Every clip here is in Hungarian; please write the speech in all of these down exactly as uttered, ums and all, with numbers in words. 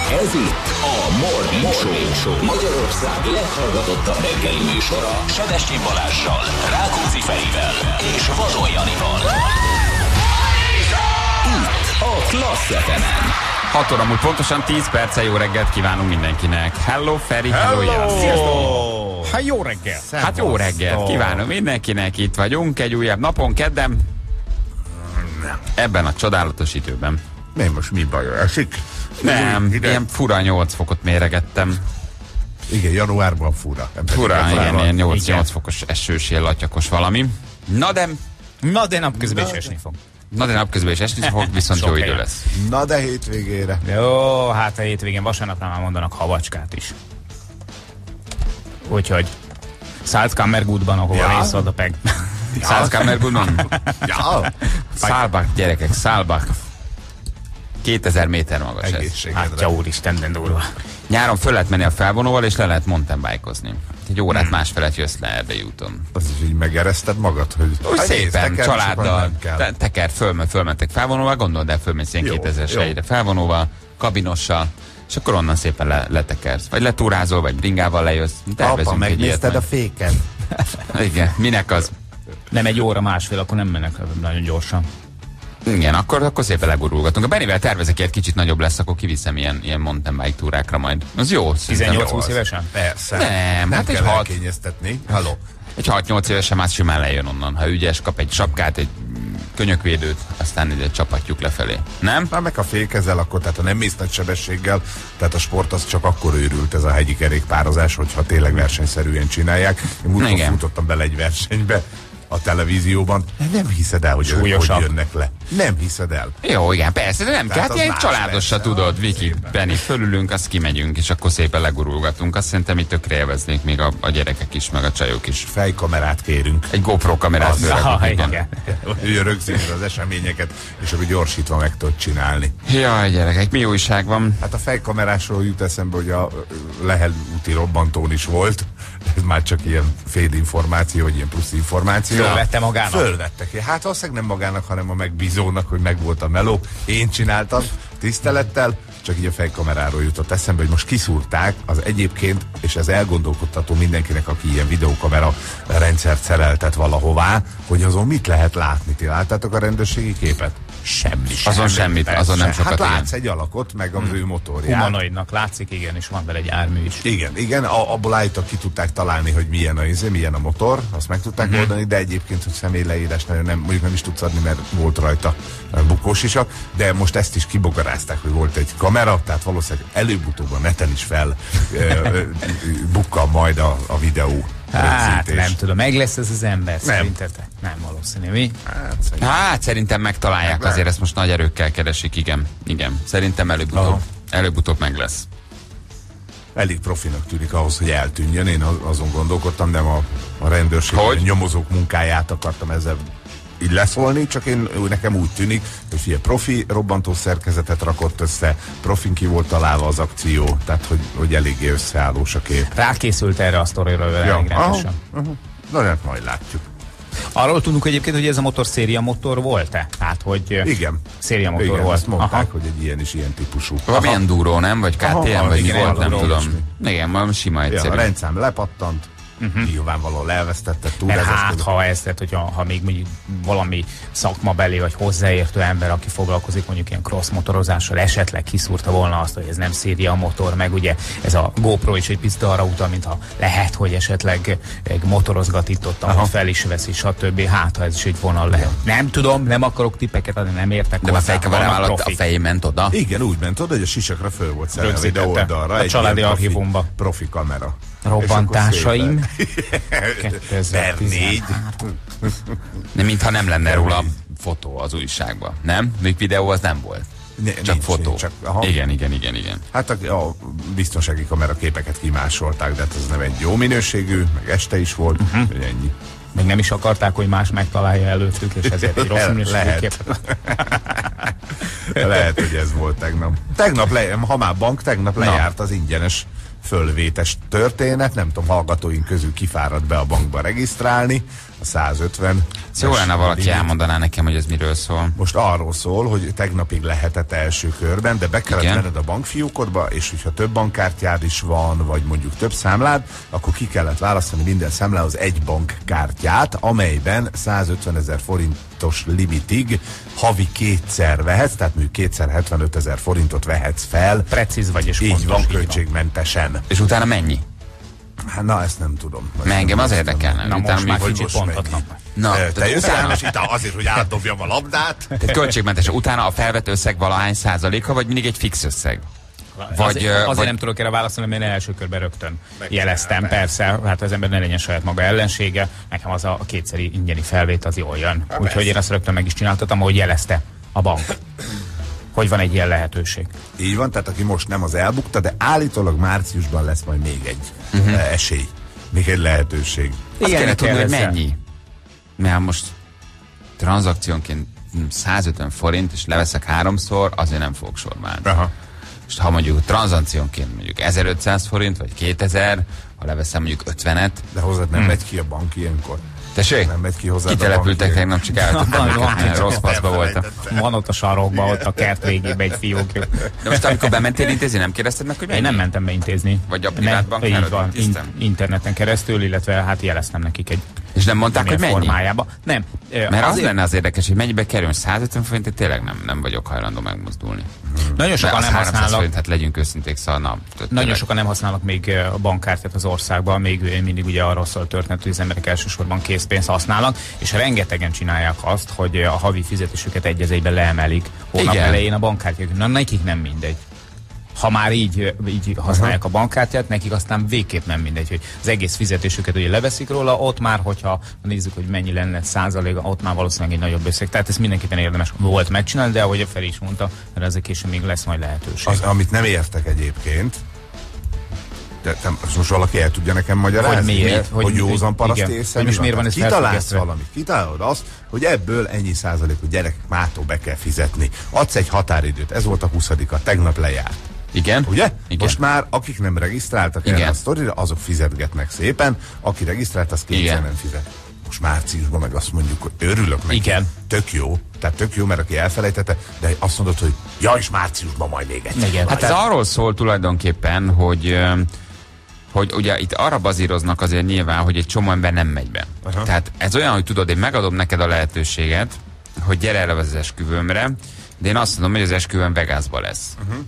Ez itt a Morning, Morning Show. Show. Magyarország leghallgatottabb reggeli műsora. Sebestyén Balázssal, Rákóczi Ferivel és Vadon Janival. Itt a Klassz ef emen. hat óra múlt pontosan tíz perccel jó reggelt kívánunk mindenkinek. Hello Feri, hello, hello Jani. Sziasztok! Hát jó reggel! Hát jó reggelt kívánunk mindenkinek, itt vagyunk egy újabb napon, kedden. Ebben a csodálatos időben. Nem, most mi baj, esik? Nem, ilyen fura nyolc fokot méregettem. Igen, januárban fura. Fura, igen, ilyen nyolc fokos esős, ilyen latyakos valami. Na de... Na de napközben is esni fog. Na de napközben is esni fog, viszont jó idő lesz. Na de hétvégére. Jó, hát a hétvégén vasárnapra már mondanak havacskát is. Úgyhogy Salzkammergutban, ahol ja. részt ad a peg. Ja. Salzkammergutban? Ja. Szálbach, gyerekek, Szálbach. kétezer méter magas ez. Hát, úristen, de durva. Nyáron föl lehet menni a felvonóval, és le lehet mountainbike-ozni. Egy órát hmm. másfelet jössz le Erdei úton. Azt is így megereszted magad, hogy... Úgy hát szépen, nézd, családdal, te, teker, fölme, fölmentek felvonóval, gondold el, fölmész ilyen kétezeres helyre felvonóval, kabinossal, és akkor onnan szépen le, letekersz. Vagy letúrázol, vagy bringával lejössz. Apa, megnézted a féken? Igen, minek az? Nem egy óra, másfél, akkor nem mennek nagyon gyorsan. Igen, akkor, akkor szépen legurulgatunk. A Bennivel tervezek, egy kicsit nagyobb lesz, akkor kiviszem ilyen, ilyen mountain bike túrákra majd. Az jó. tizennyolc-húsz évesen? Persze. Nem, nem hát kell elkényeztetni. Halló. Egy hat-nyolc évesen már simán lejön onnan. Ha ügyes, kap egy sapkát, egy könyökvédőt, aztán ide csapatjuk lefelé. Nem? Már meg a fékezzel, akkor tehát ha nem mész nagy sebességgel, tehát a sport az csak akkor őrült, ez a hegyi kerékpározás, hogyha tényleg versenyszerűen csinálják. Én múltkor futottam bele egy versenybe a televízióban, nem hiszed el, hogy ők hogy jönnek le. Nem hiszed el. Jó, igen, persze, de nem kell. Hát ilyen családosra tudod, Viki, Benni, fölülünk, azt kimegyünk, és akkor szépen legurulgatunk. Azt szerintem itt tökre élveznék még a, a gyerekek is, meg a csajok is. Fejkamerát kérünk. Egy GoPro kamerát fölrakunk. Hogy rögzíted az eseményeket, és akkor gyorsítva meg tudod csinálni. Jaj, gyerekek, mi újság van? Hát a fejkamerásról jut eszembe, hogy a Lehel úti robbantón is volt. Ez már csak ilyen félinformáció, vagy ilyen plusz információ. Fölvette magának? Fölvettek. Hát valószínűleg nem magának, hanem a megbízónak, hogy megvolt a meló. Én csináltam tisztelettel, csak így a fejkameráról jutott eszembe, hogy most kiszúrták az egyébként, és ez elgondolkodtató mindenkinek, aki ilyen videókamera rendszert szereltet valahová, hogy azon mit lehet látni. Ti láttátok a rendőrségi képet? Semmi. Azon semmit, azon nem sokat. Hát látsz egy alakot, meg az hmm. ő motorját. Humanoidnak látszik, igen, és van vele egy jármű is. Igen, igen, a, abból állítólag ki tudták találni, hogy milyen a izé, milyen a motor, azt meg tudták hmm. oldani, de egyébként, hogy személyleírás nagyon nem, mondjuk nem is tudsz adni, mert volt rajta bukós is, de most ezt is kibogarázták, hogy volt egy kamera, tehát valószínűleg előbb-utóbb a neten is fel bukkan majd a, a videó. Hát nem tudom, meg lesz ez az ember, szerinted? Nem valószínű, mi? Hát szerintem, hát, szerintem megtalálják, meg azért ezt most nagy erőkkel keresik, igen. Igen, szerintem előbb-utóbb, előbb-utóbb meg lesz. Elég profinak tűnik ahhoz, hogy eltűnjön, én azon gondolkodtam, nem a, a rendőrség, a nyomozók munkáját akartam ezzel így leszólni, csak én, nekem úgy tűnik, hogy fia, profi robbantó szerkezetet rakott össze, profin ki volt találva az akció, tehát hogy, hogy eléggé összeállós a kép. Rákészült erre a sztoriról ja, elég rendesen. Uh-huh. Na, hát majd látjuk. Arról tudunk egyébként, hogy ez a motor széria motor volt-e? Hát, hogy igen. Széria motor igen, volt. Azt mondták, aha. hogy egy ilyen is ilyen típusú. Valami enduro, nem? Vagy ká té em, vagy mi volt, nem tudom. Igen, valami sima egyszerű. Ja, a rendszám lepattant. Uh-huh. Nyilvánvalóan elvesztette túl. Ez hát, ha ez, tehát, hogyha, ha még mondjuk valami szakmabeli vagy hozzáértő ember, aki foglalkozik mondjuk ilyen cross motorozással, esetleg kiszúrta volna azt, hogy ez nem széria motor, meg ugye ez a GoPro is egy picit arra utal, mintha lehet, hogy esetleg motorozgat itt ott, ahogy fel is veszi, stb. Hát, ha ez is egy vonal lehet. Ja. Nem tudom, nem akarok tippeket adni, nem értek. De a fejkamerám alatt a fején ment oda? Igen, úgy ment oda, hogy a sisakra föl volt szerelve ide oldalra. A családi archívumba. Profi kamera. Robbantásaim. Per négy. Nem, mintha nem lenne róla fotó az újságban. Nem? Még videó az nem volt. Ne, csak nincs, fotó. Nincs, csak, igen, igen, igen, igen. Hát a, a biztonsági kamera képeket kimásolták, de hát ez nem egy jó minőségű, meg este is volt, uh-huh. ennyi. Még nem is akarták, hogy más megtalálja előttük, és ezért egy rossz minőségű képet. Lehet, hogy ez volt tegnap. Tegnap, le, ha már bank, tegnap Na. lejárt az ingyenes fölvétes történet, nem tudom, hallgatóink közül kifáradt be a bankba regisztrálni, a százötven. Jó lenne, valaki limit. Elmondaná nekem, hogy ez miről szól. Most arról szól, hogy tegnapig lehetett első körben, de be kellett menned a bankfiókodba, és hogyha több bankkártyád is van, vagy mondjuk több számlád, akkor ki kellett választani minden számlához egy bankkártyát, amelyben százötvenezer forintos limitig havi kétszer vehetsz, tehát mondjuk kétszer hetvenötezer forintot vehetsz fel. Precíz vagy, és így fontos, van, költségmentesen. És utána mennyi? Hát, na, ezt nem tudom. Mert engem az érdekelne. Na, most már kicsit pontatlan. Na, te jössz el, és itt azért, hogy átdobjam a labdát. Tehát költségmentesen. Utána a felvett összeg valahány százaléka, vagy mindig egy fix összeg? Vagy, azért azért vagy... nem tudok erre válaszolni, mert én első körben rögtön meg jeleztem, persze, hát az ember ne legyen saját maga ellensége, nekem az a kétszeri ingyeni felvét az jól jön. Úgyhogy én azt rögtön meg is csináltatom, ahogy jelezte a bank. Hogy van egy ilyen lehetőség. Így van, tehát aki most nem, az elbukta, de állítólag márciusban lesz majd még egy uh-huh. esély, még egy lehetőség. Azt kéne tudni, hogy mennyi. Mert most tranzakciónként százötven forint, és leveszek háromszor, azért nem fogok sorban. Aha. És ha mondjuk tranzakciónként mondjuk ezerötszáz forint, vagy kétezer, ha leveszem mondjuk ötvenet. De hozzád nem hmm. megy ki a bank ilyenkor. Tessék? Nem megy ki hozzád Kitelepültek tegnap, csak eltöttem, rossz paszba voltam. Van ott a sarokban, ott a kert végében egy fiók. De most amikor bementél intézni, nem kérdezted meg, hogy mennyi? Én nem mentem beintézni. Vagy a privát bankjára in, interneten keresztül, illetve hát jeleztem nekik egy és nem mondták, hogy mennyi? Formájába. Nem. Mert azért... az lenne az érdekes, hogy mennyibe kerül, százötven forint, tényleg nem, nem vagyok hajlandó megmozdulni. Hmm. Nagyon sokan nem használnak. Forint, hát legyünk őszinték, szóval na, nagyon sokan nem használnak még a bankkártyát az országban, még mindig ugye arról szól a történet, hogy az emberek elsősorban készpénzt használnak, és rengetegen csinálják azt, hogy a havi fizetésüket egy az egyben leemelik hónap elején a bankkártyákat. Na, nekik nem mindegy. Ha már így, így használják uh-huh. a bankkártyát, nekik aztán végképp nem mindegy, hogy az egész fizetésüket ugye leveszik róla, ott már, hogyha nézzük, hogy mennyi lenne százaléka, ott már valószínűleg egy nagyobb összeg. Tehát ez mindenképpen érdemes volt megcsinálni, de ahogy a Feri is mondta, mert ezek később még lesz majd lehetőség. Az, amit nem értek egyébként, de te, most valaki el tudja nekem magyarázni, hogy, miért, hogy, hogy józan paraszt észre, most miért van ez kitalálsz valamit, kitalálod azt, hogy ebből ennyi százalékot gyerekek mától be kell fizetni. Adsz egy határidőt, ez volt a huszadika, tegnap lejárt. Igen. Ugye? Igen. Most már akik nem regisztráltak erre a sztorira, azok fizetgetnek szépen, aki regisztrált, az kétszer nem fizet. Most márciusban meg azt mondjuk, hogy örülök neki. Igen. Tök jó. Tehát tök jó, mert aki elfelejtette, de azt mondod, hogy ja, és márciusban majd még egy. Igen. Hát ez arról szól tulajdonképpen, hogy hogy ugye itt arra bazíroznak azért nyilván, hogy egy csomó ember nem megy be. Aha. Tehát ez olyan, hogy tudod, én megadom neked a lehetőséget, hogy gyere el az esküvőmre, de én azt mondom, hogy az esküvőm Vegasban lesz. Uh-huh.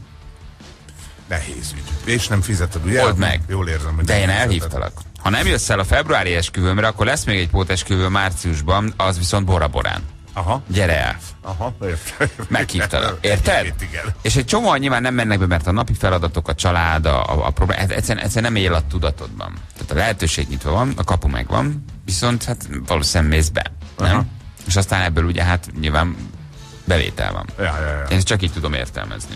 Nehéz ügy. És nem fizeted, ugye? Old meg. Jól érzem, hogy de én elhívtalak. Ha nem jössz el a februári esküvőmre, akkor lesz még egy pótesküvő márciusban, az viszont Bora Borán. Aha. Gyere el. Aha, meghívtalak. Érted? És egy csomóan nyilván nem mennek be, mert a napi feladatok, a család, a, a, a probléma, egyszerűen, egyszerűen nem él a tudatodban. Tehát a lehetőség nyitva van, a kapu megvan, viszont hát valószínűleg mész be. Nem? Aha. És aztán ebből ugye hát nyilván bevétel van. Ja, ja, ja. Én ezt csak így tudom értelmezni.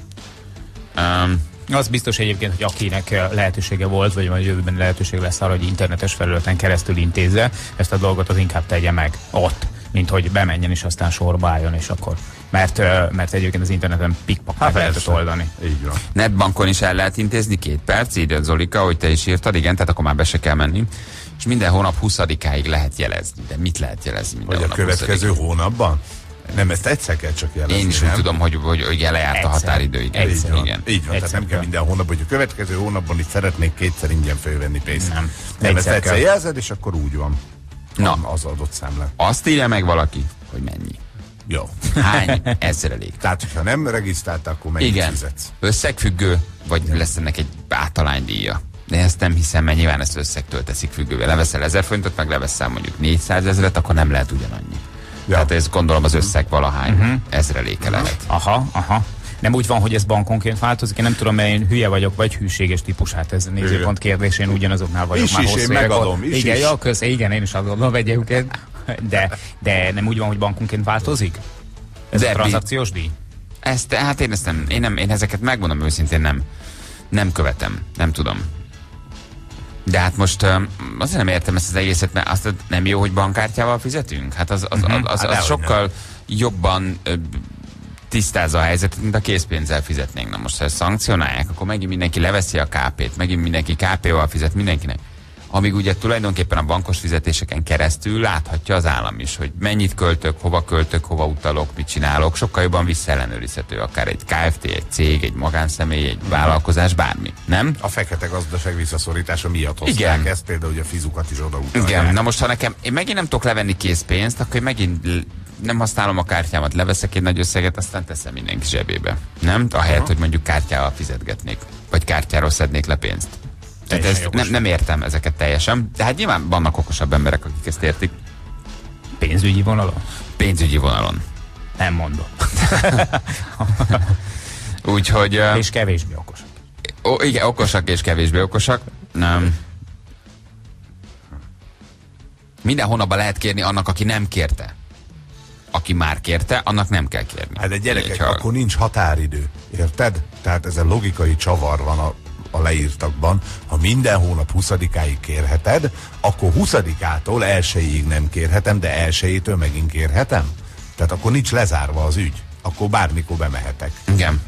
Um, az biztos egyébként, hogy akinek lehetősége volt, vagy majd jövőben lehetőség lesz arra, hogy internetes felületen keresztül intézze, ezt a dolgot az inkább tegye meg ott, mint hogy bemenjen és aztán sorba álljon, és akkor. Mert, mert egyébként az interneten pikpak hát meg lehetett oldani. Így van. Netbankon is el lehet intézni, két perc, írja Zolika, hogy te is írtad, igen, tehát akkor már be se kell menni. És minden hónap huszadikáig lehet jelezni. De mit lehet jelezni minden vagy hónap a következő huszadikáig? Hónapban? Nem, ezt egyszer kell csak jelezni. Én is úgy tudom, hogy, hogy, hogy lejárt a határidő. Igen. Így van, igen. Így van tehát nem kell minden hónapban, hogy a következő hónapban is szeretnék kétszer ingyen fölvenni pénzt. Nem, nem ezt egyszer jelzed, és akkor úgy van. Na, az adott számlát. Azt írja meg valaki, hogy mennyi. Jó. Hány ezrelék? Tehát, ha nem regisztráltál, akkor mennyit igen. fizetsz? Összegfüggő, vagy igen. lesz ennek egy általánydíja. De ezt nem hiszem, mert nyilván ezt összegtől teszik függővé. Leveszel ezer forintot, meg leveszel mondjuk négyszázezret, akkor nem lehet ugyanannyi. Ja. Tehát ez gondolom az összeg valahány uh-huh. ezreléke lehet. Aha, aha. Nem úgy van, hogy ez bankonként változik, én nem tudom, mert én hülye vagyok, vagy hűséges típus, hát ez nézőpont kérdés, én ugyanazoknál vagyok is már is, hosszú én megadom, is igen, is. Ja, kösz, igen, én is azt gondolom, egyébként. De, de nem úgy van, hogy bankonként változik? Ez de a tranzakciós díj? Ezt, hát én ezt nem, én nem, én ezeket megmondom őszintén nem, nem követem, nem tudom. De hát most um, azért nem értem ezt az egészet, mert azt nem jó, hogy bankkártyával fizetünk? Hát az, az, az, az, az, az sokkal nem. jobban uh, tisztázza a helyzetet, mint a készpénzzel fizetnénk. Na most, ha ezt szankcionálják, akkor megint mindenki leveszi a ká pét, megint mindenki ká péval fizet mindenkinek. amíg ugye tulajdonképpen a bankos fizetéseken keresztül láthatja az állam is, hogy mennyit költök, hova költök, hova utalok, mit csinálok, sokkal jobban visszaellenőrizhető, akár egy Kft., egy cég, egy magánszemély, egy vállalkozás, bármi, nem? A fekete gazdaság visszaszorítása miatt hozták Igen. ezt, például ugye a fizukat is oda utalják. Igen, na most ha nekem, én megint nem tudok levenni készpénzt, akkor én megint l- nem használom a kártyámat, leveszek egy nagy összeget, aztán teszem mindenki zsebébe. Nem? Ahelyett, hogy mondjuk kártyával fizetgetnék, vagy kártyáról szednék le pénzt. Tehát ezt nem, nem értem ezeket teljesen, de hát nyilván vannak okosabb emberek, akik ezt értik. Pénzügyi vonalon? Pénzügyi vonalon. Nem mondom. Úgyhogy... Uh, és kevésbé okosak. Ó, igen, okosak és kevésbé okosak. Nem. Minden hónapban lehet kérni annak, aki nem kérte. Aki már kérte, annak nem kell kérni. Hát de gyerekek, Így, ha... akkor nincs határidő. Érted? Tehát ez a logikai csavar van a, a leírtakban. Ha minden hónap huszadikáig kérheted, akkor huszadikától elsőjéig nem kérhetem, de elsőjétől megint kérhetem. Tehát akkor nincs lezárva az ügy. Akkor bármikor bemehetek. Igen.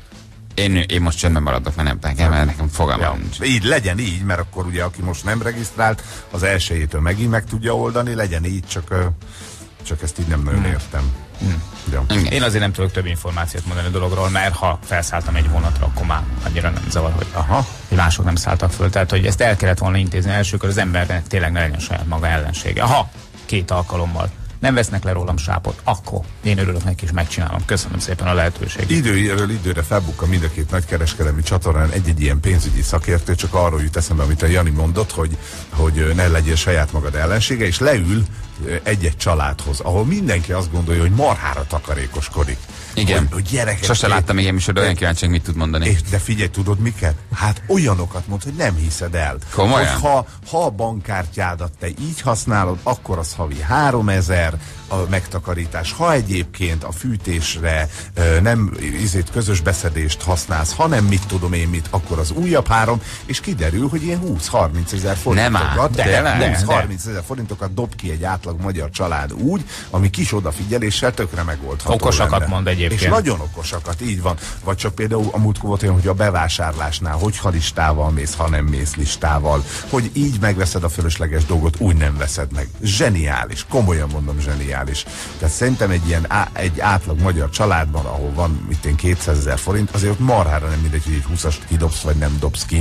Én, én most csöndben maradok, mert nem nekem, mert nekem fogalmam Ja. nincs. Így legyen így, mert akkor ugye aki most nem regisztrált, az elsőjétől megint meg tudja oldani, legyen így, csak, csak ezt így nem nagyon értem. Hmm. Ja. Én azért nem tudok több információt mondani a dologról, mert ha felszálltam egy vonatra, akkor már annyira nem zavar, hogy, Aha. hogy mások nem szálltak föl. Tehát, hogy ezt el kellett volna intézni elsőkor, az embernek tényleg ne legyen saját maga ellensége. Ha két alkalommal nem vesznek le rólam sápot, akkor én örülök neki és megcsinálom. Köszönöm szépen a lehetőséget. Időről időre felbukkan mind a két nagykereskedelmi csatornán egy-egy ilyen pénzügyi szakértő, csak arról jut eszembe, amit a Jani mondott, hogy, hogy ne legyél saját magad ellensége, és leül egy-egy családhoz, ahol mindenki azt gondolja, hogy marhára takarékoskodik. Igen. Hogy, hogy gyerekek... Sose láttam még ilyen műsorban, olyan kíváncsi, mit tud mondani. És de figyelj, tudod miket? Hát olyanokat mond, hogy nem hiszed el. Komolyan? Hogy ha, ha a bankkártyádat te így használod, akkor az havi háromezer a megtakarítás. Ha egyébként a fűtésre ö, nem izét közös beszedést használsz, hanem mit tudom én mit, akkor az újabb három, és kiderül, hogy ilyen húsz-harminc ezer forintokat, áll, de, de, húsz-harminc ezer forintokat dob ki egy átlag magyar család úgy, ami kis odafigyeléssel tökre megoldható. Okosakat lenne. mond egyébként. És nagyon okosakat, így van. Vagy csak például a múltkor volt olyan, hogy a bevásárlásnál, hogyha listával mész, ha nem mész listával, hogy így megveszed a fölösleges dolgot, úgy nem veszed meg. Zseniális, komolyan mondom, zseniális. Tehát szerintem egy ilyen á, egy átlag magyar családban, ahol van mit én kétszázezer forint, azért ott marhára nem mindegy, hogy egy húszast kidobsz, vagy nem dobsz ki.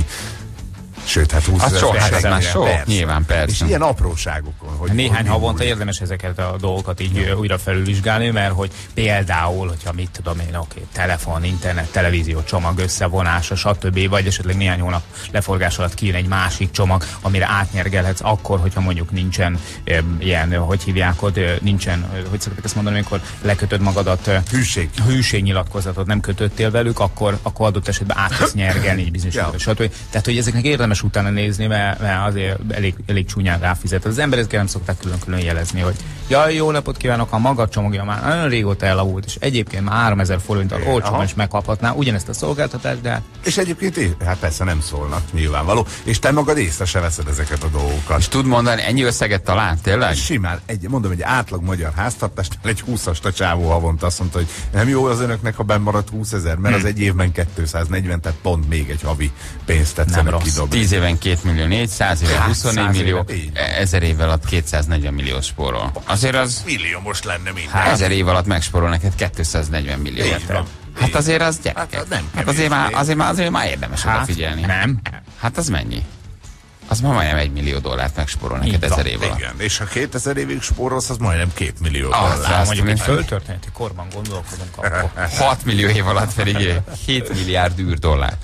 Sőt, hát húsz Az sok, ezer hát már sok, persze. nyilván, persze. És ilyen apróságokon. Hogy Néhány hogy havonta úgy. érdemes ezeket a dolgokat így ja. újra felülvizsgálni, mert hogy például, hogyha mit tudom én, oké, telefon, internet, televízió csomag összevonása, stb. Vagy esetleg néhány hónap leforgás alatt kijön egy másik csomag, amire átnyergelhetsz akkor, hogyha mondjuk nincsen e, ilyen, hogy hívják ott, e, nincsen, e, hogy szokták ezt mondani, amikor lekötöd magadat, e, Hűség. hűségnyilatkozatot nem kötöttél velük, akkor, akkor adott esetben át tudsz nyergelni így bizonyos, Ja. stb. Tehát, hogy ezeknek érdemes utána nézni, mert, mert azért elég, elég csúnyán ráfizet. Az emberek nem szokták külön-külön jelezni, hogy jaj, jó napot kívánok, a maga csomagja már nagyon régóta elavult, és egyébként már háromezer forinttal olcsóban is megkaphatná ugyanezt a szolgáltatást, de... És egyébként, é- hát persze nem szólnak, nyilvánvaló. És te magad észre se veszed ezeket a dolgokat. És tud mondani, ennyi összeget talán, tényleg? Simán, egy, mondom, egy átlag magyar háztartásnál egy húszast a csávó havonta azt mondta, hogy nem jó az önöknek, ha benn maradt húszezer, mert az egy évben kétszáznegyven, tehát pont még egy havi pénzt tetszenek rossz. kidobni. tíz éven két millió négy, száz éven Hát, huszonnégy száz millió, éven, így van. ezer év alatt kétszáznegyven millió spórol. Azért az Millió most lenne minden. hát, ezer év alatt megspórol neked kétszáznegyven millió. Így van. Hát azért az gyerekek. Hát, nem Hát azért már, kevés. azért már, azért már érdemes Hát, odafigyelni. nem. Hát az mennyi? Az már majdnem egy millió dollárt megspórol neked Így van, ezer év alatt. Igen, és ha kétezer évig spórolsz, az majdnem két millió Ah, dollár. azt Mondjuk egy mondom, földtörténeti korban gondolkodunk, akkor... hat millió év alatt pedig hét milliárd űrdollár.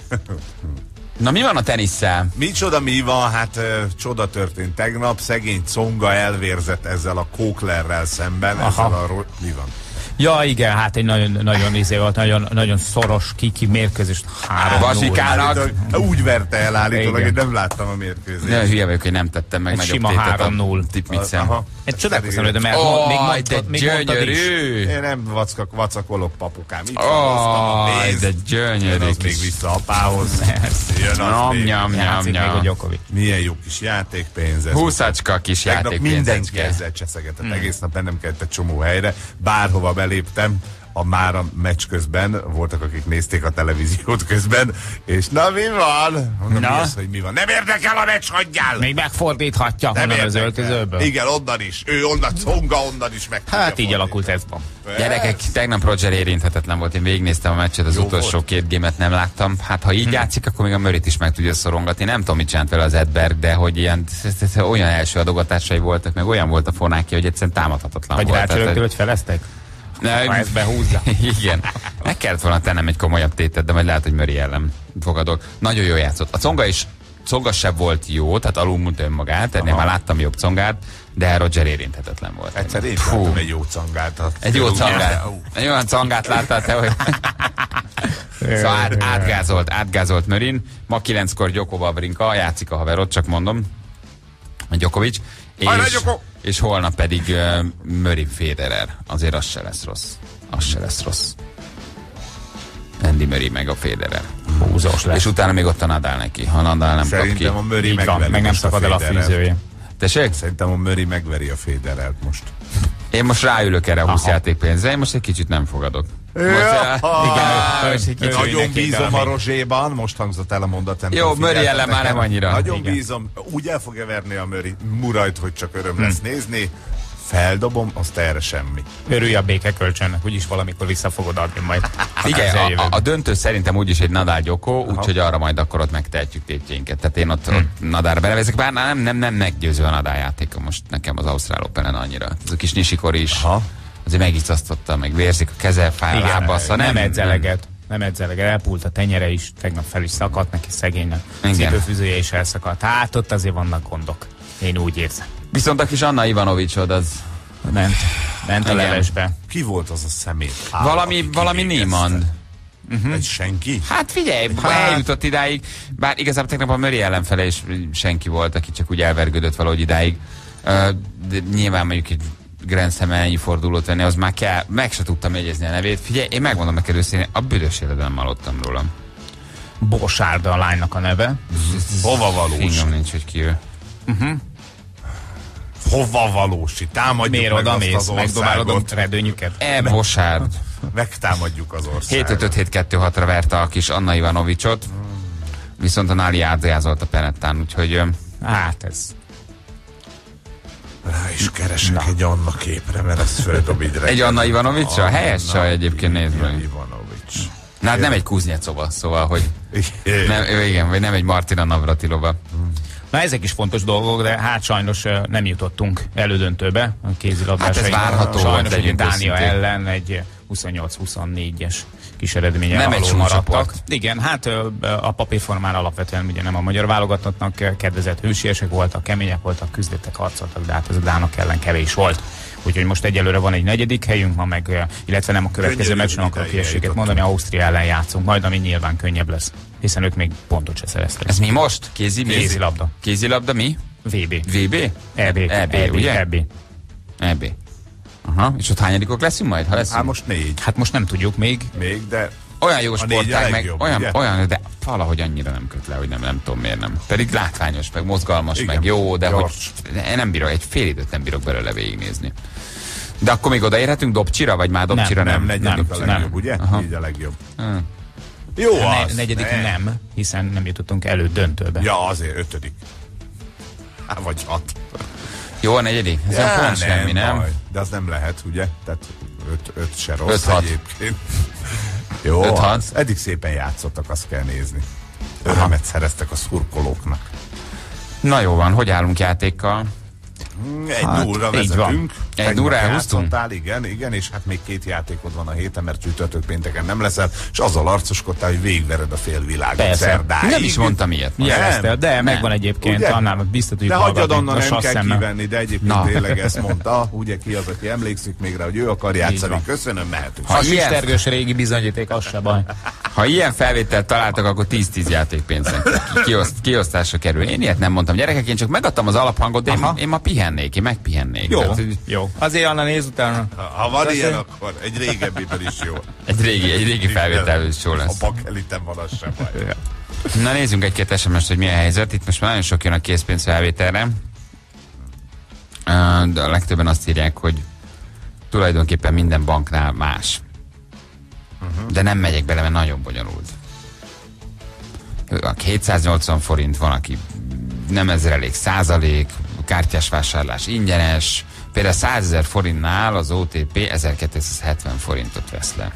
Na mi van a tenisszel? Micsoda mi van? Hát ö, csoda történt tegnap. Szegény Conga elvérzett ezzel a Kóklerrel szemben. Aha. Ezzel a ro- mi van? Ja, igen, hát egy nagyon, nagyon izé volt, nagyon, nagyon szoros kiki mérkőzés. három null. Vasikának. Állítólag- Úgy verte el állítólag, Igen. hogy nem láttam a mérkőzést. De hülye vagyok, hogy nem tettem meg Egy nagyobb sima tétet három null. a tipmixem. Aha. Egy csodálkozom, de mert Ó, még de mondtad, még mondtad is. gyönyörű! Én nem vackak, vacakolok, papukám. Itt Ó, van, a pénz. de Jön gyönyörű az még kis... vissza apához. Jön az Nyam, még. nyam, nyam, Játszik még a nyam. Djokovic. Milyen jó kis játékpénz ez. Húszacska kis Tegnap mindenki játékpénzecske. ezzel cseszegetett. Egész nap bennem kellett egy csomó helyre. Bárhova beléptem, a már a meccs közben, voltak, akik nézték a televíziót közben, és na mi van? Mondom, Na? mi az, hogy mi van? Nem érdekel a meccs, hagyjál! Még megfordíthatja Nem honnan az érdekel. öltözőből. Igen, onnan is. Ő onnan, Conga onnan is meg. Hát így alakult ez van. Gyerekek, tegnap Roger érinthetetlen volt. Én végignéztem a meccset, az Jó utolsó volt. két gémet nem láttam. Hát ha így Hm. játszik, akkor még a Murrayt is meg tudja szorongatni. Nem tudom, mit csinált vele az Edberg, de hogy ilyen olyan első adogatásai voltak, meg olyan volt a fonákja, hogy egyszerűen támadhatatlan Vagy volt. rácsörögtél, hogy feleztek? Ne, Ha ezt behúzza. Igen. Meg kellett volna tennem egy komolyabb tétet, de majd lehet, hogy Murray ellen fogadok. Nagyon jól játszott. A Conga is Conga se volt jó, tehát alulmúlt önmagát, ennél már láttam jobb Congát, de Roger érinthetetlen volt. Egyszer én Fú. láttam egy jó cangát. a- Egy jó Ugye? cangát. Ú, Egy olyan cangát láttál te, hogy... Szóval át, átgázolt, átgázolt Mörin. Ma kilenckor Djoko Wawrinka, játszik a haverod, csak mondom. A Djokovic. Hajrá, És, Djoko! és holnap pedig uh, Murray Federer. Azért az se lesz rossz. Az se lesz rossz. Andy Murray meg a Federer. Húzós lesz. És utána még ott a Nadal neki, ha Nadal nem kap ki. Szerintem a Murray Így van, megveri meg nem most szakad el a Federert. fűzője. Tessék? Szerintem a Murray megveri a Federert most. Én most ráülök erre a húsz Aha. játékpénzre, én most egy kicsit nem fogadok. Most, Ja, uh, igen, most egy kicsit Nagyon neki, bízom de a még- Rozséban, most hangzott el a mondat. nem Jó, tudom, Murray figyeltem ellen már nekem. nem annyira. Nagyon Igen. bízom, úgy el fogja verni a Murray Murrayt, hogy csak öröm lesz nézni. Feldobom, azt erre semmi. Örülj a békekölcsönnek, úgyis valamikor vissza fogod adni majd. Igen, a, a, a, a döntő szerintem úgyis egy Nadal Djoko, úgyhogy arra majd akkor ott megtehetjük tétjénket. Tehát én ott, ott Nadalra belevezek, bár nem, nem, nem meggyőző a Nadal játéka most nekem az Ausztrál Openen annyira. Ez a kis Nishikori is Aha. azért megicasztotta, meg vérzik a keze, fáj a lába, szóval nem, nem, nem edzeleget. Nem edzeleget, elpult a tenyere is, tegnap fel is szakadt neki szegénynek. Cipőfűzője is elszakadt. Hát ott azért vannak gondok. Én úgy érzem. Viszont a kis Anna Ivanovicsod az Ment, ment a Igen. levesbe. Ki volt az a szemét? Állat, valami, aki valami kivégezte? Niemand. Egy senki? Hát figyelj, ha eljutott idáig, bár igazából tegnap a Murray ellenfele is senki volt, aki csak úgy elvergődött valahogy idáig. Uh, de nyilván mondjuk egy Grand Slam ennyi fordulót venni, az már kell, meg se tudtam jegyezni a nevét. Figyelj, én megmondom neked őszintén, a büdös életben nem hallottam róla. Bosárda a lánynak a neve. Hova valós? Fingom nincs, hogy ki ő. Hova valósi? Támadjuk Miért meg oda azt mész? az Megdobálod a országot. redőnyüket? E. Bosárd. Megtámadjuk az országot. hét öt öt hét kettő hatra verte a kis Anna Ivanovicsot, viszont a Náli átjázolt a Penettán, úgyhogy ö, Hát ez... Rá is keresek egy Anna képre, mert ezt földob így egy Anna Ivanovicsra? Helyes Anna csaj egyébként, nézd meg. Ivanovics. Na hát nem egy Kuznyecova, szóval, hogy nem, ő igen, vagy nem egy Martina Navratilova. Na ezek is fontos dolgok, de hát sajnos ö, nem jutottunk elődöntőbe a kézilabdásainkban. Hát ez várható volt, Sajnos ugye legyünk Dánia őszintén. ellen egy huszonnyolc huszonnégyes kis eredménye Nem egy alól súlycsoport. maradtak. Igen, hát ö, a papírformán alapvetően ugye nem a magyar válogatottnak ö, kedvezett, hősiesek voltak, kemények voltak, küzdöttek, harcoltak, de hát ez a dánok ellen kevés volt. Úgyhogy most egyelőre van egy negyedik helyünk, ma meg, ö, illetve nem a következő Könnyű meccsen akarok ideig hülyeséget eljutottunk. mondani, Ausztria ellen játszunk, majd ami nyilván könnyebb lesz, hiszen ők még pontot se szereztek. Ez mi most? Kézi, mi? Kézilabda. Kézilabda mi? vé bé. vé bé? é bé. é bé, ugye? é bé. é bé. Aha, és ott hányadikok leszünk majd, ha leszünk? Hát most négy. Hát most nem tudjuk még. Még, de Olyan jó A négy a sportág, meg legjobb, olyan, ugye? olyan, de valahogy annyira nem köt le, hogy nem, nem tudom miért nem. Pedig látványos, meg mozgalmas, Igen, meg jó, de gyors. hogy én nem bírok, egy fél időt nem bírok belőle végignézni. De akkor még odaérhetünk Dobcsira, vagy már Dobcsira nem? nem, negyedik a nem, legjobb, nem. ugye? Aha. Így a legjobb. Hmm. Jó A az. ne, negyedik ne. nem, hiszen nem jutottunk elő döntőbe. Ja, azért ötödik. Há, vagy hat. Jó, a negyedik? Ez ja, pont semmi, nem? baj. De az nem lehet, ugye? Tehát öt, öt se rossz Öt-hat. egyébként. Jó, Öt-hat. az. Eddig szépen játszottak, azt kell nézni. Örömet szereztek a szurkolóknak. Na jó van, hogy állunk játékkal? Egy Hát, nullra így vezetünk. Egy Tegnap nullra elhúztunk? játszottál, igen, igen, és hát még két játékod van a héten, mert csütörtök pénteken nem leszel, és azzal arcoskodtál, hogy végigvered a félvilágot Persze. szerdáig. Nem is mondtam ilyet. Jelezte, de Nem. megvan egyébként, Ugye? annál biztos, De hagyjad onnan, nem kell szemmel. kivenni, de egyébként Na. tényleg ezt mondta, ugye ki az, aki emlékszik még rá, hogy ő akar játszani. van. Köszönöm, mehetünk. Ha Ha ilyen- sistergős régi bizonyíték, az se baj. Ha ilyen felvételt találtak, akkor tíz-tíz játékpénzen kioszt, kiosztásra kerül. Én ilyet nem mondtam. Gyerekek, én csak megadtam az alaphangot, de én, én ma pihennék, én megpihennék. Jó. Tehát, hogy Jó. Azért Anna néz utána. Ha, ha van ilyen, akkor egy régebbiből is jó. egy régi, egy régi felvétel is jó lesz. A bakeliten van, az sem baj. Na nézzünk egy-két es em es-t, hogy milyen helyzet. Itt most már nagyon sok jön a készpénz felvételre. Uh, De a legtöbben azt írják, hogy tulajdonképpen minden banknál más. de nem megyek bele, mert nagyon bonyolult. A kétszáznyolcvan forint, van, aki nem ezer elég százalék, kártyás vásárlás ingyenes, például százezer forintnál az o té pé ezerkétszázhetven forintot vesz le.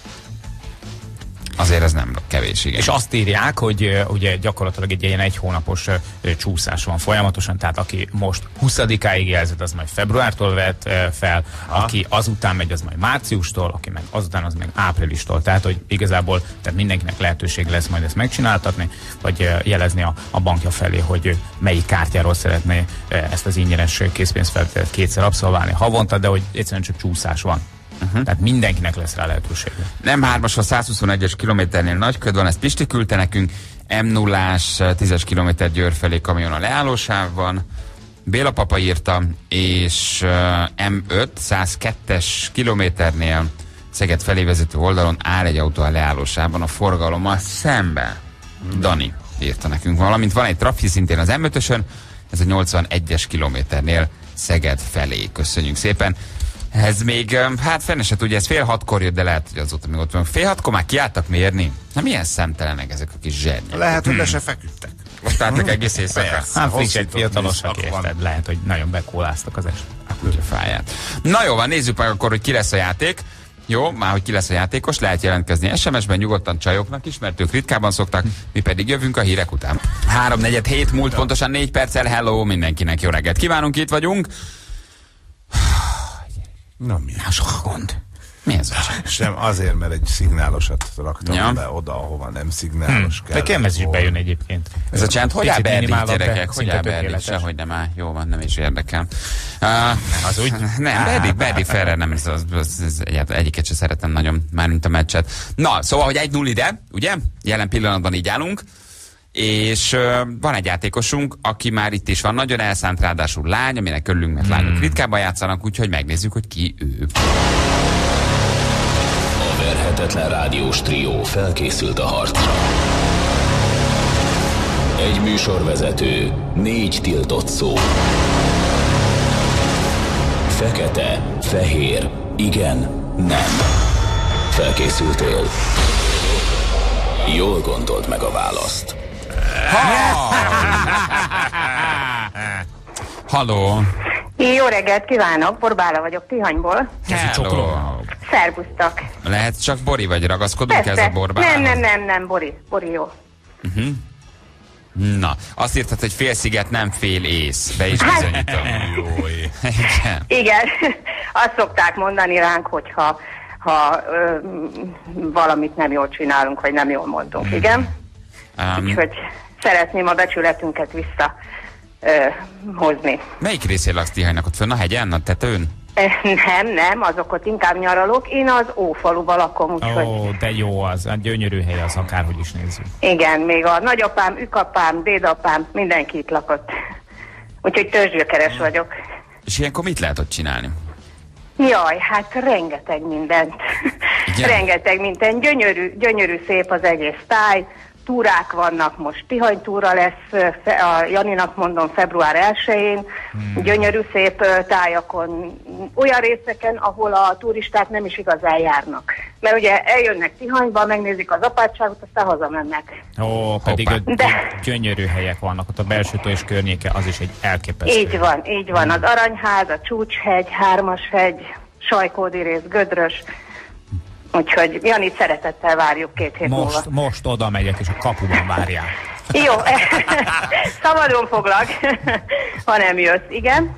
Azért ez nem kevés, igen. És azt írják, hogy uh, ugye gyakorlatilag egy ilyen egy hónapos uh, csúszás van folyamatosan, tehát aki most huszadikáig jelzett, az majd februártól vett uh, fel, ha. Aki azután megy, az majd márciustól, aki meg azután, az meg áprilistól. Tehát, hogy igazából tehát mindenkinek lehetőség lesz majd ezt megcsináltatni, vagy uh, jelezni a, a bankja felé, hogy uh, melyik kártyáról szeretné uh, ezt az ingyenes készpénzfelvételt kétszer abszolválni havonta, de hogy egyszerűen csak csúszás van. Uh-huh. Tehát mindenkinek lesz rá lehetősége. Nem hármas, a százhuszonegyes kilométernél nagy köd van, ezt Pisti küldte nekünk, em nullás, tízes kilométer Győr felé kamion a leállósávban, Béla papa írta, és uh, em öt, százkettes kilométernél Szeged felé vezető oldalon áll egy autó a leállósávban a forgalommal szembe. Hmm. Dani írta nekünk, valamint van egy trafi szintén az em ötösön, ez a nyolcvanegyes kilométernél Szeged felé. Köszönjük szépen. Ez még, hát fene se tudja, ez fél hatkor jött, de lehet, hogy azóta még ott van. Fél hatkor már kiálltak mérni? Na milyen szemtelenek ezek a kis zsernyek. Lehet, hogy le se feküdtek. Most álltak egész éjszaka. Hát friss egy fiatalosak, érted? Lehet, hogy nagyon bekóláztak az est. Ugye fáját. Na jó van, nézzük meg akkor, hogy ki lesz a játék. Jó, már hogy ki lesz a játékos, lehet jelentkezni es em es-ben nyugodtan csajoknak is, mert ők ritkában szoktak, mi pedig jövünk a hírek után. három negyven hét múlt, pontosan négy perccel, hello mindenkinek, jó reggelt kívánunk, itt vagyunk. Na mi? Na, sok gond. Mi ez? Sem azért, mert egy szignálosat raktam ja. be oda, ahova nem szignálos hmm. kell. De kell ez is bejön egyébként. Ez a csend, hogy áll Berdik, gyerekek? Hogy áll Berdik? Sehogy nem áll. Jó van, nem is érdekel. Uh, az úgy? Nem, Berdik, Berdik Ferrer nem, ez, az, az, az, az, egyiket se szeretem nagyon, mármint a meccset. Na, szóval, hogy egy null ide, ugye? Jelen pillanatban így állunk. És uh, van egy játékosunk, aki már itt is van, nagyon elszánt, ráadásul lány, aminek örülünk, mert hmm. lányok ritkában játszanak, úgyhogy megnézzük, hogy ki ő. A verhetetlen rádiós trió felkészült a harcra. Egy műsorvezető, négy tiltott szó. Fekete, fehér, igen, nem. Felkészültél? Jól gondold meg a választ. Halló! Jó reggelt kívánok, Borbála vagyok Tihanyból. Hello! Szervusztok! Lehet csak Bori, vagy ragaszkodunk ez a Borbálához? Nem, nem, nem, nem, Bori, Bori jó. Uh-huh. Na, azt írtad, hogy fél sziget, nem fél ész. Be is bizonyítom. Jó, igen. Igen, azt szokták mondani ránk, hogyha ha, ö, valamit nem jól csinálunk, vagy nem jól mondunk, hmm. igen? Um, Úgyhogy szeretném a becsületünket vissza ö, hozni. Melyik részén laksz Tihanynak? Ott fönn a hegyen, a tetőn? Nem, nem, azok ott inkább nyaralok. Én az Ófaluban lakom, úgyhogy... Ó, de jó az, a gyönyörű hely az, akárhogy is nézzük. Igen, még a nagyapám, ükapám, dédapám, mindenki itt lakott. Úgyhogy törzsgyökeres vagyok. És ilyenkor mit lehet ott csinálni? Jaj, hát rengeteg mindent. rengeteg mindent. Gyönyörű, gyönyörű szép az egész táj. Túrák vannak, most Tihany túra lesz, a Janinak mondom február elsején, hmm. gyönyörű szép tájakon, olyan részeken, ahol a turisták nem is igazán járnak. Mert ugye eljönnek Tihanyba, megnézik az apátságot, aztán hazamennek. Ó, pedig a De... gyönyörű helyek vannak, ott a Belsőtó és környéke, az is egy elképesztő. Így van, így van, az Aranyház, a Csúcshegy, Hármashegy, Sajkódi rész, Gödrös. Úgyhogy Janit szeretettel várjuk két hét most, múlva. Most oda megyek, és a kapuban várják. Jó, szabadon foglak, ha nem jössz, igen?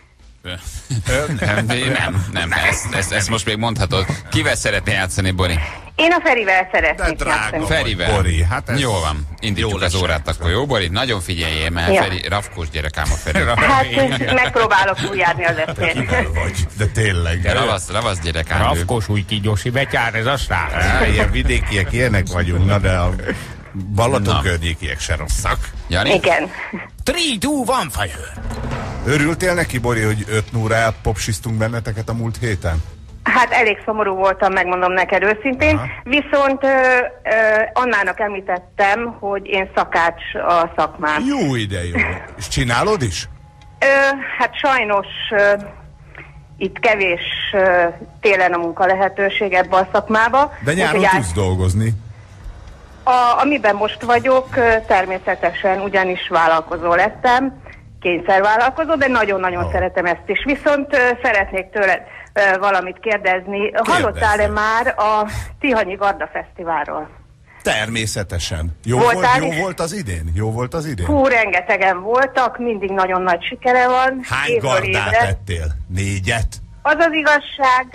nem, nem, nem, ezt, ezt, ezt most még mondhatod. Kivel szeretné játszani, Bori? Én a Ferivel szeretnék játszani. Ferivel? Bori, hát ez... Jó van, indítjuk az órát akkor, jó Bori? Nagyon figyeljél, mert ja. Feri, rafkós gyerek ám a Feri. Hát megpróbálok úgy járni az eszét. De tényleg. De ravasz, ravasz gyerek ám. Rafkós új kígyósi betyár, ez a srác. Ilyen vidékiek ilyenek vagyunk, na de a Balaton környékiek se rosszak. Jani? Igen. Three, two, one, fire! Örültél neki, Bori, hogy öt núra popsiztunk benneteket a múlt héten? Hát elég szomorú voltam, megmondom neked őszintén, aha. Viszont ö, ö, Annának említettem, hogy én szakács a szakmám. Jó ide, jó. És csinálod is? Ö, hát sajnos ö, itt kevés uh, télen a munka lehetőség ebbe a szakmába. De nyáron Úgy, tudsz dolgozni. A, amiben most vagyok, természetesen ugyanis vállalkozó lettem, kényszervállalkozó, de nagyon-nagyon oh. szeretem ezt is. Viszont uh, szeretnék tőled uh, valamit kérdezni. Hallottál-e már a Tihanyi Garda Fesztiválról? Természetesen. Jó Voltál volt, jó volt az idén? Jó volt az idén? Hú, rengetegen voltak, mindig nagyon nagy sikere van. Hány gardát ettél? Négyet? Az az igazság,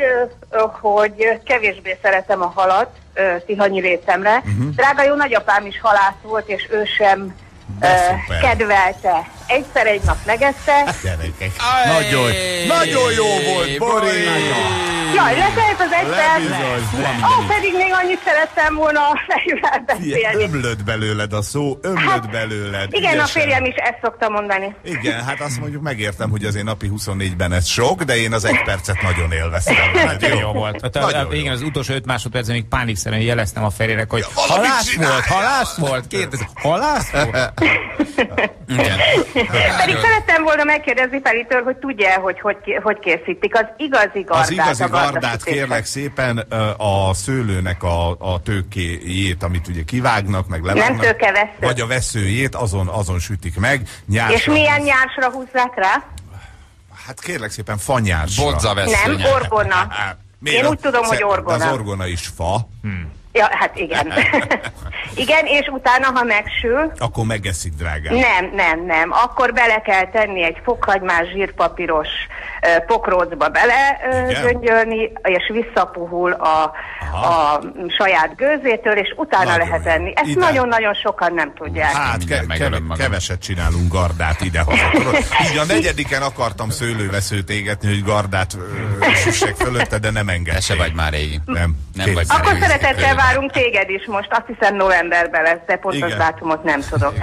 hogy kevésbé szeretem a halat tihanyi részemre. Uh-huh. Drága jó nagyapám is halász volt, és ő sem uh, kedvelte. Egyszer egy nap megette. Gyerekek, nagyon, nagyon jó volt, Bori! Jaj, letelt az egyszer. Ó, pedig még annyit szerettem volna a fejűvel beszélni. Ömlött belőled a szó, ömlött hát, belőled. Igen, ügyesen. A férjem is ezt szokta mondani. Igen, hát azt mondjuk megértem, hogy azért napi huszonnégyben ez sok, de én az egy percet nagyon élveztem. Nagyon jó volt. Hát, nagyon igen, jó. Az utolsó öt másodpercen még pánikszerűen jeleztem a férjének, hogy ja, halász volt, halász volt, kérdez, halász volt. Igen. Pedig szerettem volna megkérdezni Felitől, hogy tudja, hogy hogy, hogy készítik az igazi gardát. Az igazi gardát, kérlek szépen, a szőlőnek a, a tőkéjét, amit ugye kivágnak, meg levágnak. Nem tőkevesző. Vagy a veszőjét, azon, azon sütik meg. Nyársra. És milyen nyársra húzzák rá? Hát kérlek szépen, fanyársra. Bodza vesző. Nem, orgona. Én úgy tudom, hogy orgona. Az orgona is fa. Hmm. Ja, hát igen. Igen, és utána, ha megsül... Akkor megeszik, drágám. Nem, nem, nem. Akkor bele kell tenni egy fokhagymás zsírpapíros uh, pokrócba bele uh, göngyölni, és visszapuhul a, a saját gőzétől, és utána nagyon lehet enni. Ezt nagyon-nagyon sokan nem tudják. Hát, ke ke keveset csinálunk gardát idehaza. Így a negyediken akartam szőlőveszőt égetni, hogy gardát uh, süssek fölötte, de nem engedték. Te se vagy már régi. Nem. nem vagy Akkor szeretettel várunk téged is most. Azt hiszem novemberben lesz, de pontos dátumot nem tudok.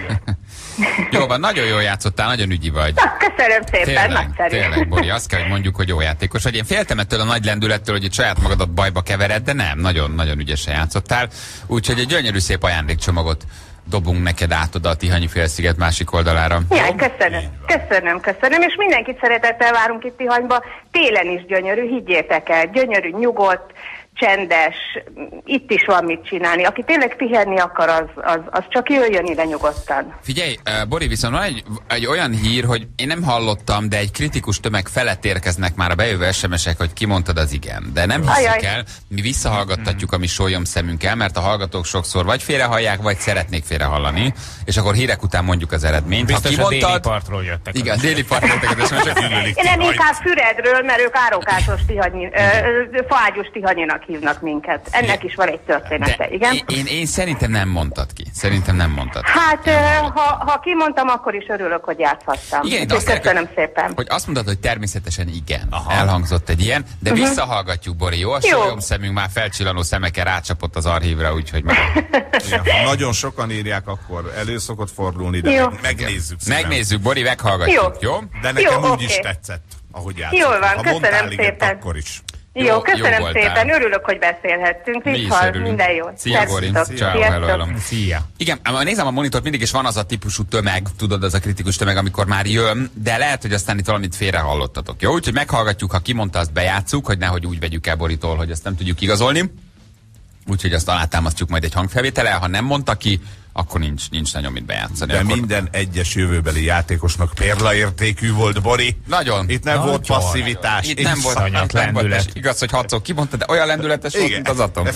Jó van, nagyon jól játszottál, nagyon ügyi vagy. Na, köszönöm szépen, tényleg, nagyszerű. Tényleg, Bori, azt kell, hogy mondjuk, hogy jó játékos vagy. Én féltem ettől a nagy lendülettől, hogy itt saját magadat bajba kevered, de nem, nagyon-nagyon ügyesen játszottál. Úgyhogy egy gyönyörű szép ajándékcsomagot dobunk neked át oda a Tihanyi félsziget másik oldalára. Jaj, köszönöm, köszönöm, köszönöm, és mindenkit szeretettel várunk itt Tihanyba. Télen is gyönyörű, higgyétek el, gyönyörű, nyugodt, csendes, itt is van mit csinálni. Aki tényleg pihenni akar, az, az, az csak jöjjön ide nyugodtan. Figyelj, uh, Bori, viszont van egy, egy olyan hír, hogy én nem hallottam, de egy kritikus tömeg felett érkeznek már a bejövő es em esek, hogy kimondtad az igen. De nem hiszük el, mi visszahallgattatjuk a mi sólyom szemünkkel, mert a hallgatók sokszor vagy félrehallják, vagy szeretnék félrehallani, és akkor hírek után mondjuk az eredményt. Biztos ha kimondtad, a déli partról jöttek. Igen, déli partról jöttek az es em esek. Én nem inkább Füredről, mert ők árokásos tihanyi, faágyus tihanyinak hívnak minket. Ennek is van egy története, de igen? Én, én, én szerintem nem mondtad ki. Szerintem nem mondtad ki. Hát, nem ha, ha kimondtam, akkor is örülök, hogy játszhattam. Igen, köszönöm elke, szépen. Hogy azt mondtad, hogy természetesen igen. Aha. Elhangzott egy ilyen, de uh-huh. visszahallgatjuk, Bori, jó? A sólyom szemünk már felcsillanó szemekkel rácsapott az archívra, úgyhogy meg... Igen, ha nagyon sokan írják, akkor elő szokott fordulni, de meg, megnézzük szépen. Megnézzük, Bori, meghallgatjuk, jó? jó? De nekem jó, úgy is okay. tetszett, ahogy játszottam. Jól van, ha köszönöm igen, szépen. akkor is. Jó, jó köszönöm jó szépen, örülök, hogy beszélhettünk. Viszont minden jó. Szia, Bori. Ciao, hello, hello. Szia. Igen, nézem a monitort, mindig is van az a típusú tömeg, tudod, az a kritikus tömeg, amikor már jön, de lehet, hogy aztán itt valamit félre hallottatok. Jó, úgyhogy meghallgatjuk, ha kimondta, azt bejátszuk, hogy nehogy úgy vegyük el Boritól, hogy azt nem tudjuk igazolni. Úgyhogy azt alátámasztjuk majd egy hangfelvétellel, ha nem mondta ki, akkor nincs, nincs nagyon mit bejátszani. De akkor... minden egyes jövőbeli játékosnak pérlaértékű volt, Bori. Nagyon. Itt nem nagyon, volt passzivitás. Itt nem volt lendület. Igaz, hogy hatszor kimondta, de olyan lendületes volt, mint az atom.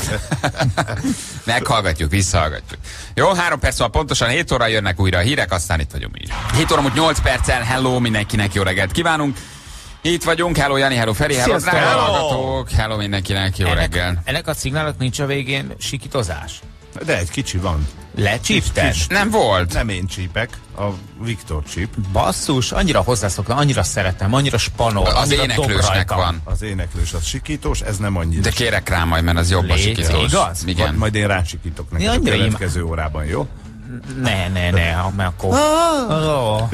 Meghallgatjuk, visszahallgatjuk. Jó, három perc van pontosan, hét óra jönnek újra a hírek, aztán itt vagyunk így. hét óra múlt nyolc perccel, hello, mindenkinek jó reggelt kívánunk. Itt vagyunk, hello Jani, hello Feri, hello drága hallgatók, hello mindenkinek, jó ennek, reggel. Ennek a szignálnak nincs a végén sikítozás? De egy kicsi van. Lecsípted? Nem volt. Nem én csípek, a Viktor csíp. Basszus, annyira hozzászoktam, annyira szeretem, annyira spanol, az annyira éneklősnek van. Az éneklős, az sikítós, ez nem annyira. De kérek rá majd, mert az jobb a sikítós. Igaz? Igen. Majd, majd én rásikítok neked a következő órában, jó? Ne, ne, ne, mert akkor... Oh.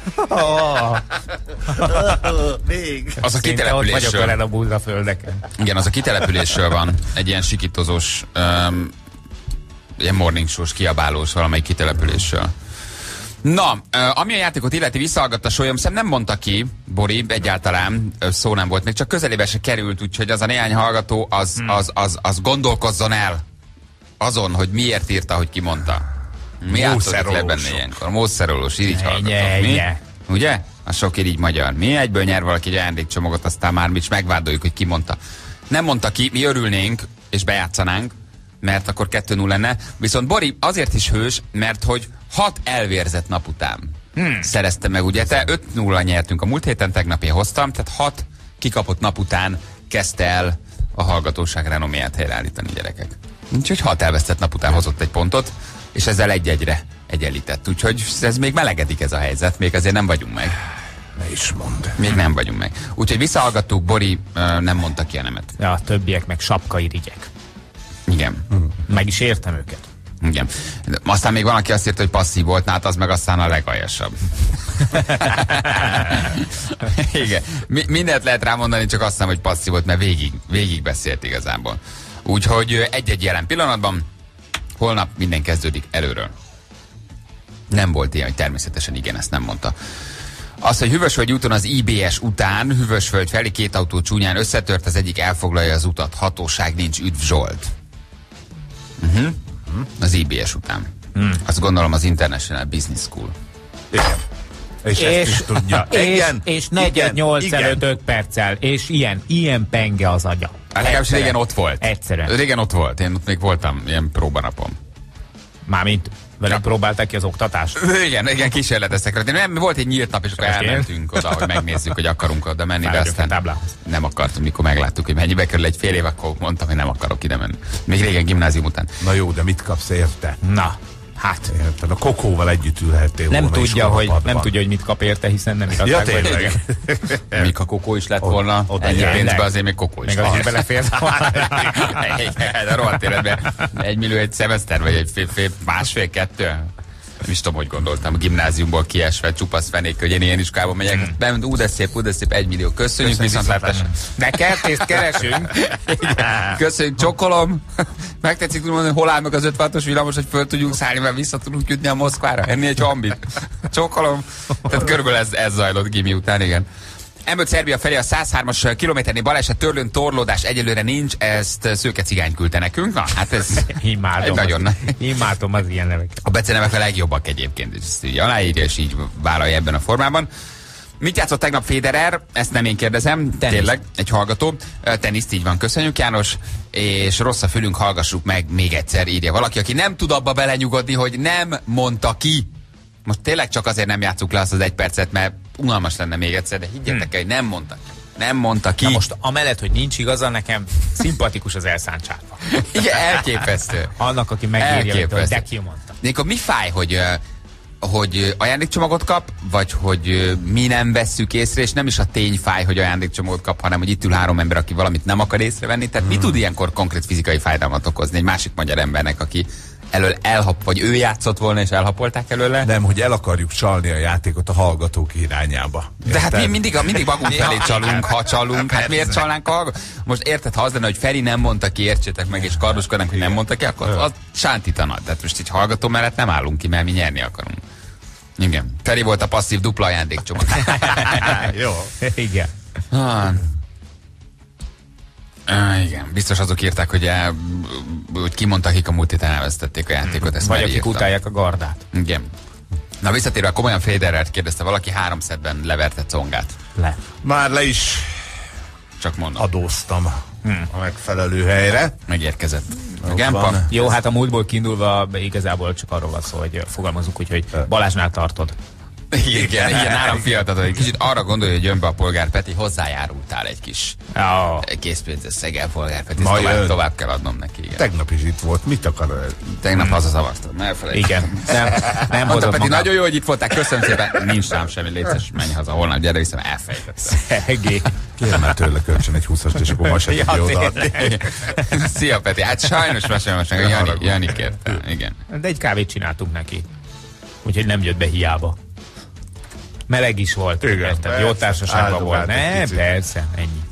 Oh. Még. Az a kitelepülésről. Vagyok a Buldaföldeken. Igen, az a kitelepülésről van. Egy ilyen sikítozós, um, ilyen morning shows, kiabálós valamelyik kitelepülésről. Na, ami a játékot illeti, visszahallgatta Sólyom, szem nem mondta ki, Bori, egyáltalán szó nem volt, még csak közelébe se került, úgyhogy az a néhány hallgató az, hmm. az, az, az gondolkozzon el azon, hogy miért írta, hogy kimondta. Mi játszódik le benne ilyenkor? Mószerolós, irigy hallgatók. Mi? Ugye? A sok irigy magyar. Mi egyből nyer valaki egy ajándékcsomagot, aztán már mi is megvádoljuk, hogy kimondta. Nem mondta ki, mi örülnénk, és bejátszanánk, mert akkor kettő null lenne. Viszont Bori azért is hős, mert hogy hat elvérzett nap után hmm. szerezte meg. Ugye te öt nulla nyertünk a múlt héten, tegnap én hoztam, tehát hat kikapott nap után kezdte el a hallgatóság renoméját helyreállítani, gyerekek. Úgyhogy hat elvesztett nap után hozott egy pontot, és ezzel egy-egyre egyenlített. Úgyhogy ez még melegedik ez a helyzet, még azért nem vagyunk meg. Ne is mondd. Még nem vagyunk meg. Úgyhogy visszahallgattuk, Bori uh, nem mondta ki a nemet. Ja, a többiek meg sapkairigyek. Igen. Meg is értem őket. Igen. Aztán még van, aki azt írta, hogy passzív volt, hát az meg aztán a legaljasabb. Igen. Mi, mindent lehet rámondani, csak azt hiszem, hogy passzív volt, mert végig, végig beszélt igazából. Úgyhogy egy-egy jelen pillanatban, holnap minden kezdődik előről. Nem volt ilyen, hogy természetesen igen, ezt nem mondta. Az, hogy Hűvösvölgy úton az i bé es után Hűvösvölgy felé két autó csúnyán összetört, az egyik elfoglalja az utat, hatóság nincs, üdv Zsolt. Uh-huh. Az i bé es után. Hmm. Azt gondolom az International Business School. Igen. És, és ezt is tudja. És, igen, és negyed nyolc előtt öt perccel, és ilyen, ilyen penge az agya. Legalábbis régen ott volt. Egyszerűen. Régen ott volt, én ott még voltam ilyen próbanapom. Mármint vele próbálták ki az oktatást? Igen, igen, kísérleteztek rá. Nem, volt egy nyílt nap, és akkor elmentünk oda, hogy megnézzük, hogy akarunk oda menni, de aztán nem akartunk, mikor megláttuk, hogy mennyibe kerül egy fél év, akkor mondtam, hogy nem akarok ide menni. Még régen gimnázium után. Na jó, de mit kapsz érte? Na, hát. Érted, a kokóval együtt ülhettél nem volna tudja, hogy, nem tudja, hogy mit kap érte, hiszen nem igazság ja, vagy. Még a kokó is lett volna, ennyi pénzbe azért még kokó is. Még az is belefért volna. De rohadt életben egy millió egy szemeszter, vagy egy fél, fél, másfél, kettő. Nem is tudom, hogy gondoltam, a gimnáziumból kiesve, csupasz fenék, hogy én ilyen iskába megyek. Hmm. Bement, ú, de szép, ú, de szép, egy millió. Köszönjük, viszontlátásra. De kertészt keresünk. Köszönjük, csokolom. Megtetszik tudni mondani, hol áll meg az ötvenhatos villamos, hogy föl tudjunk szállni, mert vissza tudunk jutni a Moszkvára. Enni egy hambit. Csokolom. Tehát körülbelül ez, ez zajlott gimi után, igen. em öt Szerbia felé a száz hármas kilométernél baleset, törlőn torlódás egyelőre nincs, ezt Szőke Cigány küldte nekünk. Na, hát ez imádom, nagyon az, imádom az ilyen nevek. A becenevek a legjobbak egyébként, és ezt így aláírja, és így vállalja ebben a formában. Mit játszott tegnap Federer? Ezt nem én kérdezem, Tenis. Tényleg, egy hallgató. Teniszt, így van, köszönjük János, és rossz a fülünk, hallgassuk meg még egyszer, írja valaki, aki nem tud abba belenyugodni, hogy nem mondta ki. Most tényleg csak azért nem játsszuk le azt az egy percet, mert unalmas lenne még egyszer, de higgyetek hmm. el, hogy nem mondta ki. Nem mondta ki. Na most amellett, hogy nincs igaza, nekem szimpatikus az elszántságban. Igen, elképesztő. Annak, aki megírja, hogy de ki mondta. De akkor mi fáj, hogy, hogy ajándékcsomagot kap, vagy hogy mi nem vesszük észre, és nem is a tény fáj, hogy ajándékcsomagot kap, hanem hogy itt ül három ember, aki valamit nem akar észrevenni. Tehát hmm. mi tud ilyenkor konkrét fizikai fájdalmat okozni egy másik magyar embernek, aki elől elhap, vagy ő játszott volna, és elhapolták előle. Nem, hogy el akarjuk csalni a játékot a hallgatók irányába. De hát mi mindig, mindig magunk felé csalunk, ha csalunk. Hát miért csalnánk a hallgatók? Most érted, ha az lenne, hogy Feri nem mondta ki, értsétek meg, és kardoskodnánk, hogy nem mondta ki, akkor az sántítana. Tehát most így hallgató mellett nem állunk ki, mert mi nyerni akarunk. Igen. Feri volt a passzív dupla ajándékcsomag. Jó. Igen. Ah. Ah, igen, biztos azok írták, hogy, el, hogy kimondtak, akik a múlt héten elvesztették a játékot. Ezt vagy akik utálják a gardát. Igen. Na visszatérve, komolyan Federert kérdezte valaki, három szettben leverte Congát. Le. Már le is csak mondom. Adóztam hmm. a megfelelő helyre. Megérkezett. Igen, jó, hát a múltból kiindulva igazából csak arról van szó, hogy fogalmazunk úgy, hogy Balázsnál tartod. Igen, igen, igen, nálam fiatal, egy kicsit arra gondolja, hogy jön be a Polgár Peti, hozzájárultál egy kis oh. készpénzösszeggel, Polgár Peti, tovább, tovább kell adnom neki. Igen. Tegnap is itt volt, mit akar? Tegnap hmm. hazaszavaztam, elfelejtettem. Igen, nem, nem hozott Peti, magam. Nagyon jó, hogy itt voltál, köszönöm szépen, nincs rám semmi, létszes, menj haza, holnap gyere vissza, elfelejtettem. Szegély. Kérem már tőle kölcsön egy húszast, és akkor ma se tudja odaadni. Szia Peti, hát sajnos ma sem, most Jani, Jani kérte, igen. De egy kávét csináltunk neki, úgyhogy nem jött be hiába. Meleg is volt, értem, jó társaságban volt. Ne, persze, ennyi.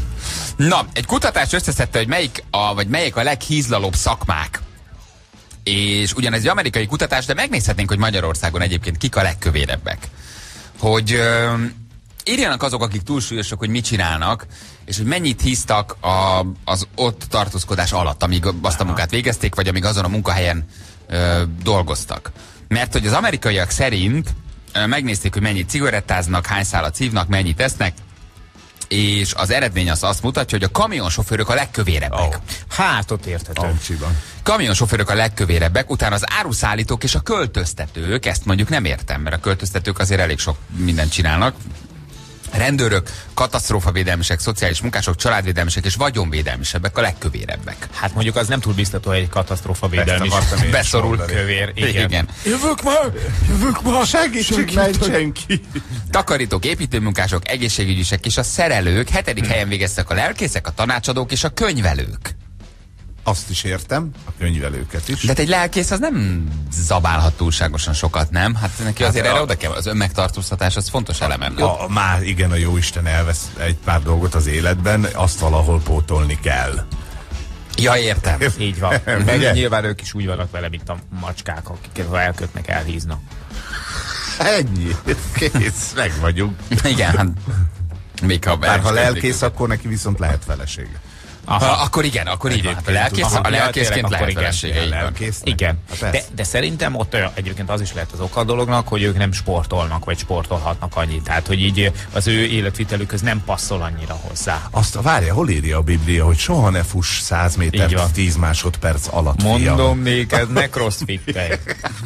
Na, egy kutatás összeszedte, hogy melyik a, vagy melyik a leghízlalóbb szakmák. és ugyanez egy amerikai kutatás, de megnézhetnénk, hogy Magyarországon egyébként kik a legkövérebbek. Hogy ö, írjanak azok, akik túlsúlyosok, hogy mit csinálnak, és hogy mennyit híztak a, az ott tartózkodás alatt, amíg azt a munkát végezték, vagy amíg azon a munkahelyen ö, dolgoztak. Mert hogy az amerikaiak szerint ö, megnézték, hogy mennyit cigarettáznak, hány szálat szívnak, mennyit esznek, és az eredmény az azt mutatja, hogy a kamionsofőrök a legkövérebbek. Oh. Hát, ott érthető. Amcsiban. Kamionsofőrök a legkövérebbek, utána az áruszállítók és a költöztetők, ezt mondjuk nem értem, mert a költöztetők azért elég sok mindent csinálnak. Rendőrök, katasztrófavédelmisek, szociális munkások, családvédelmisek és vagyonvédelmisebbek a legkövérebbek. Hát mondjuk az nem túl biztató, hogy egy katasztrófavédelmi beszorul kövér. Igen. Igen. Jövök már! Jövök már! Segítsük, mentsen ki! Takarítók, építőmunkások, egészségügyisek és a szerelők, hetedik helyen végeztek a lelkészek, a tanácsadók és a könyvelők. Azt is értem, a könyvelőket is. De hát egy lelkész az nem zabálhat túlságosan sokat, nem? Hát neki azért hát erre oda kell, az önmegtartóztatás, az fontos elem. A, a, már igen, a jóisten elvesz egy pár dolgot az életben, azt valahol pótolni kell. Ja, értem. Így van. Meg nyilván ők is úgy vannak vele, mint a macskák, akiket ha elkötnek, elhíznak. Ennyi. Kész, meg vagyunk. Igen, hát még ha... Bár ha lelkész, akkor neki viszont lehet felesége. Aha. Ha, akkor igen, akkor így van. Hát a lelkész, a lelkészként lehet felesége. Igen. De, de szerintem ott egyébként az is lehet az oka a dolognak, hogy ők nem sportolnak, vagy sportolhatnak annyit. Tehát, hogy így az ő életvitelükhöz nem passzol annyira hozzá. Azt várja, hol írja a Biblia, hogy soha ne fuss száz métert tíz másodperc alatt, mondom fiam. néked, ne crossfit-tej.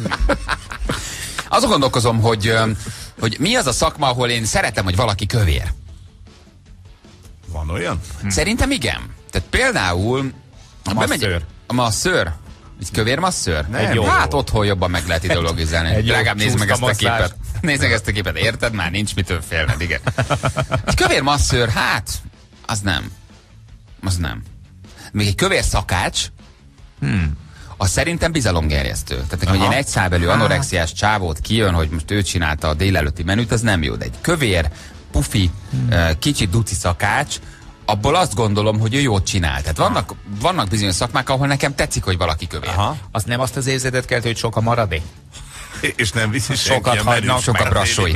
Azon gondolkozom, hogy, hogy mi az a szakma, ahol én szeretem, hogy valaki kövér. Van olyan? Hm. Szerintem igen. Tehát például... A masszőr. A masszőr? Egy kövér masszőr? Nem, jó. Hát otthon jobban meg lehet ideologizálni. Drágám, nézd meg ezt a képet. Nézd meg ezt a képet, érted? Már nincs mitől félned, igen. Egy kövér masszőr, hát, az nem. Az nem. Még egy kövér szakács, hmm. az szerintem bizalomgerjesztő. Tehát, hogy egy egyszálbelű anorexiás csávót kijön, hogy most ő csinálta a délelőtti menüt, az nem jó. De egy kövér, pufi, hmm. kicsit duci szakács, abból azt gondolom, hogy ő jót csinál. Tehát vannak, vannak bizonyos szakmák, ahol nekem tetszik, hogy valaki kövér. Aha. Az nem azt az érzetet kelt, hogy sok a maradék? És nem viszi sokat hagynak, sok a brassói.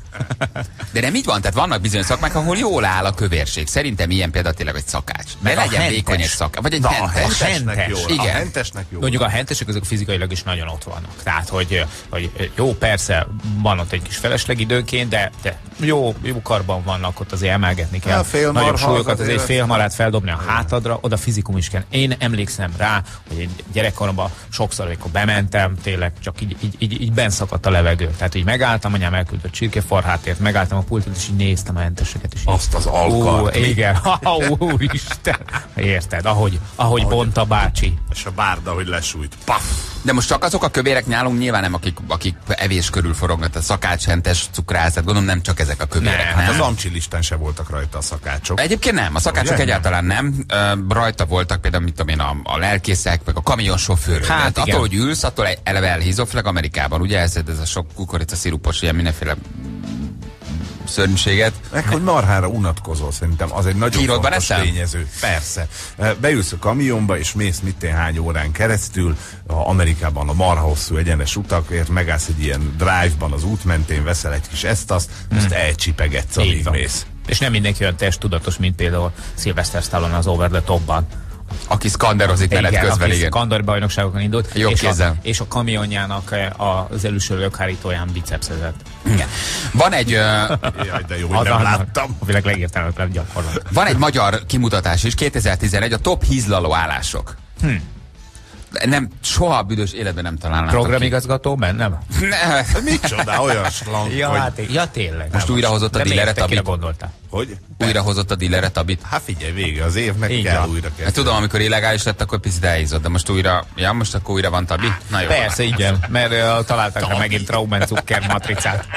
De nem így van, tehát vannak bizonyos szakmák, ahol jól áll a kövérség. Szerintem ilyen például tényleg egy szakács. De legyen vékony egy szakács. Vagy egy Na, hentes. A hentesnek jó. Igen. A hentesnek jó. Mondjuk a hentesek azok fizikailag is nagyon ott vannak. Tehát, hogy, hogy jó, persze van ott egy kis felesleg időnként, de, de jó, jó karban vannak, ott azért emelgetni kell. Ja, nagyobb súlyokat, azért félmarát feldobni a hátadra, oda fizikum is kell. Én emlékszem rá, hogy én gyerekkoromban sokszor, amikor bementem, tényleg csak így, így, így, így benszakadt a levegő. Tehát így megálltam, anyám elküldött csirkefarhátért, megálltam a pultot, és így néztem a henteseket. És azt az alkart. Ó, igen. Úristen. Érted, ahogy, ahogy, ahogy bont a bácsi. És a bárda, hogy lesújt. Paf! De most csak azok a kövérek nálunk nyilván nem, akik, akik evés körül forognak, a szakács, hentes, cukrász, tehát gondolom nem csak ezek a kövérek. Nem, nem? Hát az amcsi listán se voltak rajta a szakácsok. Egyébként nem, a szakácsok ugye? Egyáltalán nem. Uh, rajta voltak például, mit tudom én, a, a lelkészek, meg a kamionsofőrök. Hát attól, hogy ülsz, attól eleve elhízol, főleg Amerikában, ugye ez, ez a sok kukoricaszirupos, ilyen mindenféle szörnyűséget. Meg, hogy marhára unatkozol, szerintem az egy nagyon Hírodban fontos eszem? tényező. Persze. Beülsz a kamionba, és mész mit hány órán keresztül, a Amerikában a marha hosszú egyenes utakért, megállsz egy ilyen drive-ban az út mentén, veszel egy kis ezt-azt, hmm. azt elcsipegetsz, amíg mész. És nem mindenki olyan testtudatos, mint például Sylvester Stallone az Over the Top-ban. Aki szkanderozik menet közben, igen. Skandar bajnokságokon indult, Jobb és, kézzel. a, és a kamionjának az előső lökhárítóján bicepszezett. Igen. Van egy... Uh, Jaj, de jó, hogy nem láttam. A világ legértelmetlenebb gyakorlat. Van egy magyar kimutatás is, kétezer-tizenegy, a top hízlaló állások. Hm. Nem, soha büdös életben nem találnátok. Programigazgató bennem? Ne. Micsoda, olyan slank, ja, hogy... hát, ja, tényleg. Most újra hozott a díleret, Abit. Gondoltál? Hogy? Újra hozott a díleret, Abit. Hát figyelj, vége az évnek, így kell van. újra kezdeni. Hát tudom, amikor illegális lett, akkor picit elhízott, de most újra, ja, most akkor újra van Tabi? Na jó. Persze, igen, mert uh, találtak rá megint Trauben-Zucker matricát.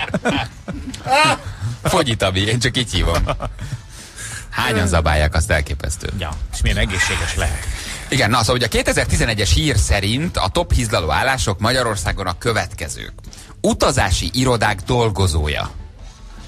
Fogyi Tabi, én csak így hívom. Hányan zabálják, azt elképesztő. Ja, és milyen egészséges lehet. Igen, na szóval ugye a kétezer-tizenegyes hír szerint a top hízlaló állások Magyarországon a következők. Utazási irodák dolgozója.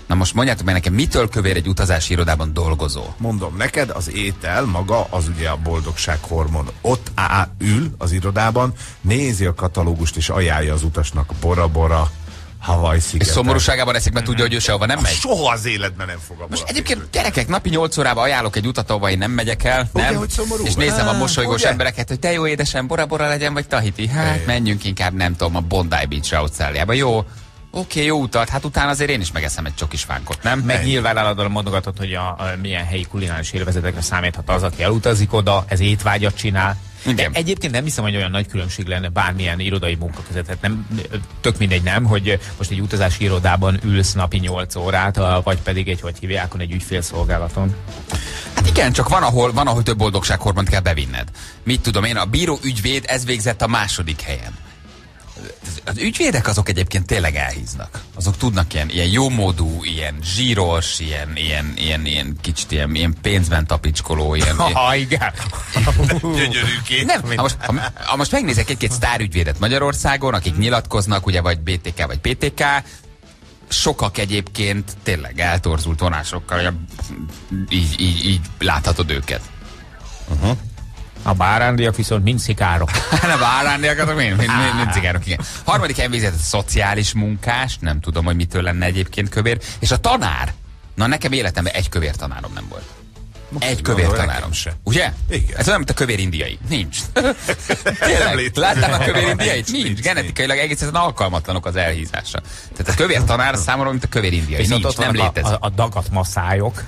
Na most mondjátok meg nekem, mitől kövér egy utazási irodában dolgozó? Mondom neked, az étel maga, az ugye a boldogsághormon. Ott á, ül az irodában, nézi a katalógust és ajánlja az utasnak Bora-Bora, Hawaii szigetek. És szomorúságában eszékbe tudja, hogy ő sehova nem megy? Soha az életben nem fog a Most egyébként gyerekek, napi nyolc órában ajánlok egy utat, ahova én nem megyek el, Ugye, nem? hogy szomorú És vagy? nézem a Á, mosolygós ugye? embereket, hogy te jó édesem, Bora-Bora legyen, vagy Tahiti. Hát Igen. menjünk inkább, nem tudom, a Bondi Beach-re Ausztráliába. Jó, oké, jó utat, hát utána azért én is megeszem egy csokis fánkot, nem? Meg nyilván állandóan mondogatod, hogy a, a milyen helyi kulináris élvezetekre számíthat az, aki elutazik oda, ez étvágyat csinál. De Igen. egyébként nem hiszem, hogy olyan nagy különbség lenne bármilyen irodai munka között. Tehát nem, tök mindegy nem, hogy most egy utazási irodában ülsz napi nyolc órát, vagy pedig egy, hogy hívják, egy ügyfélszolgálaton. Hát igen, csak van ahol, van, ahol több boldogsághormont kell bevinned. Mit tudom én, a bíró ügyvéd, ez végzett a második helyen. Az ügyvédek azok egyébként tényleg elhíznak. Azok tudnak ilyen, ilyen jómódú, ilyen zsíros, ilyen, ilyen, ilyen, ilyen kicsit ilyen, ilyen pénzben tapicskoló, ilyen... Ha, igen. Gyönyörűként. Nem, ha most, ha, ha most megnézek egy-két sztárügyvédet Magyarországon, akik nyilatkoznak, ugye, vagy bé té ká, vagy pé té ká, sokak egyébként tényleg eltorzult vonásokkal, így, így, így láthatod őket. Uh-huh. A bárándiak viszont mind szikárok. Nem, bárándiak azok mind, mind, mind, mind cigárok, igen. Harmadik helyen végzett a szociális munkás, nem tudom, hogy mitől lenne egyébként kövér, és a tanár. Na nekem életemben egy kövér tanárom nem volt. Egy kövér Gondolom, tanárom nekem se. Ugye? Igen. Ez olyan, mint a kövér indiai. Nincs. Nem Tényleg? létezik. Láttál a kövér indiait? Nincs, Nincs. nincs, Genetikailag egészen alkalmatlanok az elhízásra. Tehát a kövér tanár számomra, mint a kövér indiai. Viszont Nincs, ott nem vannak létezik. a, a, a dagat maszályok.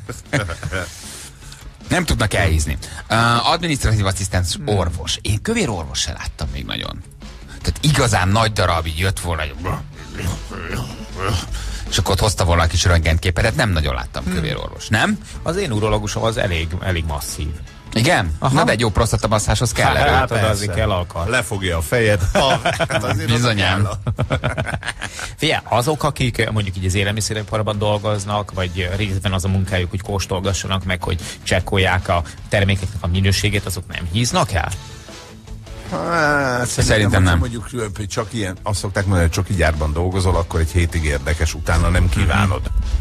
Nem tudnak elhízni. Uh, adminisztratív asszisztens orvos. Én kövér orvos se láttam még nagyon. Tehát igazán nagy darab, így jött volna, és akkor ott hozta volna a kis röntgenképet, nem nagyon láttam kövér orvos. Nem? Az én urológusom az elég, elég masszív. Igen? Aha. Na de egy jó prostatabasszáshoz kell erő. Hát, oda persze. azért kell alkalm. Lefogja a fejed. Ha, hát azért Bizonyám. oda kell. Figyelj, azok, akik mondjuk így az élelmiszeriparban dolgoznak, vagy részben az a munkájuk, hogy kóstolgassanak meg, hogy csekkolják a termékeknek a minőségét, azok nem híznak el? Hát, Szerintem nem. Mondjuk hogy csak ilyen, azt szokták mondani, hogy csak így gyárban dolgozol, akkor egy hétig érdekes, utána nem kívánod.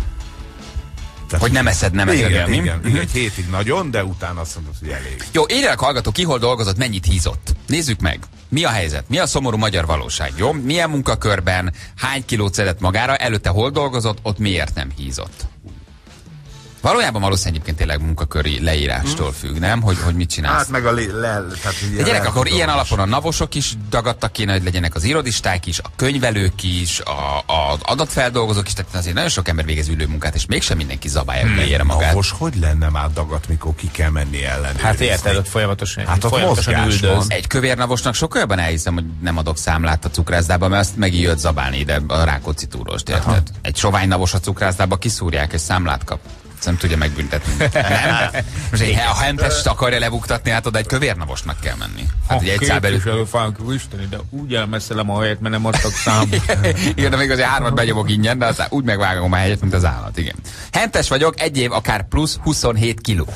Tehát, Hogy nem eszed, nem igen, eszed, mi? igen, igen, egy hétig nagyon, de utána azt mondod, hogy elég. Jó, írják hallgató, ki hol dolgozott, mennyit hízott. Nézzük meg. Mi a helyzet? Mi a szomorú magyar valóság, jó? Milyen munkakörben, hány kilót szedett magára, előtte hol dolgozott, ott miért nem hízott? Valójában valószínűleg egyébként tényleg munkaköri leírástól függ, nem? Hogy, hogy mit csinálsz. Hát meg a le, le, tehát, De gyerek, akkor ilyen alapon a navosok is dagadtak kéne, hogy legyenek az irodisták is, a könyvelők is, a, az adatfeldolgozók is, tehát azért nagyon sok ember végez ülő munkát, és mégsem mindenki zabálja, hogy leírja magát. Most hogy lenne már dagat, mikor ki kell menni ellen? Hát érted, ott folyamatosan, Hát ott folyamatosan mozgás üldöz. van. Egy kövérnavosnak sokkal jobban elhiszem, hogy nem adok számlát a cukrászdába, mert azt megint jött zabálni ide a Rákóczi túrost, érted? Egy sovány navos a cukrászdába kiszúrják, és számlát kap. Nem tudja megbüntetni. Nem? Most egy, ha hentest akarja lebuktatni, hát oda egy kövérnavosnak kell menni. Hát ugye egy szál belül... Isteni, de úgy elmeszelem a helyet, mert nem adtak számot. Igen, de még azért hármat begyomok ingyen, de aztán úgy megvágom a helyet, mint az állat, igen. Hentes vagyok, egy év akár plusz huszonhét kiló.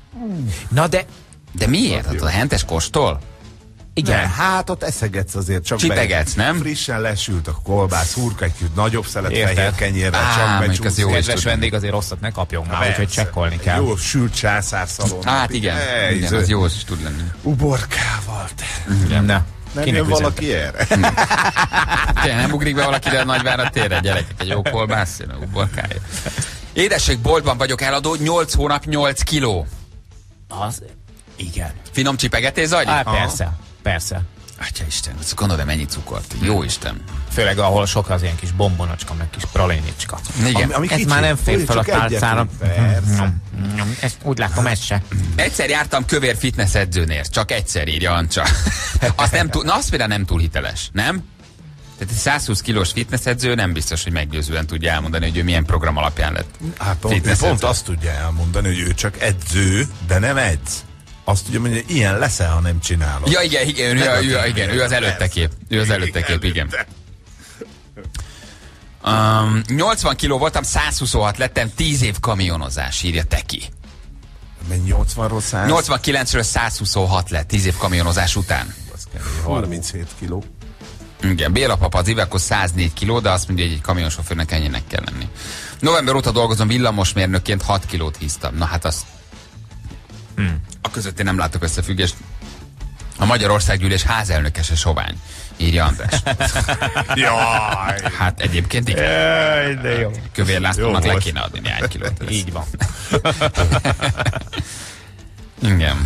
Na de De miért? Hát a hentes kóstol? Igen. Ne, hát ott eszegetsz azért, csak Csipegetsz, be, nem? Frissen lesült a kolbász, hurka egy kicsit nagyobb szelet Érted? fehér kenyérre, Á, csak mondjuk az jó is. kedves tudom. vendég azért rosszat ne kapjon már, úgyhogy Persze. csekkolni kell. Jó sült császárszalon. Hát igen, igen, az jó is tud lenni. Uborkával. Te. Nem, ne. Nem Kinek jön üzentem? valaki erre? Tényleg nem ugrik be valaki, de a Nagyvárad térre, gyerekek, egy jó kolbász, jön a uborkája. Édesség, boltban vagyok eladó, nyolc hónap, nyolc kiló. Az, igen. Finom csipegetés, Agyi? Á, persze, persze. Atya Isten, gondolod, mennyi cukort. Jó Isten. Főleg ahol sok az ilyen kis bombonocska, meg kis pralénicska. Igen. Ami, ami Ez kicsi. már nem fér Úgy, fel a csak egyet tálcára. tud, persze. Ezt úgy látom, ez se. Egyszer jártam kövér fitness edzőnél, csak egyszer írja Ancsa. Azt nem túl, na azt például nem túl hiteles, nem? Tehát egy százhúsz kilós fitness edző nem biztos, hogy meggyőzően tudja elmondani, hogy ő milyen program alapján lett. Hát pont, fitness pont edző. azt tudja elmondani, hogy ő csak edző, de nem edz. Azt tudja mondani, hogy ilyen leszel, ha nem csinálod. Ja, igen, igen, ő, ő, ő, igen, ő az előtte kép. Ő az előtte kép, igen. Um, nyolcvan kiló voltam, százhuszonhat lettem, tíz év kamionozás, írja Teki. Menj nyolcvanról száz. nyolcvankilencről százhuszonhat lett, tíz év kamionozás után. Az kell, hogy harminchét kiló. Igen, Béla papa az Iveco száznégy kiló, de azt mondja, hogy egy kamionsofőrnek ennyinek kell lenni. November óta dolgozom villamosmérnökként, hat kilót híztam. Na hát azt... Hmm. A között én nem látok összefüggést. A Magyarországgyűlés házelnöke se sovány, írja András. Jaj! Hát egyébként igen. Jaj, de jó. Kövér Lászlónak le kéne adni néhány kilót. Ez. Így van. Igen.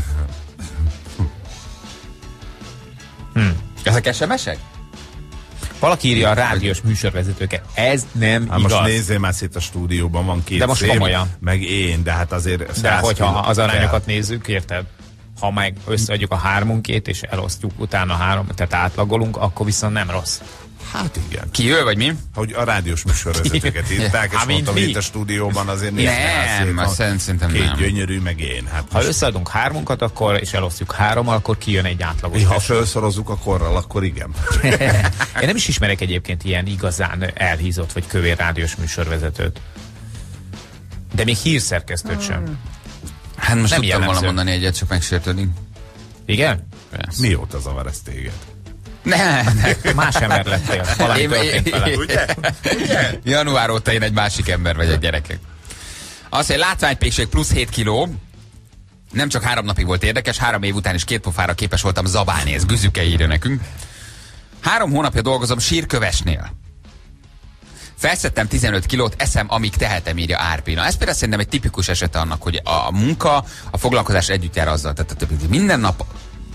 Hmm. Ezek es em esek? Valaki írja a rádiós műsorvezetőket. Ez nem hát igaz. most nézzél már szét a stúdióban, van két De most szép, komolyan. meg én, de hát azért... De hogyha kiló az arányokat kell. nézzük, érted? Ha meg összeadjuk a hármunkét, és elosztjuk utána három, tehát átlagolunk, akkor viszont nem rossz. Hát igen. Ki ő, vagy mi? Hogy a rádiós műsorvezetőket írták, és Hát, mint mondtam, mi? itt a stúdióban azért nézzél már szét, Nem, van azt szerintem két nem. gyönyörű, meg én. Hát Ha most, összeadunk hármunkat, akkor, és elosztjuk hárommal, akkor kijön egy átlagos. ha test. felszorozzuk a korral, akkor igen. Én nem is ismerek egyébként ilyen igazán elhízott vagy kövér rádiós műsorvezetőt. De még hírszerkesztőt sem. Hát most Nem tudtam volna jellemző. mondani egyet, csak megsértődik. Igen? Persze. Mióta zavar ez téged? Ne, ne. Más ember lettél. Valami Én- történt vele. Ugye? Ugye? Január óta én egy másik ember vagyok, gyerekek. Azt, hogy látványpékség plusz hét kiló, nem csak három napig volt érdekes, három év után is két pofára képes voltam zabálni, ez Güzüke írja nekünk. Három hónapja dolgozom sírkövesnél. Felszedtem tizenöt kilót, eszem, amíg tehetem, írja Árpina. Ez például szerintem egy tipikus eset annak, hogy a munka, a foglalkozás együtt jár azzal. Tehát tehát minden nap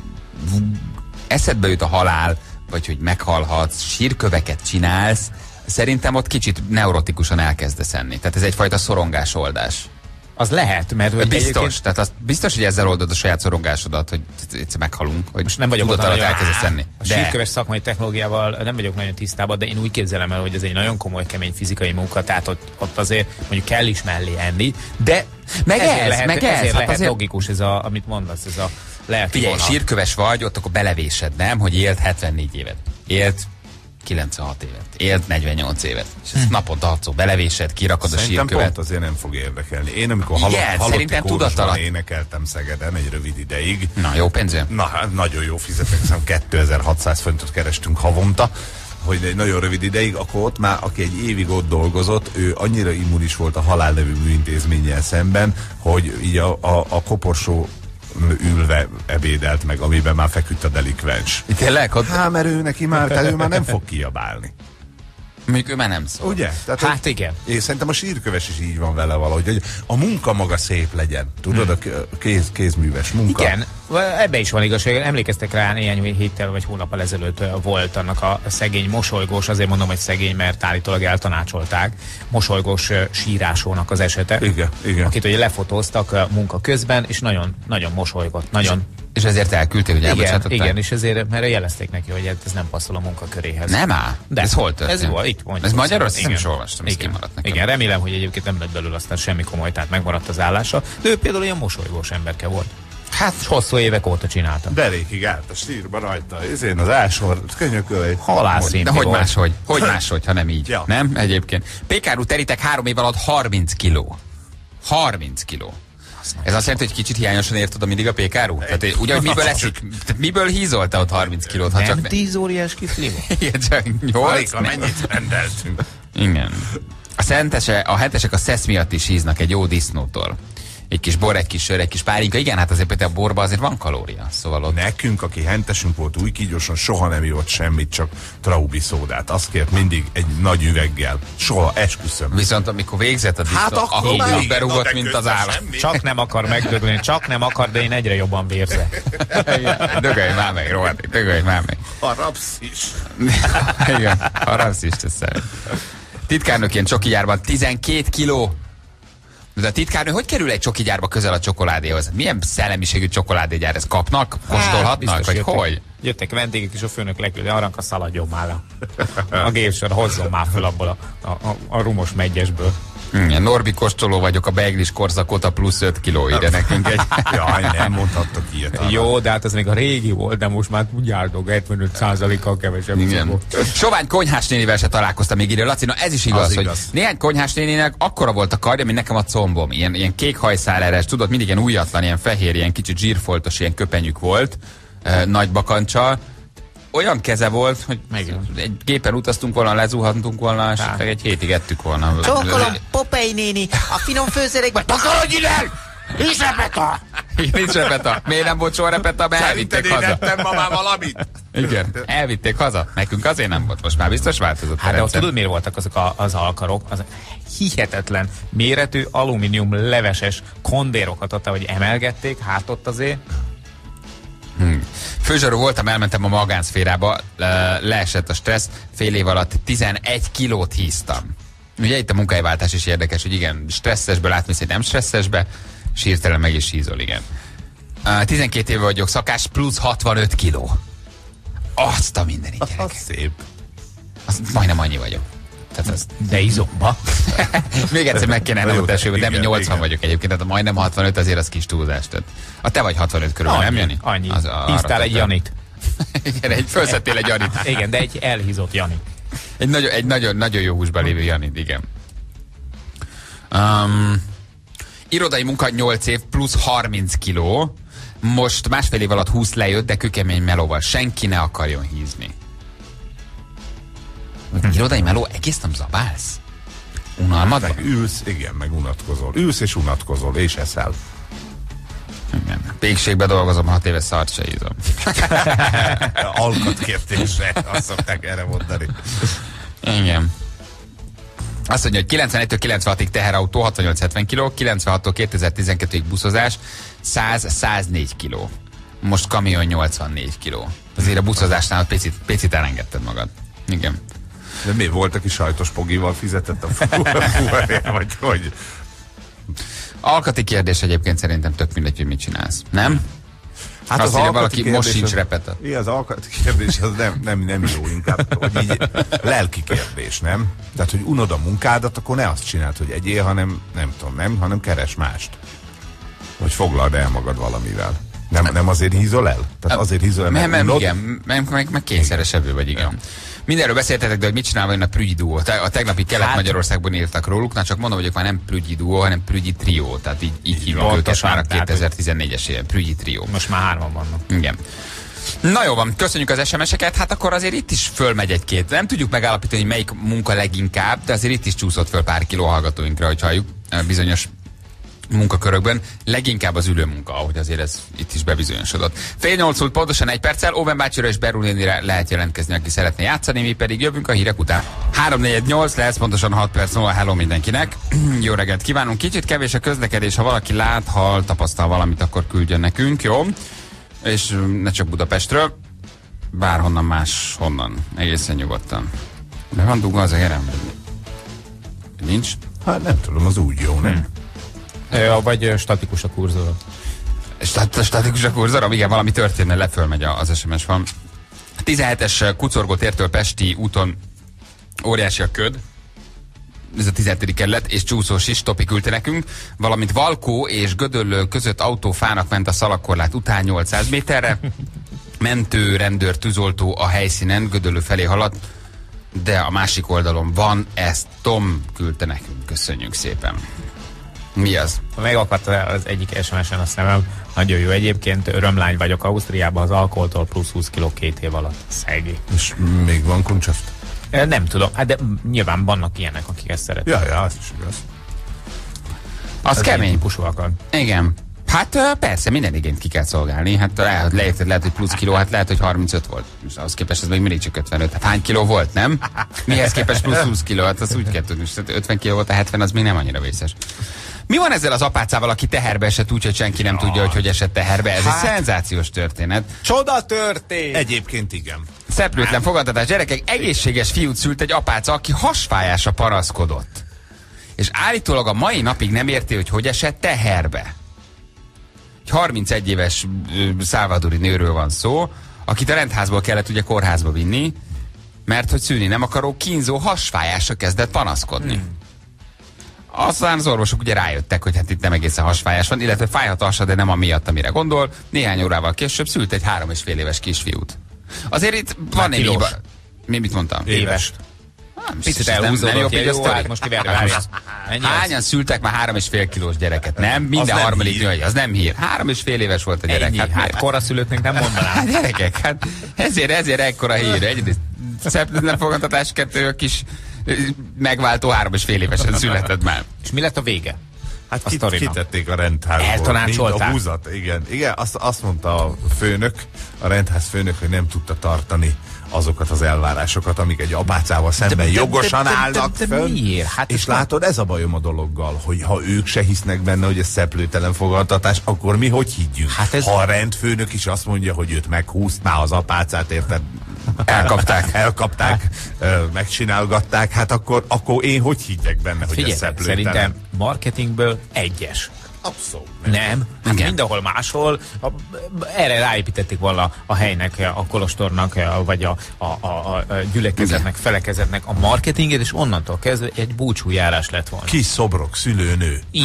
eszedbe jut a halál, vagy hogy meghalhatsz, sírköveket csinálsz, szerintem ott kicsit neurotikusan elkezdesz enni. Tehát ez egyfajta szorongásoldás. Az lehet, mert hogy Biztos, egyébként- tehát az biztos, hogy ezzel oldod a saját szorongásodat, hogy egyszer meghalunk, hogy Most nem vagyok tudat ott, alatt hogy elkezdesz enni. A De sírköves szakmai technológiával nem vagyok nagyon tisztában, de én úgy képzelem el, hogy ez egy nagyon komoly, kemény fizikai munka, tehát ott, ott azért mondjuk kell is mellé enni, de Meg ezért ez, lehet, meg ez, ezért hát lehet azért- logikus ez, a, amit mondasz, ez a lelki figyelj, vonal. sírköves vagy, ott akkor belevésed, nem? Hogy élt hetvennégy évet. Élt kilencvenhat évet. Élt negyvennyolc évet. És ezt naponta harcol, belevésed, kirakod a Szerintem sírkövet. pont azért nem fog érdekelni. Én amikor Igen, halott, halotti szerintem kórusban tudat alatt. énekeltem Szegeden egy rövid ideig. Na, jó pénzért. Na, hát nagyon jó fizetek, hiszem kétezer-hatszáz fontot kerestünk havonta, hogy egy nagyon rövid ideig, akkor ott már, aki egy évig ott dolgozott, ő annyira immunis volt a Halál nevű műintézménnyel szemben, hogy így a, a, a koporsó ülve ebédelt meg, amiben már feküdt a delikvens. Tényleg? Ott, Hát, mert ő neki már, tehát ő már nem fog kiabálni. mondjuk ő már nem szól. Ugye? Tehát, Hát hogy- igen. És szerintem a sírköves is így van vele valahogy, hogy a munka maga szép legyen. Tudod, a kéz, kézműves munka. Igen, ebbe is van igazság. Emlékeztek rá, néhány héttel vagy hónappal ezelőtt volt annak a szegény mosolygós, azért mondom, hogy szegény, mert állítólag eltanácsolták, mosolygós ö, sírásónak az esete. Igen, igen. Akit ugye lefotóztak ö, munka közben, és nagyon, nagyon mosolygott, nagyon... És ezért elküldték, hogy Igen, elbocsátották? igen, és ezért, mert jelezték neki, hogy ez nem passzol a munkaköréhez. Nem áll? De Ez hol történt? Ez volt, itt mondjuk. Ez Magyarországon? Nem Igen. is olvastam, ez Igen. kimaradt nekem. Igen, remélem, hogy egyébként nem lett belőle aztán semmi komoly, tehát megmaradt az állása. De ő például ilyen mosolygós emberke volt. Hát hosszú évek óta csináltam. Derékig állt a sírba rajta, ezért az ásor, könyököl. Halászszinti De hogy volt. máshogy? Hogy máshogy, ha nem így? Ja. Nem? Egyébként. Pékárú terítek három év alatt harminc kiló. harminc kiló. Ez azt jelenti, hogy kicsit hiányosan érted mindig a pékáru? Tehát eh, ugye, hogy miből eszik? Tehát miből hízol te ott harminc kilót? Ha Nem csak tíz óriás kiflió? Igen, csak nyolc? Marika, mennyit rendeltünk? Igen. A szentese, a hetesek a szesz miatt is híznak egy jó disznótól. Egy kis bor, egy kis sör, egy kis pálinka. Igen, hát azért például a borban azért van kalória. Szóval ott... Nekünk, aki hentesünk volt új kígyóson, soha nem ivott semmit, csak traubi szódát. Azt kért mindig egy nagy üveggel. Soha, esküszöm. Viszont amikor végzett a disznó, Hát akkor már akkor igen, berúgott, na de mint az közben állat. semmi. Csak nem akar megdögleni, csak nem akar, de én egyre jobban vérzek. Dögölj már meg, rohadt, dögölj már meg. A rapsz is. Igen, a rapsz is teszem. Titkárnőként csokigyárban tizenkét kiló. De a titkárnő hogy kerül egy csokigyárba közel a csokoládéhoz? Milyen szellemiségű csokoládégyár? Ezt kapnak? Kóstolhatnak? Biztos Vagy jöttek, hogy? Jöttek vendégek, és a főnök leküldi, arranka szaladjon már le. A gépsor, hozzon már föl abból a, a, a, a rumos megyesből. Igen, Norbi kóstoló vagyok, a beiglis korzakota plusz öt kiló, ide nekünk egy... Jaj, nem mondhattok ilyet. arra. Jó, de hát ez még a régi volt, de most már tudjátok, hetvenöt százalékkal kevesebb. Igen. Sovány konyhás nénivel se találkoztam még ide. Laci, na ez is igaz, Az hogy igaz. néhány konyhás néninek akkora volt a karja, mint nekem a combom. Ilyen, ilyen kék hajszáleres, tudod, mindig ilyen újatlan, ilyen fehér, ilyen kicsit zsírfoltos, ilyen köpenyük volt, eh, nagy bakancsal. olyan keze volt, hogy Igen. egy gépen utaztunk volna, lezuhantunk volna, esetleg egy hétig ettük volna. Csókolom, Popeye néni, a finom főzelékben takarodj innen! Nincs repeta! Nincs repeta. Miért nem volt soha repeta? Mert elvitték Szerinted én haza. ettem ma már valamit? Igen, elvitték haza. Nekünk azért nem volt. Most már biztos változott a Hát de ott rendszer. tudod, miért voltak azok a, az alkarok? Az hihetetlen méretű alumínium leveses kondérokat adta, hogy emelgették, hát ott azért. Hmm. Főzsarú voltam, elmentem a magánszférába, le- leesett a stressz, fél év alatt tizenegy kilót híztam. Ugye itt a munkahelyváltás is érdekes, hogy igen, stresszesből átmész egy nem stresszesbe, és hirtelen meg is hízol, igen. Uh, tizenkét éve vagyok szakás, plusz hatvanöt kiló. Azt a mindenit, gyerekek. Az szép. Azt majdnem annyi vagyok. Tehát az... De izomba. Még egyszer meg kéne Na jó, nem tessék, de mi igen, nyolcvan igen. vagyok egyébként, tehát a majdnem hatvanöt azért az kis túlzás. Tehát a te vagy hatvanöt körül, nem Jani? Annyi. Az a- Híztál arra egy tettem. Janit. Igen, egy felszettél egy Janit. Igen, de egy elhízott Jani. Egy nagyon, egy nagyon, nagyon jó húsban lévő Janit, igen. Um, irodai munka nyolc év plusz harminc kiló. Most másfél év alatt húsz lejött, de kőkemény melóval. Senki ne akarjon hízni. Irodai meló, egész nem zabálsz? Unalmad van? Meg ülsz, igen, meg unatkozol. Ülsz és unatkozol, és eszel. Igen. Pékségben dolgozom, hat éve szart se ízom. Alkatkérdésre, azt szokták erre mondani. Igen. Azt mondja, hogy kilencvenegytől kilencvenhatig teherautó, hatvannyolc hetven kiló, kilencvenhattól kétezer-tizenkettőig buszozás, száz-száznégy kiló. Most kamion nyolcvannégy kiló. Azért a buszozásnál picit, picit elengedted magad. Igen. De mi volt, aki sajtos pogival fizetett a fuvarért, vagy hogy? Alkati kérdés egyébként szerintem tök mindegy, hogy mit csinálsz. Nem? Hát Azt írja alkati valaki, kérdés most sincs az- repeta. Igen, az alkati kérdés az nem, nem, nem jó, inkább hogy így lelki kérdés, nem? Tehát, hogy unod a munkádat, akkor ne azt csináld, hogy egyél, hanem nem tudom, nem, hanem keres mást. Vagy foglald el magad valamivel. Nem, nem azért hízol el? Tehát azért hízol el, Mert, mert mert unod? igen, meg, meg, meg kényszeres evő vagy, igen. Mindenről beszéltetek, de hogy mit csinál vajon a Prügyi duó? Te- A tegnapi Kelet-Magyarországban írtak róluk, na csak mondom, hogy ők már nem Prügyi duó, hanem Prügyi trió. Tehát így, így hívják őket pontosan, már a tehát, kétezer-tizennégyes éven. Prügyi trió. Most már hárman vannak. Igen. Na jó van, köszönjük az es em es-eket, hát akkor azért itt is fölmegy egy-két. Nem tudjuk megállapítani, hogy melyik munka leginkább, de azért itt is csúszott föl pár kiló hallgatóinkra, hogy halljuk eh, bizonyos munkakörökben. Leginkább az ülőmunka, ahogy azért ez itt is bebizonyosodott. Fél nyolc múlt pontosan egy perccel, Óven bácsira és Berulénire lehet jelentkezni, aki szeretne játszani, mi pedig jövünk a hírek után. három negyven nyolc lesz, pontosan hat perc múlva, hello mindenkinek. Jó reggelt kívánunk, kicsit kevés a közlekedés, ha valaki lát, hall, tapasztal valamit, akkor küldjön nekünk, jó? És mm, ne csak Budapestről, bárhonnan más, honnan, egészen nyugodtan. De van dugga az egerem? Nincs? Hát nem tudom, az úgy jó, nem? Ö, Vagy ö, statikus a kurzor. Stat- statikus a kurzorom, igen, valami történne, lefölmegy a- az es em es van. A tizenhetes Kucorgó tértől Pesti úton óriási a köd, ez a tizenhetedik kerület, és csúszós is, Topi küldte nekünk, valamint Valkó és Gödöllő között autófának ment a szalagkorlát után nyolcszáz méterre, mentő, rendőr, tűzoltó a helyszínen, Gödöllő felé haladt, de a másik oldalon van, ezt Tom küldte nekünk, köszönjük szépen. Mi az? Megakadt az egyik es em es-en a szemem. Nagyon jó egyébként. Örömlány vagyok Ausztriában, az alkoholtól plusz húsz kiló két év alatt. Szegi. És még van kuncsaszt? Ö, Nem tudom, hát de nyilván vannak ilyenek, akik ezt szeretik. Ja, ja, az is igaz. Az Ez kemény. ilyen típusú akar. Igen. Hát ö, persze, minden igényt ki kell szolgálni. Hát lehet, leérted, lehet, hogy plusz kiló, hát lehet, hogy harmincöt volt. És ahhoz képest ez még mindig csak ötvenöt. Hát hány kiló volt, nem? Mihez képest plusz húsz kiló? Hát az úgy kell tudni. Tehát ötven kiló volt, a hetven az még nem annyira vészes. Mi van ezzel az apácával, aki teherbe esett úgy, hogy senki nem tudja, hogy hogy esett teherbe? Ez Hát- egy szenzációs történet. Csoda történt! Egyébként igen. Szeplőtlen fogadtatás, gyerekek, egészséges fiút szült egy apáca, aki hasfájásra panaszkodott. És állítólag a mai napig nem érti, hogy hogy esett teherbe. Egy harmincegy éves ö, szálvadori nőről van szó, akit a rendházból kellett ugye kórházba vinni, mert hogy szülni nem akaró kínzó hasfájásra kezdett panaszkodni. Hmm. Aztán az orvosok ugye rájöttek, hogy hát itt nem egészen hasfájás van, illetve fájhat a hasa, de nem amiatt, amire gondol. Néhány órával később szült egy három és fél éves kisfiút. Azért itt van egy kilós. hiba. Mi mit mondtam? Éves. Picit nem, nem elhúzódott, jobb ilyen, így a jó, sztori? hát most kiverni, Hát várjál. most Ennyi az? Hányan szültek már három és fél kilós gyereket? Nem, minden nem harmadik hír. nő, az nem hír. Három és fél éves volt a gyerek. Ennyi, hát miért? koraszülöttnek nem mondanám. Hát gyerekek, hát ezért, ezért ekkora hír. Egyrészt szeptelen fogantatás, kettő a kis ö, megváltó három és fél évesen született már. És mi lett a vége? Hát A kit, sztorinak. kitették a rendházból. Eltanácsolták? Mind a húzat, igen. Igen, azt, azt mondta a főnök, a rendház főnök, hogy nem tudta tartani azokat az elvárásokat, amik egy apácával szemben De- de- jogosan de- de- de- állnak de fönn. miért? Hát És ez látod, ez a bajom a dologgal, hogy ha ők se hisznek benne, hogy ez szeplőtelen fogadtatás, akkor mi hogy higgyünk? Hát ez- Ha a rendfőnök is azt mondja, hogy őt meghúzná az apácát, érted? Elkapták. Elkapták, ö, megcsinálgatták, hát akkor, akkor én hogy higgyek benne, hogy ez Figyelj, szeplőtelen? szerintem marketingből egyes. Abszolút. Nem, hát Igen. mindenhol máshol a, erre ráépítették volna a helynek, a kolostornak, a- vagy a, a, a, a gyülekezetnek, felekezetnek a marketinget, és onnantól kezdve egy búcsújárás lett volna. Kis szobrok, szülőnő. Így.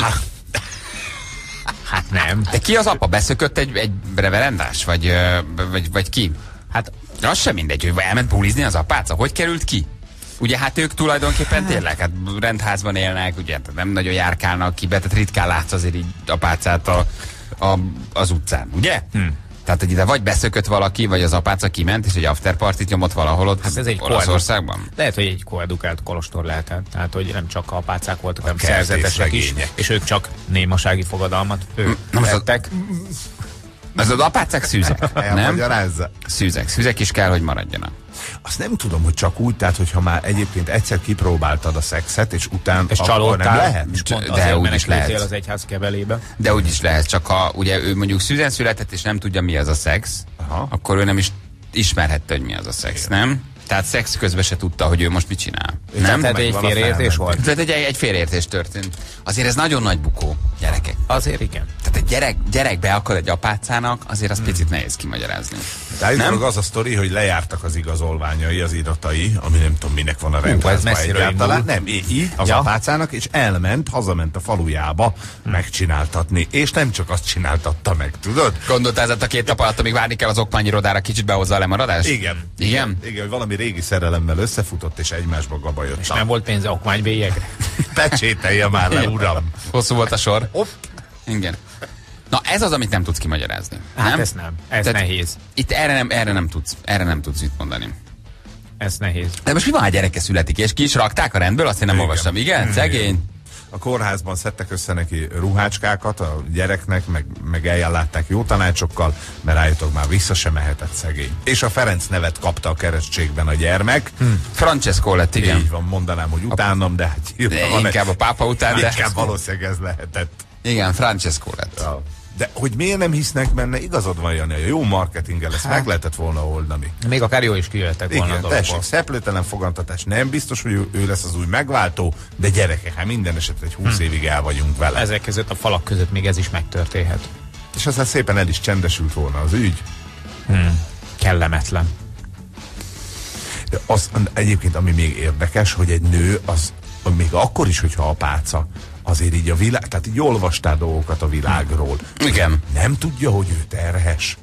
Hát nem. De ki az apa? Beszökött egy, egy reverendás? Vagy, ö, vagy, vagy ki? Hát Az sem mindegy, hogy elment bulizni az apáca. Hogy került ki? Ugye hát ők tulajdonképpen tényleg hát rendházban élnek, ugye hát nem nagyon járkálnak ki be, tehát ritkán látsz azért így apácát a, a, az utcán, ugye? Hm. Tehát, hogy ide vagy beszökött valaki, vagy az apáca kiment, és egy afterpartit nyomott valahol ott Hát ez egy Olaszországban. koedu- Lehet, hogy egy koedukált kolostor lehetett. Tehát, hogy nem csak apácák voltak, hanem kertész szerzetesek is, legények. és ők csak némasági fogadalmat ők Na most a- vettek. Az az apácák szűzek, nem? Elmagyarázza. Szűzek, szűzek is kell, hogy maradjanak. Azt nem tudom, hogy csak úgy, tehát hogyha már egyébként egyszer kipróbáltad a szexet, és utána És akkor nem csalódtál, lehet. és pont De azért úgy is menekültél lehet. az egyház kebelébe. De úgy is lehet, csak ha ugye ő mondjuk szűzen született, és nem tudja, mi az a szex, Aha. akkor ő nem is ismerhette, hogy mi az a szex, nem? Tehát szex közben se tudta, hogy ő most mit csinál. Nem? Tehát egy Megvan a félreértés felmentés. volt. Tehát egy, egy félreértés történt. Azért ez nagyon nagy bukó, gyerekek. Azért igen. Tehát egy gyerek, gyerek beakad egy apácának, azért az picit nehéz kimagyarázni. De állítólag Nem? az a sztori, hogy lejártak az igazolványai, az iratai, ami nem tudom minek van a ez rendházban messziről egyáltalán. indul. Nem, így az Ja. apácának, és elment, hazament a falujába megcsináltatni. És nem csak azt csináltatta meg, tudod? Gondoltál, a két nap alatt, amíg várni kell az okmányirodára, kicsit behozza a lemaradást? Igen. Igen? Igen, hogy valami régi szerelemmel összefutott, és egymásba gabajodtak. És nem volt pénze okmánybélyegre. Pecsételje már le, uram! Hosszú volt a sor. Hopp. Igen. Na ez az, amit nem tudsz kimagyarázni. Hát nem? ez nem. Ez Tehát nehéz. Itt erre nem, erre nem tudsz, erre nem tudsz mit mondani. Ez nehéz. De most mi van, ha a gyereke születik, és ki is rakták a rendből? Azt én nem Igen. olvastam. Igen, szegény. A kórházban szedtek össze neki ruhácskákat a gyereknek, meg, meg eljellátták jó tanácsokkal, mert rájutok már vissza sem mehetett szegény. És a Ferenc nevet kapta a keresztségben a gyermek. Hm. Francesco lett, igen. Így van, mondanám, hogy utánam, de hát De van inkább a pápa után, de... inkább valószínűleg ez lehetett. Igen, Francesco lett. Ja. De hogy miért nem hisznek benne, igazad van, Jani, a jó marketinggel ezt meg lehetett volna oldani. Még akár jó is kijöttek volna a Igen, dologból. tessék, szeplőtelen fogantatás. Nem biztos, hogy ő, ő lesz az új megváltó, de gyerekek, hát minden esetre egy húsz évig el vagyunk vele. Ezek között a falak között még ez is megtörténhet. És aztán szépen el is csendesült volna az ügy. Kellemetlen. De az egyébként, ami még érdekes, hogy egy nő, az még akkor is, hogyha apáca, azért így a világ, tehát így olvastál dolgokat a világról. Igen. Nem tudja, hogy ő terhes.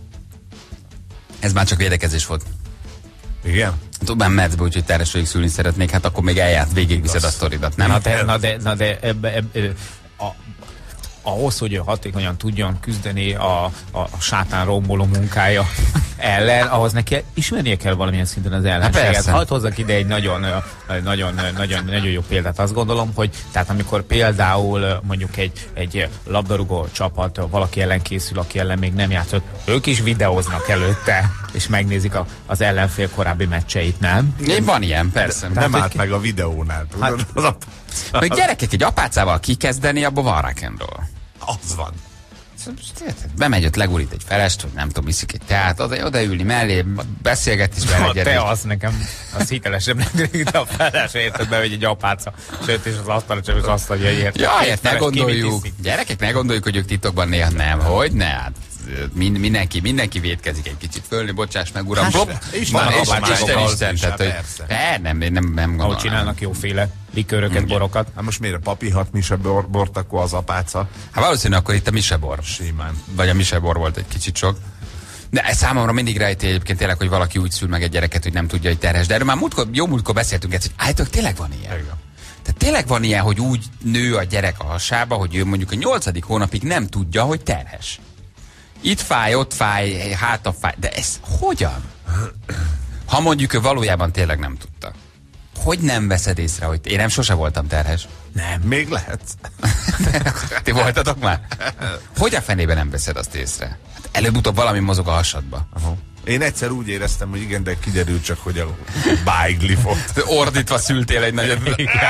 Ez már csak védekezés volt. Igen? Tudom, mehetsz be, úgyhogy terhes vagyok, szülni szeretnék, hát akkor még eljárt, végigviszed a sztoridat, nem? Na de, na de, na de ebbe, ebbe, a, ahhoz, hogy ő hatékonyan tudjon küzdeni a, a, a sátán romboló munkája ellen, ahhoz neki ismernie kell valamilyen szinten az ellenséget. persze. Hadd hozzak ide egy nagyon, ö, nagyon, ö, nagyon, nagyon jó példát. Azt gondolom, hogy tehát amikor például ö, mondjuk egy, egy labdarúgó csapat ö, valaki ellen készül, aki ellen még nem játszott, ők is videóznak előtte, és megnézik a, az ellenfél korábbi meccseit, nem? Én van ilyen, persze. Nem Tehát, állt meg a videónál, tudod? Hát- Az, a, hogy gyerekek, egy apácával kikezdeni, abban van rock and roll. az van. Bemegy ott, legurít egy felest, hogy nem tudom, iszik egy teát, oda, odaülni mellé, beszélget is vele Ha egyet. te az nekem, az hitelesebb nekünk, de a felás érted be, hogy egy apáca, sőt, és az asztalra csak az asztal, hogy érted. Ja, hát ne Feles, ki mit gondoljuk. iszik? Gyerekek, ne gondoljuk, hogy ők titokban néha nem. Hogy ne? Hát, min, mindenki, mindenki vétkezik egy kicsit. Fölni, bocsáss meg, uram. Hát, Plop. Isten, Van, Isten, Isten, Isten, Isten, Isten, tehát, hogy persze. ne, nem, nem, nem, nem Ahogy gondolom. csinálnak jóféle likőröket, borokat. Hát most miért a papi hat mise bor, bort, akkor az apáca? Hát valószínűleg akkor itt a misebor. Simán. Vagy a misebor volt egy kicsit sok. De ez számomra mindig rejti egyébként tényleg, hogy valaki úgy szül meg egy gyereket, hogy nem tudja, hogy terhes. De erről már múltkor, jó múltkor beszéltünk ezt, hogy állítólag tényleg van ilyen. Igen. Tehát tényleg van ilyen, hogy úgy nő a gyerek a hasába, hogy ő mondjuk a nyolcadik hónapig nem tudja, hogy terhes. Itt fáj, ott fáj, háta fáj. De ez hogyan? Ha mondjuk ő valójában tényleg nem tudta. Hogy nem veszed észre, hogy én nem sose voltam terhes? Nem. Még lehetsz. Ti voltatok már? Hogy a fenében nem veszed azt észre? Hát előbb-utóbb valami mozog a hasadba. Aha. Én egyszer úgy éreztem, hogy igen, de kiderült csak, hogy a bájglifot. Ordítva szültél egy nagyot.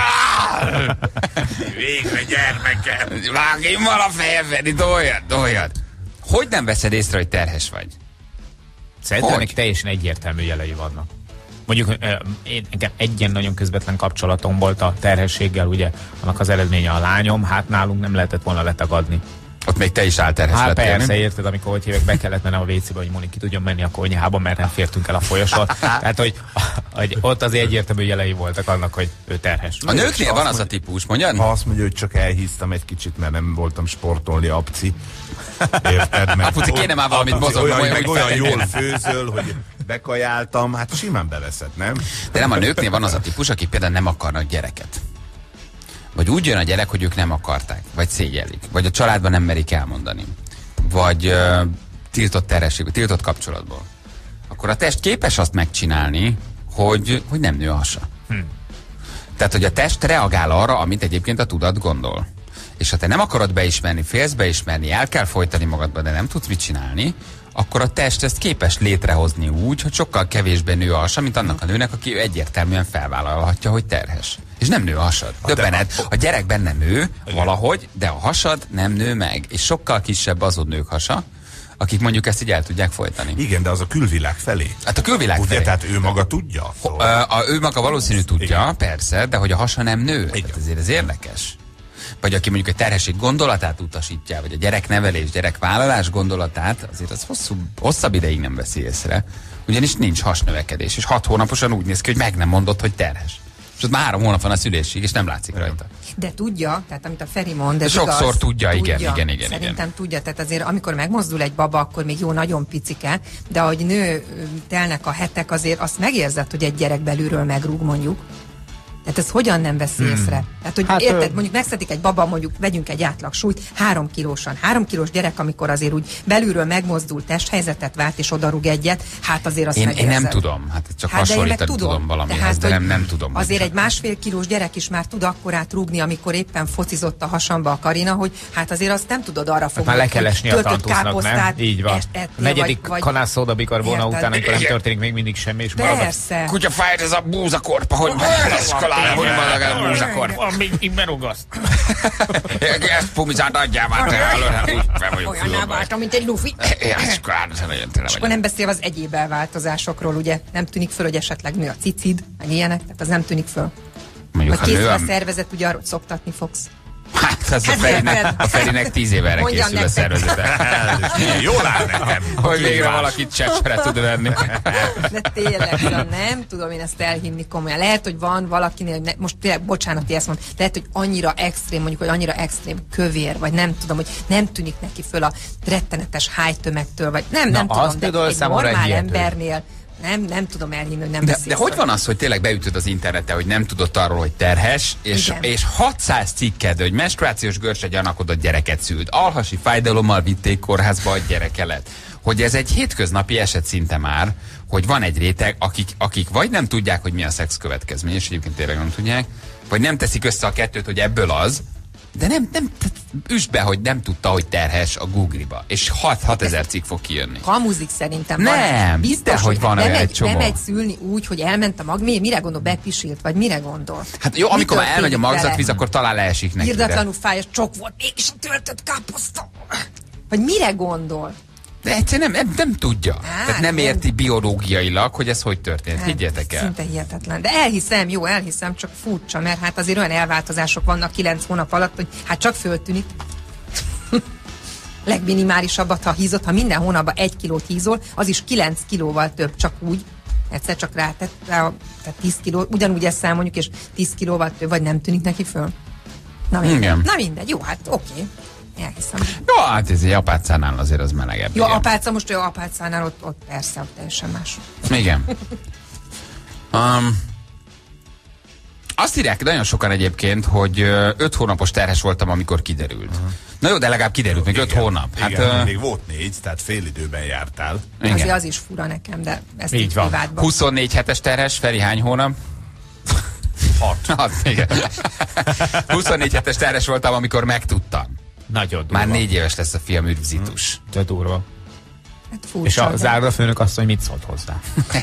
Végre gyermekem! Vágimmal a fejem, Feri, doljad, doljad. Hogy nem veszed észre, hogy terhes vagy? Szerintem még teljesen egyértelmű jelei vannak. Mondjuk én, nekem egy ilyen nagyon közvetlen kapcsolatom volt a terhességgel, ugye annak az eredménye a lányom, hát nálunk nem lehetett volna letagadni. Ott még te is álterhes hát lettél, persze, érted, amikor hogy hívek, be kellett mennem a vécébe, hogy Moni ki tudjon menni a konyhába, mert nem fértünk el a folyosón. Tehát, hogy, hogy ott az egyértelmű jelei voltak annak, hogy ő terhes. A nőknél van az a típus, mondjad? Ha azt mondja, hogy csak elhíztam egy kicsit, mert nem voltam sportolni, apci. Érted? Meg, Apuci, kéne már valamit mozogni, olyan, olyan, meg olyan jól főzöl, hogy bekajáltam, hát simán beveszed, nem? De nem, a nőknél van az a típus, akik például nem akarnak gyereket. Vagy úgy jön a gyerek, hogy ők nem akarták, vagy szégyellik, vagy a családban nem merik elmondani, vagy uh, tiltott terhesség, tiltott kapcsolatból. Akkor a test képes azt megcsinálni, hogy, hogy nem nő a hasa. Hm. Tehát, hogy a test reagál arra, amit egyébként a tudat gondol. És ha te nem akarod beismerni, félsz beismerni, el kell folytani magadba, de nem tudsz mit csinálni, akkor a test ezt képes létrehozni úgy, hogy sokkal kevésbé nő a hasa, mint annak a nőnek, aki egyértelműen felvállalhatja, hogy terhes. És nem nő a hasad. Döbbenet. A gyerek benne nő valahogy, de a hasad nem nő meg. És sokkal kisebb azon nők hasa, akik mondjuk ezt így el tudják folytani. Igen, de az a külvilág felé. Hát a külvilág ugye, felé. tehát ő maga tudja? Ho, a, a, ő maga valószínű tudja, igen. Persze, de hogy a hasa nem nő. Igen. Tehát ezért ez érdekes. Vagy aki mondjuk a terhesség gondolatát utasítja, vagy a gyereknevelés, gyerekvállalás gondolatát, azért az hosszú, hosszabb ideig nem veszi észre. Ugyanis nincs hasnövekedés, és hat hónaposan úgy néz ki, hogy meg nem mondott, hogy terhes. És ott már három hónap van a szülésig, és nem látszik rajta. De tudja, tehát amit a Feri mond, ez sokszor igaz, tudja, tudja, igen, igen, igen. Szerintem igen. tudja, tehát azért amikor megmozdul egy baba, akkor még jó, nagyon picike, de ahogy nő, telnek a hetek, azért azt megérzed, hogy egy gyerek belülről megrúg mondjuk. Tehát ez hogyan nem veszi hmm. észre? Tehát, hogy hát, érted, ö... mondjuk megszedik egy baba, mondjuk vegyünk egy átlag súlyt, három kilósan. Három kilós gyerek, amikor azért úgy belülről megmozdul, testhelyzetet vált és odarúg egyet, hát azért azt én, megérzed. Én nem tudom, hát csak hát hasonlítani tudom, tudom valamihez, hát, de nem, nem tudom. Azért egy másfél kilós gyerek is már tud akkorát rúgni, amikor éppen focizott a hasamba a Karina, hogy hát azért azt nem tudod arra fogni, hát már le kell esni a tantusznak, nem? Így van. Etnél, a negyedik vagy, kanász szóda bikarbóna után, amikor nem történik még mindig semmi, és marad a kutyafájt, ez a búzakorpa, hogy eskalára, hogy marad a búzakorpa. Még berugaszt. Ezt pumizát adjál már, te előre, úgy fel vagyok olyanná váltam, mint egy lufi. És akkor nem beszél az egyéb elváltozásokról, ugye? Nem tűnik föl, hogy esetleg nő a cicid, meg ilyenek, tehát az nem tűnik föl. Mondjuk, vagy készül a szervezet, ugye arról szoktatni fogsz. Hát ez a Ferinek, a Ferinek tíz éve erre készül a szervezete. Jól áll nekem. Hogy végre valakit cseppre tud venni. De tényleg, szóval nem tudom én ezt elhinni komolyan. Lehet, hogy van valakinél, ne, most tényleg, bocsánat, hogy ezt mondom, lehet, hogy annyira extrém, mondjuk, hogy annyira extrém kövér, vagy nem tudom, hogy nem tűnik neki föl a rettenetes hájtömegtől, vagy nem, Na, nem tudom, de egy normál egy embernél Nem, nem tudom elhinni, hogy nem De, beszélsz. de hogy van az, hogy tényleg beütöd az interneten, hogy nem tudott arról, hogy terhes, és, és hatszáz cikked, hogy menstruációs görcse gyanakodott gyereket szült, alhasi fájdalommal vitték kórházba a gyerekelet. Hogy ez egy hétköznapi eset szinte már, hogy van egy réteg, akik, akik vagy nem tudják, hogy mi a szex következmény, és egyébként tényleg nem tudják, vagy nem teszik össze a kettőt, hogy ebből az, de nem, nem, üsd be, hogy nem tudta, hogy terhes a Google-ba, és hat ezer cikk fog kijönni. Kamuzik szerintem. Nem, van. Biztos, hogy van nem olyan egy egy csomó. Nem egy szülni úgy, hogy elment a mag, mi, mire gondol, bepisilt, vagy mire gondol? Hát jó, Mi amikor már elmegy a magzatvíz, vele? akkor talán leesik neki. Irdatlanul fáj, csok volt, mégis a töltött káposzta. Vagy mire gondol? De egyszerűen nem, nem, nem tudja. Hát, Tehát nem nem. érti biológiailag, hogy ez hogy történt. Hát, higgyetek el. Szinte hihetetlen. De elhiszem, jó, elhiszem, csak furcsa, mert hát azért olyan elváltozások vannak kilenc hónap alatt, hogy hát csak föltűnik. Legminimálisabbat, ha hízott, ha minden hónapban egy kilót hízol, az is kilenc kilóval több, csak úgy. Egyszer csak rátett rá, tehát tíz kiló, ugyanúgy eszel mondjuk, és tíz kilóval több, vagy nem tűnik neki föl. Na mindegy, Igen. Na mindegy. Jó, hát oké. Elhiszem. Jó, hát ez egy apácánál azért az melegebb. Jó, igen. apáca, most jó, apácánál ott, ott persze, ott teljesen más. Igen. Um, azt írják nagyon sokan egyébként, hogy öt hónapos terhes voltam, amikor kiderült. Uh-huh. Na jó, de legalább kiderült, még öt hónap. Hát, igen, uh, még volt négy, tehát fél időben jártál. Igen. Azért az is fura nekem, de ezt így van. privátban. huszonnégy hetes terhes, Feri hány hónap? Hat. Hat, igen. huszonnégy hetes terhes voltam, amikor megtudtam. Nagyon durva. Már négy éves lesz a fiam, üdvzitus. De durva. Hát furcsa, És a de- zárdafőnök azt, hogy mit szólt hozzá.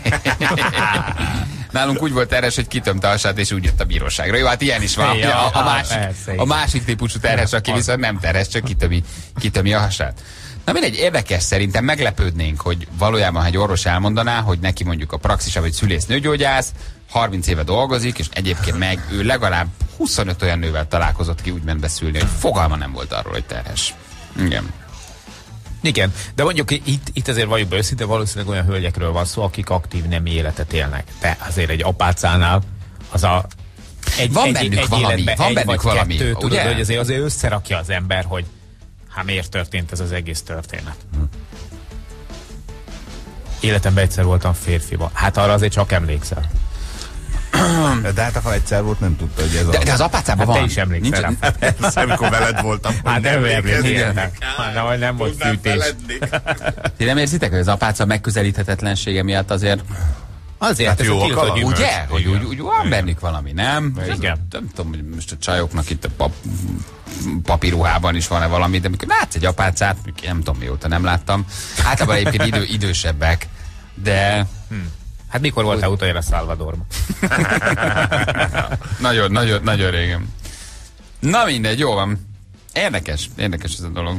Nálunk úgy volt terhes, hogy kitömte a hasát, és úgy jött a bíróságra. Jó, hát ilyen is van. Ja, a, a, másik, persze, a másik típusú terhes, aki Az. viszont nem terhes, csak kitömi, kitömi a hasát. Na mindegy, érdekes, szerintem meglepődnénk, hogy valójában, ha egy orvos elmondaná, hogy neki mondjuk a praxisa vagy szülész nőgyógyász, harminc éve dolgozik, és egyébként meg ő legalább huszonöt olyan nővel találkozott ki, úgy ment beszülni, hogy fogalma nem volt arról, hogy terhes. Igen. Igen, de mondjuk itt, itt azért vagyunk be őszinte, valószínűleg olyan hölgyekről van szó, akik aktív nemi életet élnek. De azért egy apácánál az a egy, Van egy, bennük egy valami, életbe van egy bennük vagy valami, kettő, tudod, ugye? hogy azért, azért összerakja az ember, hogy hát miért történt ez az egész történet. Hm. Életemben egyszer voltam férfiba. Hát arra azért csak emlékszel. De hát ha egyszer volt, nem tudta, hogy ez De, a... de az apácában Hát van. te is emlékszel rá. Persze, amikor veled voltam. Hát nem emlékszik. emlékeznék. Hát nem, nem volt Tudnám fűtés. feledni. Ti nem érzitek, hogy az apáca megközelíthetetlensége miatt azért, Azért, Hát ez jó a a tiltott kaland. gyümölcs. ugye? Hogy Igen. úgy, úgy van bennük valami, nem? Igen. Nem tudom, hogy most a csajoknak itt a pap, papiruhában is van-e valami, de amikor látsz egy apácát, nem tudom mióta nem láttam, általában egyébként idő, idősebbek, de Hát mikor voltál utoljára Salvadorban? nagyon, nagyon, nagyon régen. Na mindegy, jó van. Érdekes, érdekes ez a dolog.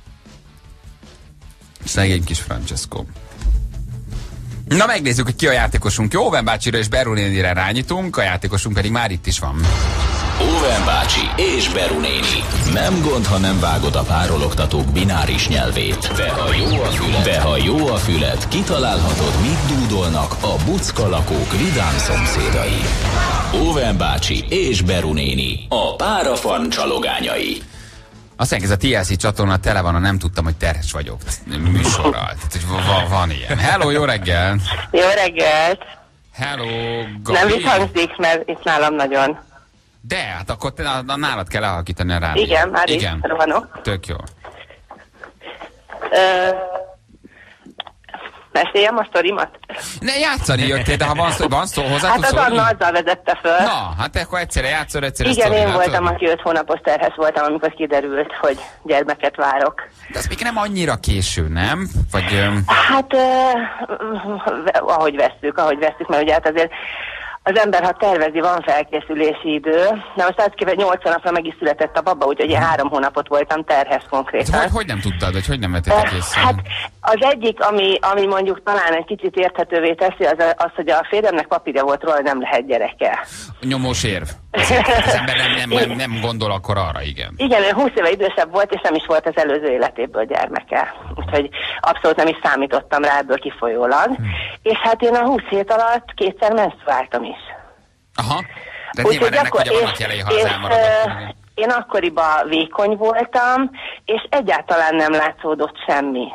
Szegény kis Francesco. Na megnézzük, hogy ki a játékosunk. Jó, Owen bácsira és Beru nénire rányítunk, a játékosunk pedig már itt is van. Owen bácsi és Beru néni. Nem gond, ha nem vágod a párologtatók bináris nyelvét. De ha jó a füled, de ha jó a füled, kitalálhatod, mit dúdolnak a bucka lakók vidám szomszédai. Owen bácsi és Beru néni. A Párafan csalogányai. Aztán ez a té el cé csatorna tele van, a nem tudtam, hogy terhes vagyok műsorral. Tehát, hogy van, van ilyen. Hello, jó reggel! Jó reggelt! Hello, Gabi! Nem itt hangzik, mert itt nálam nagyon. De, hát akkor te, a, a nálad kell lehalkítani a rádiót. Igen, már Igen. is rohanok. Tök jó. Ö, meséljem a sztorimat? Ne, játszani jöttél, de ha van szó, van szó hozzá Hát tudsz az szólni? Anna azzal vezette föl. Na, hát akkor egyszerre játszol, egyszerre Igen, sztori, én látod? voltam, aki öt hónapos terhes voltam, amikor kiderült, hogy gyermeket várok. De az még nem annyira késő, nem? Vagy... öm, Hát, uh, ahogy vesszük, ahogy vesszük, mert ugye hát azért az ember, ha tervezi, van felkészülési idő. Na most azt képest nyolcvan napra meg is született a baba, úgyhogy én három hónapot voltam terhes konkrétan. hogy, hogy nem tudtad, vagy hogy nem vettétek észre? Hát az egyik, ami, ami mondjuk talán egy kicsit érthetővé teszi, az, az, hogy a férjemnek papírja volt róla, hogy nem lehet gyereke. Nyomós érv. Ezért az ember nem, nem, nem, nem gondol akkor arra, igen. Igen, ő húsz éve idősebb volt, és nem is volt az előző életéből gyermeke. Úgyhogy abszolút nem is számítottam rá ebből kifolyólag. Hmm. És hát én a húsz hét alatt kétszer menstruáltam is. Aha. De Úgy, nyilván hogy ennek akkor- ugye vannak és- jelei, ha az és, elmaradott. ö, Én akkoriban vékony voltam, és egyáltalán nem látszódott semmi.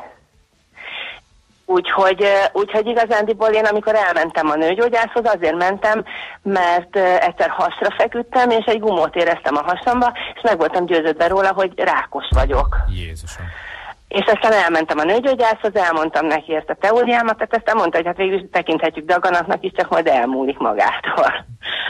Úgyhogy, ö, úgyhogy igazándiból én, amikor elmentem a nőgyógyászhoz, azért mentem, mert ö, egyszer hasra feküdtem, és egy gumót éreztem a hasamba, és meg voltam győződve róla, hogy rákos vagyok. Jézusom. És aztán elmentem a nőgyógyászhoz, elmondtam neki ezt a teóriámat, tehát aztán mondta, hogy hát végül is tekinthetjük daganatnak is, csak majd elmúlik magától.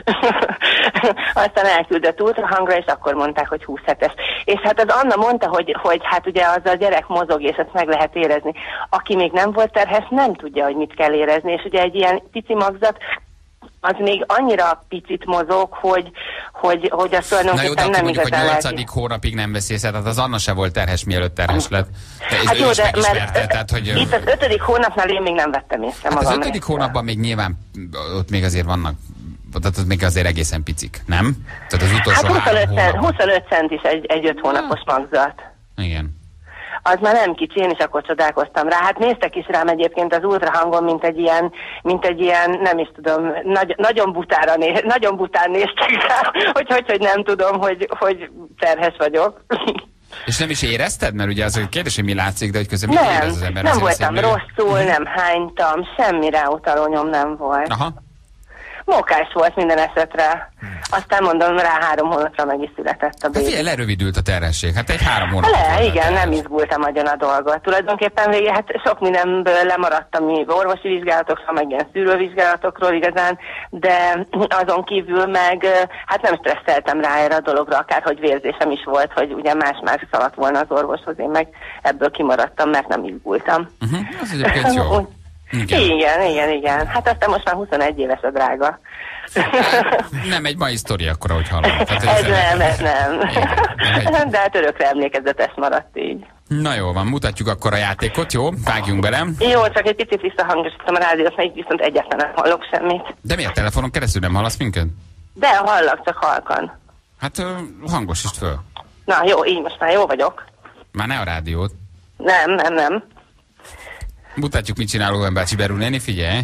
Aztán elküldött ultrahangra, és akkor mondták, hogy húsz hetes. És hát az Anna mondta, hogy, hogy hát ugye az a gyerek mozog, és ezt meg lehet érezni. Aki még nem volt terhes, nem tudja, hogy mit kell érezni, és ugye egy ilyen pici magzat, az még annyira picit mozog, hogy, hogy, hogy azt Na jó, de tulajdonképpen akkor nem mondjuk, hogy igazán nyolcadik hónapig nem vesz észre, tehát az Anna se volt terhes, mielőtt terhes lett. De Hát ő jó, is de megismerte, mert tehát, hogy... itt az ötödik hónapnál én még nem vettem észre Hát az magam. ötödik hónapban még nyilván ott még azért vannak, tehát ott még azért egészen picik, nem? Tehát az utolsó Hát három huszonöt, cent, hónapban. huszonöt centis egy, egy öt hónapos magzat. Igen. Az már nem kicsi, én is akkor csodálkoztam rá. Hát néztek is rám egyébként az ultrahangon, mint egy ilyen, mint egy ilyen, nem is tudom, nagy, nagyon butára néz, nagyon bután néztek rá, hogy, hogy hogy nem tudom, hogy, hogy terhes vagyok. És nem is érezted? Mert ugye az a kérdés, hogy mi látszik, de hogy közben mit Nem, érez az ember? nem Azért voltam szép nő. rosszul, nem hánytam, semmi ráutaló nyom nem volt. Aha. Mókás volt minden esetre. Aztán mondom, rá három hónapra meg is született a Hát bébi. figyelj, lerövidült a terhesség. Hát egy három hónap. Le, igen, nem izgultam nagyon a dolgot. Tulajdonképpen végig, hát sok mindenből lemaradtam, mi orvosi vizsgálatokról, meg ilyen szűrővizsgálatokról igazán, de azon kívül meg hát nem stresszeltem rá erre a dologra, akárhogy vérzésem is volt, hogy ugye más-más szaladt volna az orvoshoz, én meg ebből kimaradtam, mert nem izgultam. Uh-huh. Az egyébként jó. Igen. igen, igen, igen. Hát aztán most már huszonegy éves a drága. Nem egy mai sztori akkor, ahogy hallom. Tehát ez nem, ez nem. Igen, de hát örökre emlékezetes maradt így. Na jó van, mutatjuk akkor a játékot, jó? Vágjunk bele. Jó, csak egy picit visszahangosítom a rádiót, mert viszont egyáltalán nem hallok semmit. De miért telefonon keresztül nem hallasz minket? De hallak, csak halkan. Hát ö, hangosítsd föl. Na jó, így most már jó vagyok. Már ne a rádiót. Nem, nem, nem. Mutatjuk, mit csinál Owen bácsi, Beru néni, figyelj.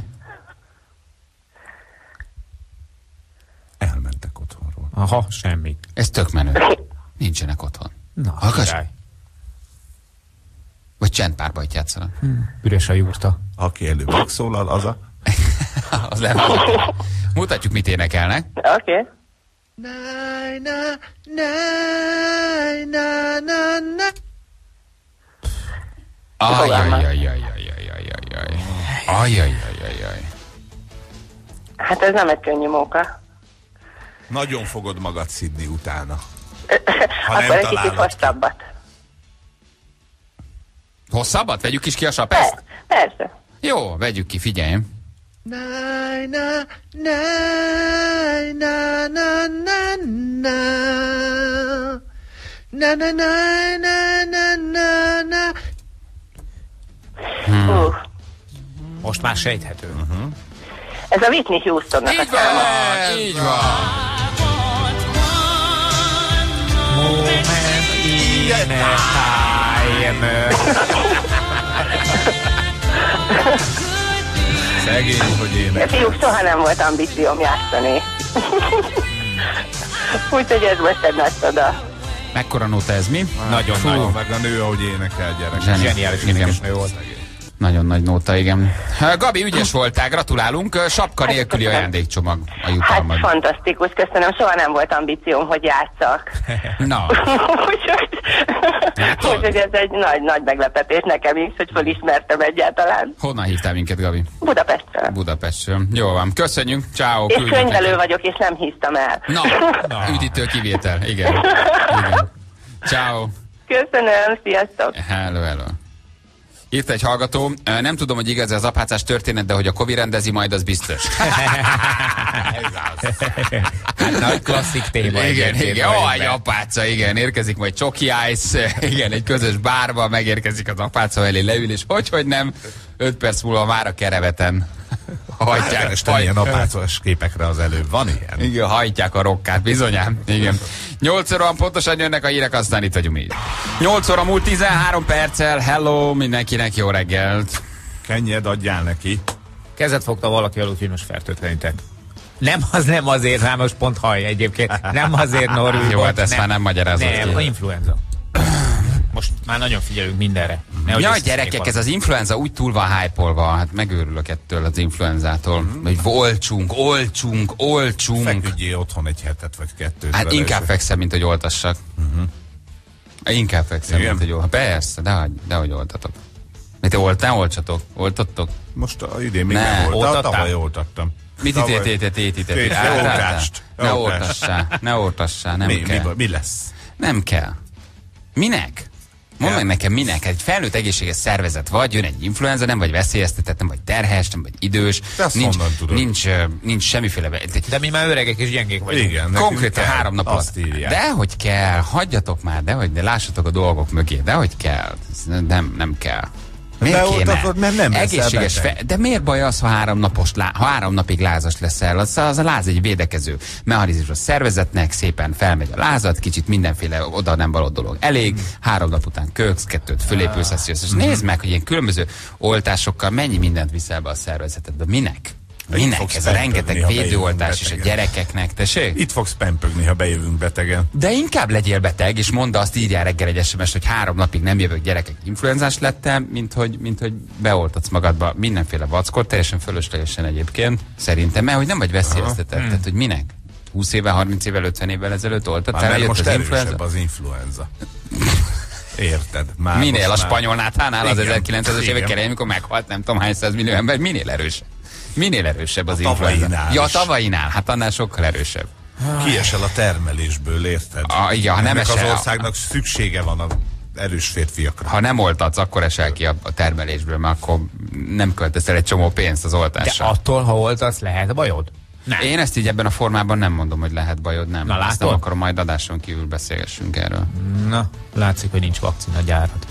Elmentek otthonról. Aha, semmi. Ez tök menő. Nincsenek otthon. Na, Hallgass. király. Vagy csendpárbajt játszanak. Üres a jurta. Aki előbb megszólal, az a... Az nem. Mutatjuk, mit énekelnek. Oké. Okay. Ajajajajajajajajajaj. Ajajajajajaj. Hát ez nem egy könnyű móka. Nagyon fogod magad szidni utána. Ha Akkor nem egy kicsit találod ki. hosszabbat. Hosszabbat? Vegyük is ki a sapeszt? Per, persze. Jó, vegyük ki, figyelj. Hmm. Uh. Most már sejthető. Uh-huh. Ez a Whitney Houstonnak Így a száma. van, így van. Moment in time. Szegény, hogy ének. Fiúk, soha nem volt ambícióm játszani. Úgyhogy ez most egy nagy csoda. Mekkora nóta ez, mi? Nagyon Fú, nagy. meg a nő, ahogy énekel, gyerek. Zseni. Zseniális Igen. énekesnő volt. Nagyon nagy nóta, igen. Gabi, ügyes voltál, gratulálunk. Sapka nélküli ajándékcsomag a Hát jutalmad. fantasztikus, köszönöm. Soha nem volt ambícióm, hogy játszak. Na, Úgyhogy Látod? úgyhogy ez egy nagy, nagy meglepetés nekem is, hogy felismertem egyáltalán. honnan hívtál minket, Gabi? Budapestről. Budapestről. Jó van, köszönjük. Ciao. És könyvelő vagyok, és nem hisztam el. Na, Na. üdítő kivétel, igen. igen. Ciao. Köszönöm, sziasztok! Hello, hello. Írt egy hallgató, nem tudom, hogy igaz az apácás történet, de hogy a Kovi rendezi majd, az biztos. Nagy klasszik téma. Igen, egyébként igen, a ó, egy évben. apáca, igen, érkezik majd Csoki Ice, igen, egy közös bárba, megérkezik az apáca elé, leül, és hogy, hogy nem, öt perc múlva már a kereveten hajtják. Este ilyen apácos képekre az előbb van ilyen. Igen, hajtják a rokkát, bizonyám. Igen. nyolc óra van pontosan jönnek a hírek, aztán itt vagyunk így. nyolc óra múlt tizenhárom perccel, hello, mindenkinek jó reggelt. Kennyed adjál neki. Kezet fogta valaki alul, hogy most fertőtlenített. Nem, az nem azért, már most pont haj egyébként. Nem azért, Norvi. Jó, hát ezt már nem magyarázod Nem, ki. a influenza. Most már nagyon figyelünk mindenre. Nehogy Ja, összeszedjék gyerekek, valamit. ez az influenza úgy túl van hype-olva, hát megőrülök ettől az influenzától, hogy olcsunk, olcsunk, olcsunk. Feküdjél otthon egy hetet vagy kettőt. Hát vele, inkább és- fekszem, mint hogy oltassak. Inkább fekszem, Igen? mint hogy oltassak. Persze, dehogy, dehogy oltatok. Mit, olt, ne oltsatok? Oltottok? Most a idén még Ne. nem volt. Oltattál? Tavaly oltattam. Mit Tavaly- ítététététététét? Két oltást. Ne Oltást. oltassá, ne oltassá, nem Mi, mi, kell. mi lesz? Nem kell. Minek? Mondd meg Kell. nekem, minek? Egy felnőtt egészséges szervezet vagy, jön egy influenza, nem vagy veszélyeztetett, nem vagy terhes, nem vagy idős. Te azt nincs, honnan tudod? nincs, ö, nincs semmiféle... De mi már öregek és gyengék vagyunk. Igen. nekünk Konkrétan kell. három nap alatt. Azt írják. De hogy kell, hagyjatok már, de hogy de lássatok a dolgok mögé, de hogy kell. Ez Nem, nem kell. Miért kéne? Beoltatod, mert nem leszel Egészséges beteg. fe... De miért baj az, ha három, napos lá... ha három napig lázas leszel? Az, az a láz egy védekező mechanizmus a szervezetnek, szépen felmegy a lázad, kicsit mindenféle oda nem való dolog elég, három nap után köksz, kettőt fölépülsz, és nézd meg, hogy ilyen különböző oltásokkal mennyi mindent viszel be a szervezetedbe. Minek? Minek ez a rengeteg védőoltás és a gyerekeknek, tessék? Itt fogsz pempögni, ha bejövünk betegen. De inkább legyél beteg, és mondd azt, írjál reggel egy es em es-t, hogy három napig nem jövök, gyerekek, influenzás lettem, mint hogy, mint hogy beoltatsz magadba mindenféle vackot, teljesen fölöslegesen egyébként, szerintem, mert hogy nem vagy veszélyeztetett, tehát hogy minek? húsz éve, harminc évvel, ötven évvel ezelőtt oltattál, mert jött most az erősebb influenza? az influenza. Érted? Már Minél a már... spanyol náthánál az Igen, ezerkilencszázas évek igen. elején, amikor meghalt nem tudom hány százmillió ember, minél erősebb? Minél erősebb az A influenza? tavainál Ja, a is. tavainál, hát annál sokkal erősebb. Kiesel a termelésből, érted? A, igen, ha nem Ennek az esel, országnak szüksége van a erős férfiakra. ha nem oltatsz, akkor esel ki a, a termelésből, mert akkor nem költesz el egy csomó pénzt az De oltásra. attól, ha oltasz, lehet bajod? Nem. Én ezt így ebben a formában nem mondom, hogy lehet bajod, nem. Na, Ezt nem látod? akarom, majd adáson kívül beszélgessünk erről. Na, látszik, hogy nincs vakcina gyárad.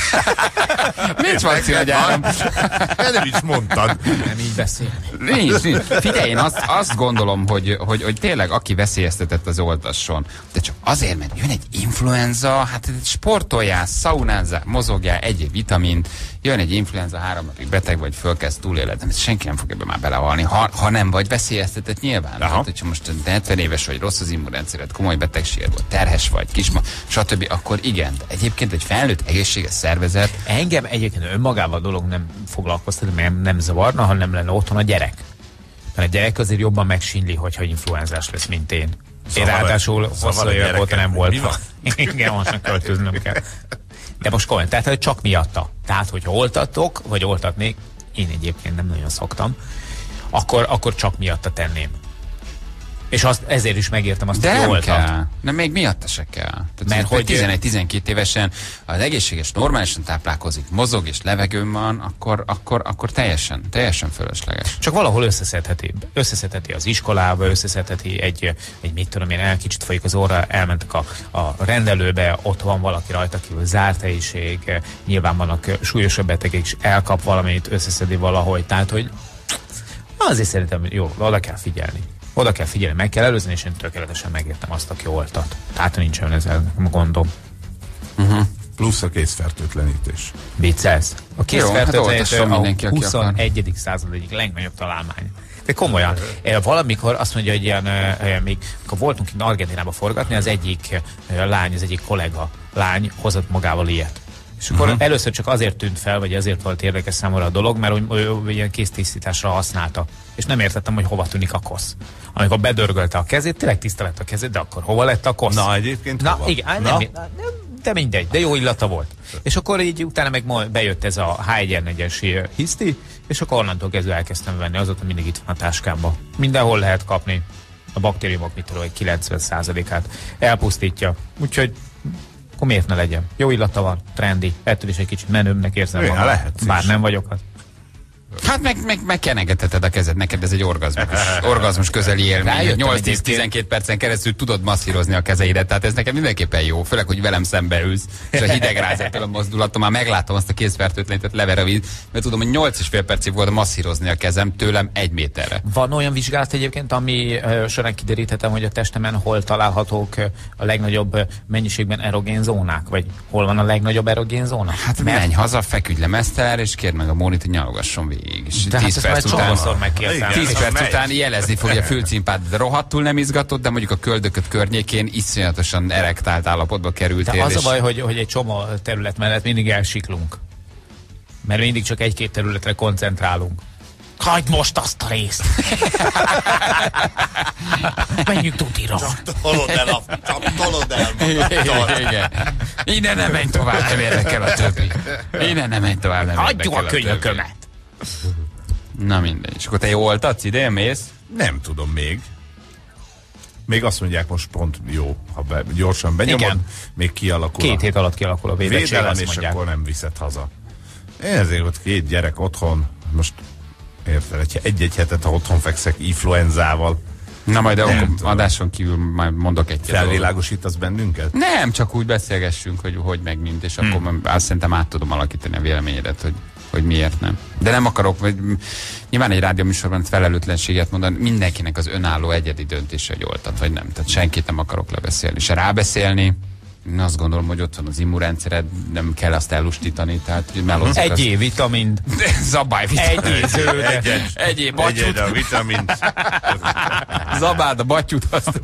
Nincs vakcinagyáram. Nem is mondtad. Nem így beszélni. Nincs, nincs. Figyelj, én azt, azt gondolom, hogy, hogy, hogy tényleg aki veszélyeztetett, az oltasson. De csak azért, mert jön egy influenza, hát sportoljál, szaunázzál, mozogjál, egyéb vitamint, jön egy influenza, három napig beteg vagy, fölkezd, túléled, de senki nem fog ebbe már belehalni, ha, ha nem vagy veszélyeztetett nyilván. Hát, hogyha most hetven éves vagy, rossz az immunrendszered, komoly betegség volt, terhes vagy, kisma, stb., akkor igen. De egyébként egy felnőtt egészséges szervezet. Engem egyébként önmagával a dolog nem foglalkoztat, mert nem, nem zavarna, ha nem lenne otthon a gyerek. Mert a gyerek azért jobban megsínli, hogyha influenzás lesz, mint én. Én ráadásul hosszú évek óta nem volt. Igen, most költöznöm kell. De most komolyan, tehát hogy csak miatta. Tehát, hogyha oltattok, vagy oltatnék, én egyébként nem nagyon szoktam, akkor, akkor csak miatta tenném. És azt, ezért is megértem azt, De hogy nem oltat. kell. Nem, még miatta se kell. Tehát Mert hogy- tizenegy-tizenkét évesen az egészséges, normálisan táplálkozik, mozog és levegőn van, akkor, akkor, akkor teljesen, teljesen fölösleges. Csak valahol összeszedheti. Összeszedheti az iskolába, összeszedheti egy, egy mit tudom én, el kicsit folyik az orra, elmentek a, a rendelőbe, ott van valaki rajta kívül, zárt helyiség, nyilván vannak súlyosabb betegek is, elkap valamit, összeszedi valahogy, tehát hogy azért szerintem jó, oda kell figyelni. Oda kell figyelni, meg kell előzni, és én tökéletesen megértem azt, aki oltat. Tehát nincsen ezzel gondom. Uh-huh. Plusz a készfertőtlenítés. Viccelsz. A Jó, hát oltasson készfertőtlenítés mindenki, a aki akar. huszonegyedik század egyik legnagyobb találmány. De komolyan, eh, valamikor azt mondja, hogy ilyen, eh, még amikor voltunk itt Argentinába forgatni, az egyik eh, lány, az egyik kollega lány hozott magával ilyet. És akkor uh-huh. először csak azért tűnt fel, vagy azért volt érdekes számomra a dolog, mert hogy, hogy, hogy ilyen kéztisztításra használta. És nem értettem, hogy hova tűnik a kosz. Amikor bedörgölte a kezét, tényleg tiszta lett a kezét, de akkor hova lett a kosz? Na, egyébként Na, hova? igen, Na? nem, nem, de mindegy, de jó illata volt. És akkor így utána meg ma bejött ez a há egy er négyes hiszti, és akkor onnantól kezdve elkezdtem venni, azóta mindig itt van a táskámban. Mindenhol lehet kapni. A baktériumok, mit tudom, hogy kilencven százalékát elpusztítja. Úgyhogy akkor miért ne legyen? Jó illata van, trendi, ettől is egy kicsit menőbbnek érzem Ja, magam. lehetsz Bár is. nem vagyok az. Hát meg, meg, meg kenegeteted a kezed, neked ez egy orgazmus, orgazmus közeli élmény. Rájöttem nyolc-tíz-tizenkét percen keresztül tudod masszírozni a kezeidet, tehát ez nekem mindenképpen jó, főleg, hogy velem szembe ülsz, és a hidegrázától a mozdulatom, már meglátom azt a kézfertőtlenítet, lever a víz, mert tudom, hogy nyolc és fél percig volt masszírozni a kezem tőlem egy méterre. Van olyan vizsgálat egyébként, ami uh, során kideríthetem, hogy a testemen hol találhatók uh, a legnagyobb uh, mennyiségben erogén zónák? Vagy hol van a legnagyobb erogén zóna? Hát menj haza, feküdj le mesztelenre, és kérd meg a Mónit, hogy nyalogasson végig. És De hát tíz ezt már perc után, csomószor megkértem. Igen. tíz az perc megy. után jelezni fogja a fülcimpád, de rohadtul nem izgatott, de mondjuk a köldököt környékén iszonyatosan erektált állapotba kerültél. De az a és- baj, hogy, hogy egy csomó terület mellett mindig elsiklunk. Mert mindig csak egy-két területre koncentrálunk. Hagyd most azt a részt! Menjünk tutira! Tolod el, a, csak tolod el magad. Igen. Innen nem menj tovább, nem érdekel a többi. Innen nem menj tovább, nem Hagyjuk érdekel a többi. könyökömet! Na mindegy. És akkor te jól oltatsz, idén mész? Nem tudom még. Még azt mondják, most pont jó, ha be, gyorsan benyomod, Igen. még kialakul Két a hét alatt kialakul a védettség, védelem, azt és mondják. akkor nem viszed haza. Én ezért ott két gyerek otthon, most érted, egy- egy-egy hetet, ha otthon fekszek influenzával, Na majd Nem akkor tudom. adáson kívül majd mondok egy dolgot. felvilágosítasz bennünket? Nem, csak úgy beszélgessünk, hogy hogy meg mint, és akkor hmm. azt szerintem át tudom alakítani a véleményedet, hogy, hogy miért nem. De nem akarok, hogy nyilván egy rádióműsorban felelőtlenséget mondani, mindenkinek az önálló egyedi döntése, hogy oltat, vagy nem. Tehát senkit nem akarok lebeszélni. Se rábeszélni, Én azt gondolom, hogy ott van az immunrendszered, nem kell azt ellustítani, tehát melózik az... Egyéb vitamin. Zabály vitamin. Egyéb zöldet. Egyed, Egyéb batyut. egyed a vitamint. Zabáld a batyut, azt...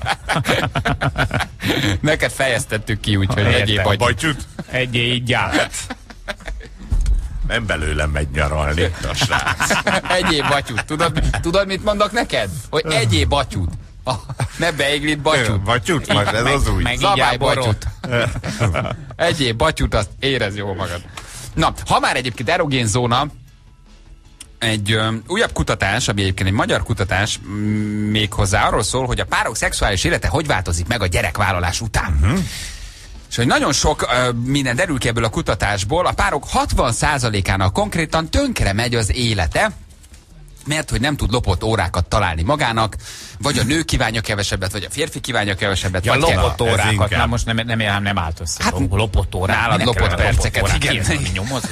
Neked fejeztettük ki, úgyhogy Értem. egyéb batyut. Batyut? Egyéb így jár. Nem belőlem megy nyaralni a srác. Egyéb batyut. Tudod, tudod, mit mondok neked? Hogy egyéb batyut. Ah, ne beiglit batyut. Batyut? Majd ez az új. Meg Zabály így borot. batyut. Egyéb batyut, azt érez jó magad. Na, ha már egyébként erogén zóna, egy ö, újabb kutatás, ami egyébként egy magyar kutatás, m- méghozzá arról szól, hogy a párok szexuális élete hogy változik meg a gyerekvállalás után. Uh-huh. És hogy nagyon sok ö, minden derül ki ebből a kutatásból, a párok hatvan százalékának konkrétan tönkre megy az élete, mert hogy nem tud lopott órákat találni magának, vagy a nő kívánja kevesebbet, vagy a férfi kívánja kevesebbet. Ja, vagy lopott ez órákat, inkább. nem, most nem, nem, nem, nem állt össze. Hát, lopott órák. nálad Minek lopott kellene perceket, lopott órák? igen. Ki ez, nyomozó?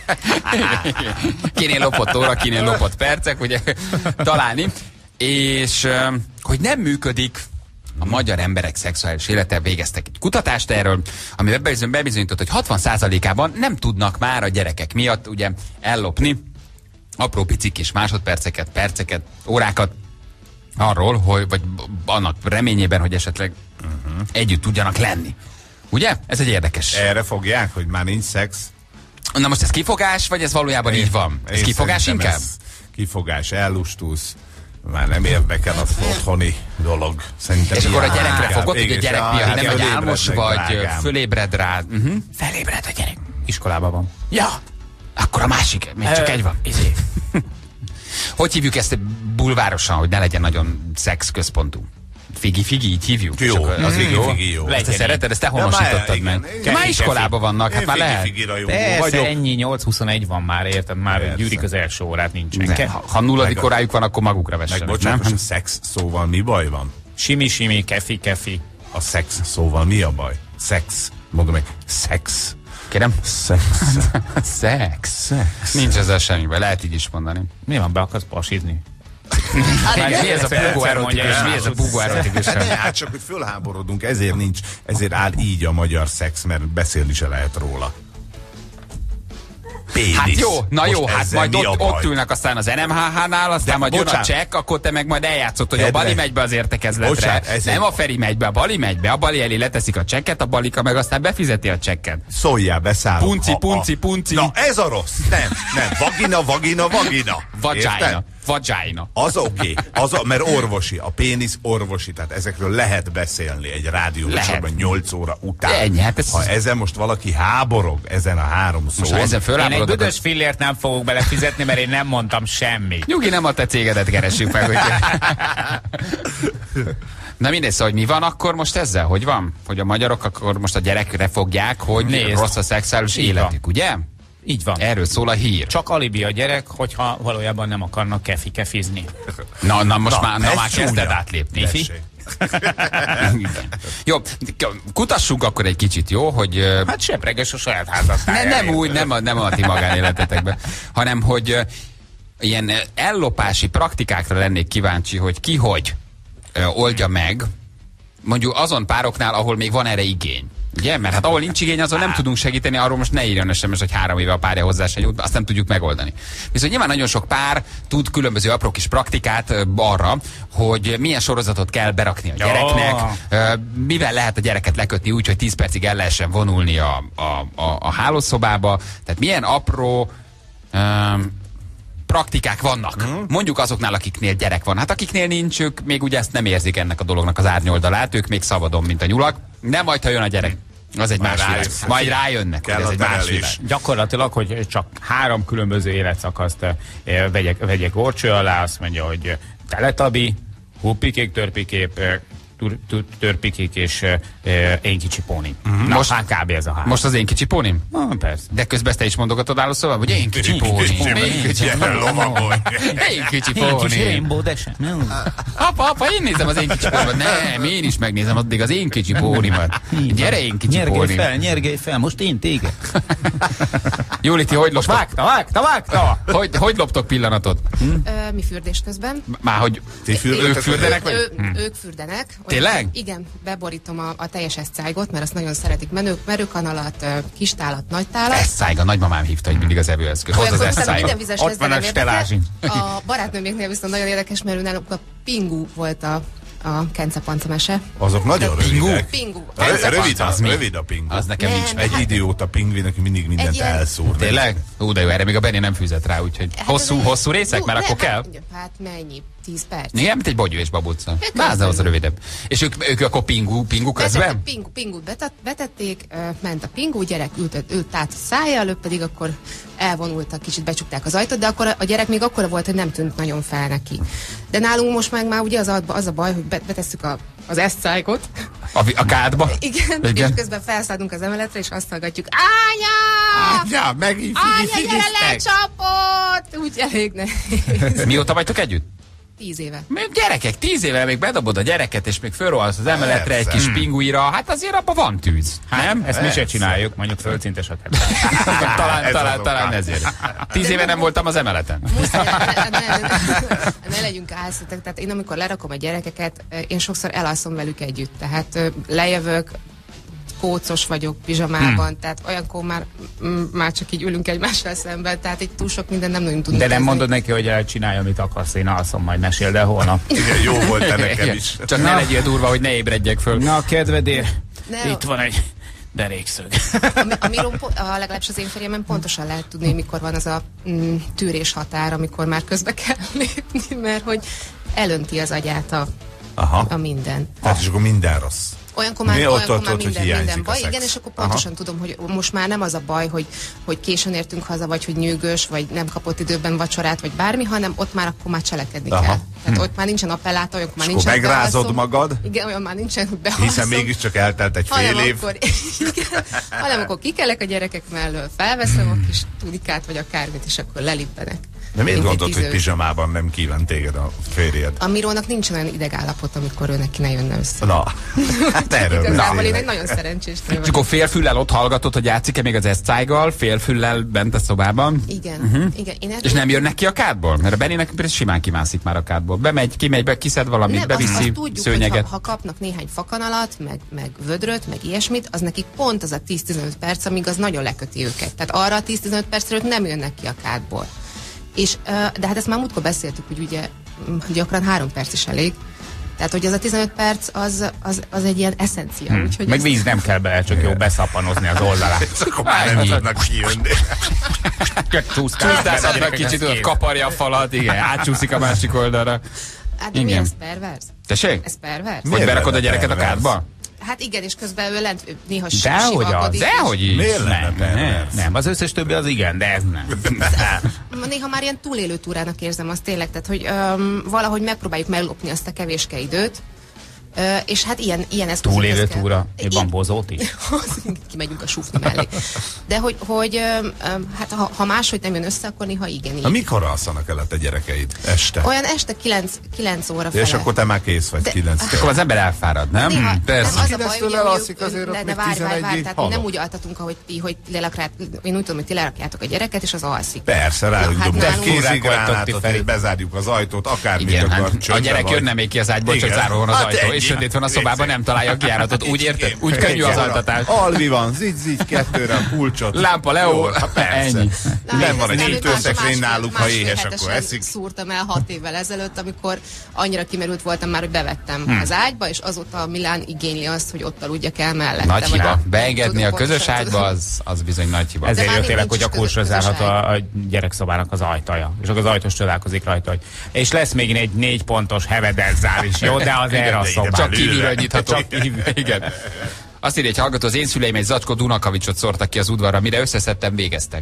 Kinél lopott óra, kinél lopott percek, ugye találni. És ö, hogy nem működik a magyar emberek szexuális élete, végeztek egy kutatást erről, ami bebizonyított, hogy hatvan százalékában nem tudnak már a gyerekek miatt ugye ellopni apró pici kis másodperceket, perceket, órákat arról, hogy, vagy annak reményében, hogy esetleg uh-huh. együtt tudjanak lenni. Ugye? Ez egy érdekes. Erre fogják, hogy már nincs szex? Na most ez kifogás, vagy ez valójában Én- így van? Ez én kifogás szerintem inkább? ez Kifogás, ellustulsz. Már nem érdekel az otthoni dolog. Szerintem És akkor a ilyen. gyerekre Inkább, fogod, hogy a igen, gyerek ja, miatt hát nem vagy fölébrednek, álmos, vagy drágám. fölébred rád. Uh-huh. Felébred a gyerek. Iskolában van. Ja, akkor a másik, még csak Ö, egy van. Izé. Hogy hívjuk ezt bulvárosan, hogy ne legyen nagyon szexközpontú? Figi-figi, így hívjuk? Jó, Csak az figi, jó. figi, jó. Ezt te Legyen szereted, ezt te De már honosítottad igen, meg. igen. Már iskolában vannak, hát Én már lehet. figi-figi rajongó Persze, vagyok. ennyi, nyolc huszonegy van már, érted? Már Persze. gyűrik az első órát, nincsen. De, Ke- ha, ha nulladik Meg a- korájuk van, akkor magukra Meg vessenek, bocsánat, nem? most a szex szóval mi baj van? Simi-simi, kefi-kefi. A szex szóval mi a baj? Szex. Mondom meg, szex. Kérem? Szex. Szex. Szex. Nincs ezzel semmi baj, lehet így is mondani. Mi van, be akarsz pasizni? Hát, mi ez a Persze, bugó erotikus? mondja, Mi ez a bugó erotikus? Hát ne, hát csak, hogy fölháborodunk, ezért nincs, ezért áll így a magyar szex, mert beszélni se lehet róla. Pénisz. Hát jó, na Most jó, hát ezzel majd mi a ott, baj? ott ülnek aztán az en em há há-nál, aztán De majd jön a bocsánat. csekk, akkor te meg majd eljátszott, hogy a Kedves- Bali megy be az értekezletre. Bocsánat, ez Nem egy- a Feri megy be, a Bali megy be, a Bali elé leteszik a csekket, a Balika meg aztán befizeti a csekket. Szóljál, beszállok. Punci, Ha- punci, a- punci. Na, ez a rossz. Nem, nem. Vagina, vagina, vagina. Vagina, Érted? vagina. Az oké, az a, mert orvosi, a pénisz orvosi, tehát ezekről lehet beszélni egy rádióműsorban nyolc óra után. Ennyi, hát ez- Ha ezen most valaki háborog, ezen a három szó. Most ha ezen Én egy fölháborodok, büdös fillért nem fogok belefizetni, mert én nem mondtam semmit. nyugi, nem a te cégedet keressük meg. Hogy... Na mindegy, szóval, hogy mi van akkor most ezzel? Hogy van? Hogy a magyarok akkor most a gyerekre fogják, hogy Nézd. rossz a szexuális Így életük, van. ugye? Így van. Erről szól a hír. Csak alibi a gyerek, hogyha valójában nem akarnak kefi-kefizni. Na, na most Na, már, na, ez már csúnya. kezded átlépni. Tessék. Igen. Jó, kutassuk akkor egy kicsit, jó, hogy... ö, Hát sepreges a saját házat. ne, nem úgy, nem a, nem a ti magánéletetekben, hanem hogy ö, ilyen ö, ellopási praktikákra lennék kíváncsi, hogy ki hogy ö, oldja meg, mondjuk azon pároknál, ahol még van erre igény. Ugye? Mert hát ahol nincs igény, azon nem tudunk segíteni, arról most ne írjon es em es, hogy három éve a párja hozzá se jut, azt nem tudjuk megoldani. Viszont nyilván nagyon sok pár tud különböző apró kis praktikát ö, arra, hogy milyen sorozatot kell berakni a gyereknek, ö, mivel lehet a gyereket lekötni úgy, hogy tíz percig el lehessen vonulni a, a, a, a hálószobába, tehát milyen apró ö, praktikák vannak. Mm. Mondjuk azoknál, akiknél gyerek van. Hát akiknél nincs, ők még ugye ezt nem érzik ennek a dolognak az árnyoldalát, ők még szabadon, mint a nyulak. De majd, ha jön a gyerek, az egy más világ. rájössz. Majd rájönnek, Kell hogy ez a egy más terelés. világ. Gyakorlatilag, hogy csak három különböző életszakaszt eh, vegyek, vegyek górcső alá, azt mondja, hogy eh, teletabi, huppikék, törpikép, eh, tur- tur- törpikék és eh, én kicsi póni. Mm-hmm. Na, Most- most hát kb. Ez a három. Most az én kicsi pónim? Ah, persze. De közben ezt te is mondogatod állószóval, hogy én kicsi Kicsi pónim. pónim. Én kicsi Gyere, lovagolj. Én kicsi Én kis pónim. Rainbow Dash. Apa, apa, én nézem az én kicsi pónimat. Nem, én is megnézem addig az én kicsi pónimat. Gyere, én kicsi Nyergélj pónim. fel, nyergélj fel, most én téged. Júli, ti hogy loptok? Vágta, vágta, vágta! Hogy, hogy loptok pillanatot? Ö, mi fürdés közben. Már hogy Ti ők fürdőtek? fürdenek, vagy? Ő, ők fürdenek, Tényleg? Igen, beborítom a, a teljes eszcájgot, mert azt nagyon szeretik. Menő, merőkanalat, kis tálat, nagy tálat. Eszcájg, a nagymamám hívta, hogy mindig az evőeszköz. Hozd az eszcájgot. Minden vizes Ott van a stelázsin. A barátnőméknél viszont nagyon érdekes, mert náluk a Pingu volt a a Kence-Panca mese. Azok nagyon rövidek. Pingu. Rö- rövid, az a, mi? rövid a pingu. Az nekem Nem, nincs de meg. Egy hát- idióta pingvin, aki mindig mindent ilyen- elszúr. Tényleg? Ú, de jó, erre még a Benni nem fűzett rá, úgyhogy Hát hosszú, ez- hosszú részek, Ú, mert ne, akkor kell. Hát, hát mennyi? tíz perc. Igen, mint egy bogyó és babutca. Hát Bázda az körülbelül. rövidebb. És ők, ők akkor pingu, pingu Betette, közben? pingu, pingut betet, betették, ö, ment a pingu, gyerek ült, ült át a szája előtt, pedig akkor elvonultak, kicsit becsukták az ajtót, de akkor a gyerek még akkora volt, hogy nem tűnt nagyon fel neki. De nálunk most meg már ugye az a, az a baj, hogy be, betesszük a, az eszcájgot. A, vi- a kádba? Igen, Igen. és közben felszállunk az emeletre, és azt hallgatjuk, Ánya! Ja, megint Ánya, gyere lecsapott! Úgy elég nehéz. Mióta vagytok együtt? Tíz éve. Még gyerekek, tíz éve még bedobod a gyereket, és még fölrohansz az emeletre egy Persze. kis pinguira, hát azért abban van tűz. Hát, nem? ezt mi se Persze. csináljuk, mondjuk földszintes a terület. talán, Ez talán, az talán oka. ezért. Tíz éve nem voltam az emeleten. Muszáj, ne, ne, ne, ne legyünk álszetek. Tehát én amikor lerakom a gyerekeket, én sokszor elalszom velük együtt. Tehát ö, lejövök, kócos vagyok pizsamában, hmm. tehát olyankor már, m- már csak így ülünk egymással szemben, tehát egy túl sok minden nem nagyon tudunk De nem kezdeni. mondod neki, hogy elcsinálja, amit akarsz, én alszom, majd meséld el holnap. Igen, jó volt te nekem is. Csak ne legyél durva, hogy ne ébredjek föl. Na, kedvedér, Ne, itt van egy derékszög. A, a, miron, po- a legalábbis az én férjemen pontosan lehet tudni, hogy mikor van az a mm, tűrés határ, amikor már közbe kell lépni, mert hogy elönti az agyát a, Aha. a minden. Tehát és akkor minden rossz. Olyankor már, Mi ott olyankor ott már ott, hogy minden, hiányzik minden a baj, szex. igen, és akkor pontosan Aha. tudom, hogy most már nem az a baj, hogy, hogy későn értünk haza, vagy hogy nyűgös, vagy nem kapott időben vacsorát, vagy bármi, hanem ott már akkor már cselekedni Aha. kell. Tehát ott már nincsen appelláta, olyankor már És akkor nincsen megrázod bealszom. magad? Igen, olyan már nincsen, hogy bealszom. Hiszen mégiscsak eltelt egy fél hanem év. akkor, igen, hanem akkor kikelek a gyerekek mellől, felveszem a kis tudikát, vagy akármit, és akkor lelibbenek. De miért Mint egy gondolod, hogy tízős. pizsamában nem kíván téged a férjed? A Mirónak nincsen olyan idegállapot, amikor ő neki ne jönne össze. Na, hát erről Igazából én egy beszélek. nagyon szerencsés nő És akkor félfüllel ott hallgatod, hogy játszik-e még az eszcájgal, félfüllel bent a szobában. Igen, Mhm. uh-huh. igen. Én És nem jönnek ki a kádból? Mert a Benninek például simán kimászik már a kádból. Bemegy, kimegy, be, kiszed valamit, nem, azt, beviszi azt tudjuk, szőnyeget. hogy ha, ha kapnak néhány fakanalat, meg, meg vödröt, meg ilyesmit, az nekik pont az a tíz-tizenöt perc, amíg az nagyon leköti őket. Tehát arra a tíz-tizenöt percre ők nem jönnek ki a kádból. És, ö, de hát ezt már múltkor beszéltük, hogy ugye mm, gyakran három perc is elég. Tehát, hogy az a tizenöt perc, az, az, az egy ilyen eszencia. Hmm. Úgyhogy Meg ezt- víz nem kell bele, csak jó beszapanozni az oldalát. És akkor már nem Ennyi. tudnak kijönni. Csúszdászatnak kicsit, tudod, kaparja a falat, igen, átcsúszik a másik oldalra. Hát de mi Igen. ez pervers? Tessék? Ez pervers? Hogy Miért berakod a lenne gyereket a pervers? kádba? Hát igen, és közben ő lent ő néha Dehogy az, sivagodik. és- Dehogy így. Miért lenne Nem, nem, pervers? nem, az összes többi az igen, de ez nem. Néha már ilyen túlélő túrának érzem azt tényleg, tehát hogy öm, valahogy megpróbáljuk meglopni azt a kevéske időt, Ö, és hát ilyen, ilyen eszközök. Túlélő túra, egy van bozót is. Kimegyünk a sufni mellé. De hogy, hogy öm, öm, hát ha, ha máshogy nem jön össze, akkor néha igen. Na Így. mikor alszanak el a te gyerekeid? Este? Olyan este kilenc óra fele. És akkor te már kész vagy De- kilenc. Akkor az ember elfárad, nem? Néha, Hm, Persze. nem, az a baj, Kilenctől ugye, elalszik, hogy- azért ott de, de még várj, várj, várj, tizenegyig tehát mi nem halok. úgy altatunk, ahogy ti, hogy lelakrát, én úgy tudom, hogy ti lerakjátok a gyereket, és az alszik. Persze, rájuk Na, hát dobnak nálunk- kézigránátot, Feri. és bezárjuk az ajtót, akármit Igen, akar, hát a csöndbe gyerek vagy. jönne még ki az ágyból, csak Igen. zárva van az Hát ajtó, ennyi. és sötét van a szobában, nem találja a kijáratot. Úgy érted? Úgy könnyű az altatás. Alvi van, zigy-zigy, kettőre a kulcsot. Lámpa Leo, Jól, hát persze. ennyi. Nem van egy Aztán hűtőszekrény másfél- náluk, ha másfél éhes, hetesen akkor eszik. szúrtam el hat évvel ezelőtt, amikor annyira kimerült voltam már, hogy bevettem Hmm. az ágyba, és azóta a Milán igényli azt, hogy ott aludjak el mellette. Nagy vagy hiba. a- Beengedni tudom a közös pontosan, ágyba, tudom. az, az bizony nagy hiba. Ezért már jöttél, nincs hogy a közös- kulcsra közös zárható ágy. a, a gyerekszobának az ajtaja. És akkor az ajtós csodálkozik rajta, hogy és lesz még egy négy pontos hevedelzár is, jó? De az erre a de ide szobán. Csak kívülről Lőle. nyitható. Csak kívül, igen. Azt írja egy hallgató, az én szüleim egy zacskó Dunakavicsot szórtak ki az udvarra, mire összeszedtem, végeztek.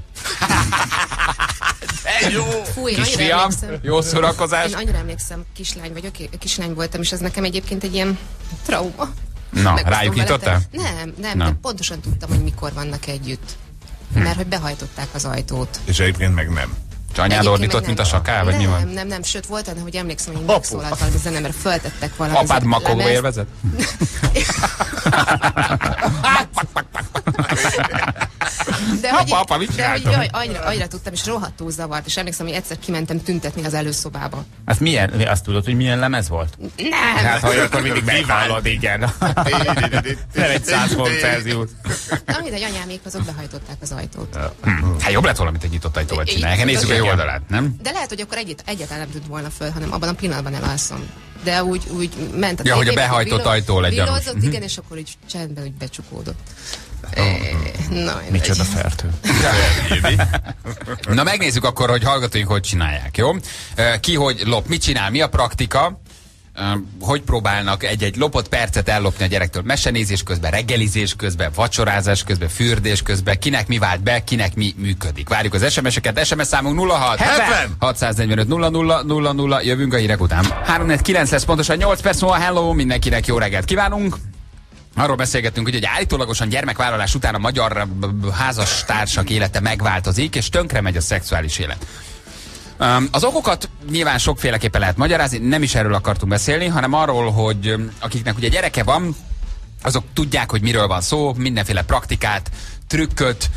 Fú, én annyira Kisfiam, emlékszem. jó szórakozás. Én annyira emlékszem, kislány vagyok, kislány voltam, és ez nekem egyébként egy ilyen trauma. Na, Megosztom rájuk veletek. nyitottál? Nem, nem, Na. de pontosan tudtam, hogy mikor vannak együtt. Mert hogy behajtották az ajtót. És egyébként meg nem. És anyád Egyébként ordított, meg mint a nem. sakál, vagy mi nem, van? Nem, nem, sőt volt olyan, hogy emlékszem, hogy Apu. megszólalt valami zene, mert föltettek valami Apád makogó lemezt. élvezet? De apa, apa, mit de hogy csináltam? jaj, annyira, annyira tudtam, és rohadtul zavart, és emlékszem, hogy egyszer kimentem tüntetni az előszobába. Azt milyen, azt tudod, hogy milyen lemez volt? Nem! Hát, ha akkor mindig meghallod, igen. Nem egy száz fok Celsius. Na mindegy, anyámék azok behajtották az ajtót. Hm. Hát jobb lett volna, mint egy nyitott ajtóval csinálják. Hát nézzük a jó oldalát, nem? De lehet, hogy akkor egyet, egyáltalán nem tűnt volna föl, hanem abban a pillanatban elalszom. De úgy, úgy ment a Ja, hogy a tévén, behajtott villó- ajtó legyen. Villózott, igen, és akkor így csendben úgy becsukódott. Na, Micsoda fertő. Na megnézzük akkor, hogy hallgatóink hogy csinálják, jó? Ki hogy lop, mit csinál, mi a praktika? Hogy próbálnak egy-egy lopott percet ellopni a gyerektől mesenézés közben, reggelizés közben, vacsorázás közben, fürdés közben, kinek mi vált be, kinek mi működik. Várjuk az es em es-eket, es em es számunk nulla hat hatszáznegyvenöt nulla nulla nulla nulla, jövünk a hírek után. három negyven kilenc lesz pontosan nyolc perc múlva, hello, mindenkinek jó reggelt kívánunk. Arról beszélgettünk, hogy állítólagosan gyermekvállalás után a magyar házastársak élete megváltozik, és tönkre megy a szexuális élet. Az okokat nyilván sokféleképpen lehet magyarázni, nem is erről akartunk beszélni, hanem arról, hogy akiknek ugye gyereke van, azok tudják, hogy miről van szó, mindenféle praktikát, trükköt,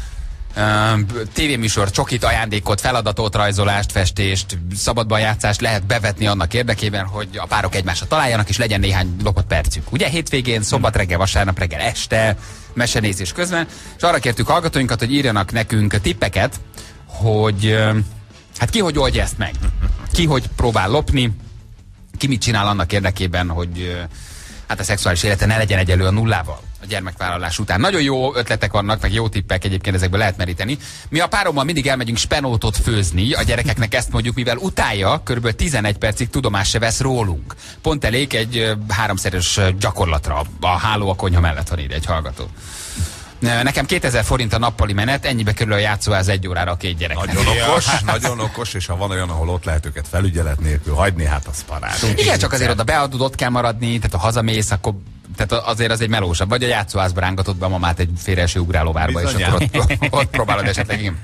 tévéműsor, csokit, ajándékot, feladatot, rajzolást, festést, szabadban játszást lehet bevetni annak érdekében, hogy a párok egymásra találjanak, és legyen néhány lopott percük. Ugye hétvégén, szombat reggel, vasárnap reggel, este, mesenézés közben, és arra kértük hallgatóinkat, hogy írjanak nekünk tippeket, hogy hát ki hogy oldja ezt meg? Ki hogy próbál lopni? Ki mit csinál annak érdekében, hogy hát a szexuális élete ne legyen egyelő a nullával a gyermekvállalás után. Nagyon jó ötletek vannak, meg jó tippek egyébként ezekből lehet meríteni. Mi a párommal mindig elmegyünk spenótot főzni, a gyerekeknek ezt mondjuk, mivel utálja, körülbelül tizenegy percig tudomást se vesz rólunk. Pont elég egy háromszeres gyakorlatra. A háló a konyha mellett van ide egy hallgató. Nekem kétezer forint a nappali menet, ennyibe kerül a játszóház egy órára a két gyereknek. Nagyon okos, nagyon okos, és ha van olyan, ahol ott lehet őket felügyelet nélkül hagyni, hát az parád. Igen, csak azért oda beadod, ott kell maradni, tehát ha hazamész, akkor tehát azért az egy melósabb. Vagy a játszóházba rángatod be a mamát egy félreeső ugrálóvárba, és akkor ott, ott próbálod esetleg. Igen.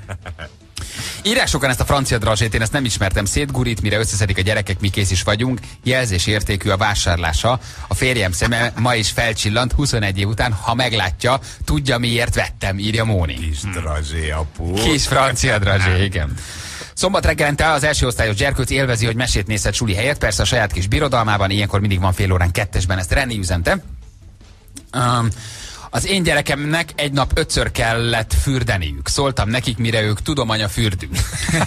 Írják sokan ezt a francia drazsét, én ezt nem ismertem. Szétgurít, mire összeszedik a gyerekek, mi kész is vagyunk. Jelzés értékű a vásárlása. A férjem szeme ma is felcsillant huszonegy év után, ha meglátja, tudja miért vettem, írja Móni. Kis drazsé, apu. Kis francia drazsé, igen. Szombat reggelente az első osztályos gyerkőc élvezi, hogy mesét nézhet suli helyett, persze a saját kis birodalmában, ilyenkor mindig van fél órán kettesben, ezt Renni üzente. Um, Az én gyerekemnek egy nap ötször kellett fürdeniük. Szóltam nekik, mire ők tudom, anya, fürdünk.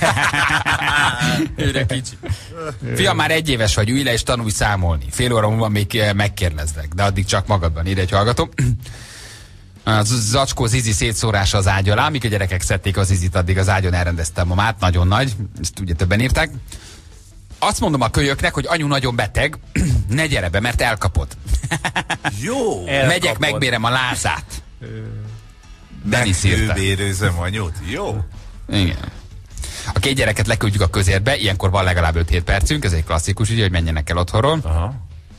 Őre kicsi. Fiam, már egy éves vagy, ülj le és tanulj számolni. Fél óra múlva még megkérdezlek, de addig csak magadban, ide egy hallgató. A zacskó zizi szétszórása az ágy alá, amíg a gyerekek szedték az zizit, addig az ágyon elrendeztem mamát, nagyon nagy, ezt ugye többen írták. Azt mondom a kölyöknek, hogy anyu nagyon beteg, ne gyere be, mert elkapod. Jó. Megyek, megmérem a lázát. Denis írta. Megkővérőzöm anyót. Jó. Igen. A két gyereket leküldjük a közértbe, ilyenkor van legalább öt-hét percünk, ez egy klasszikus, ugye, hogy menjenek el otthonról. Aha.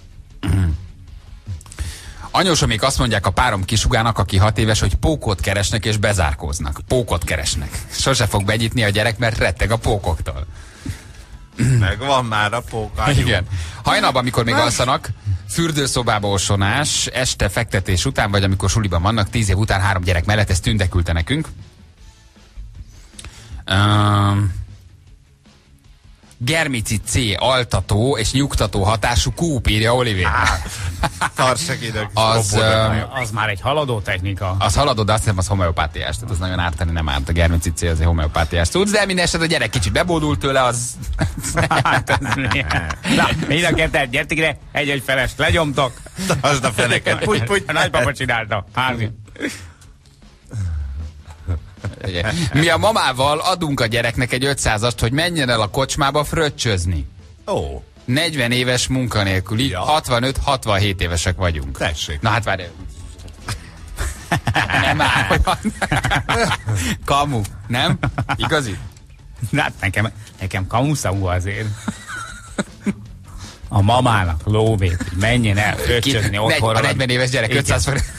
Anyósomik azt mondják a párom kisugának, aki hat éves, hogy pókot keresnek és bezárkóznak. Pókot keresnek. Sose fog benyitni a gyerek, mert retteg a pókoktól. Megvan már a pók. Igen. Hajnalban, amikor még alszanak, fürdőszobába osonás, este fektetés után, vagy amikor suliban vannak, tíz év után három gyerek mellett, ezt Tünde küldte nekünk. Um, Germici C, altató és nyugtató hatású kúp, írja Olivier. Tarsegédek. Az, um, Az már egy haladó technika. az haladó, de azt hiszem az homeopátiás, tehát az nagyon ártani nem árt. A Germici C az egy homeopátiás tudsz, de minden esetben a gyerek kicsit bebódult tőle, az... Hát az Na, mind a ketten, gyertek ide, egy-egy felest legyomtok. Tartsd a feneket. Puty, puty. A nagypapa csinálta. Házi. Mi a mamával adunk a gyereknek egy ötszázast, hogy menjen el a kocsmába fröccsözni. Ó. negyven éves munkanélküli, Ja. hatvanöt-hatvanhét évesek vagyunk. Tessék. Na hát várj. Nem áll. Kamu, nem? Igazi? Hát nekem, nekem kamuszamú azért. A mamának lóvét, hogy menjen el fröccsözni Negy- otthonra. A negyven éves gyerek Igen. ötszáz forint.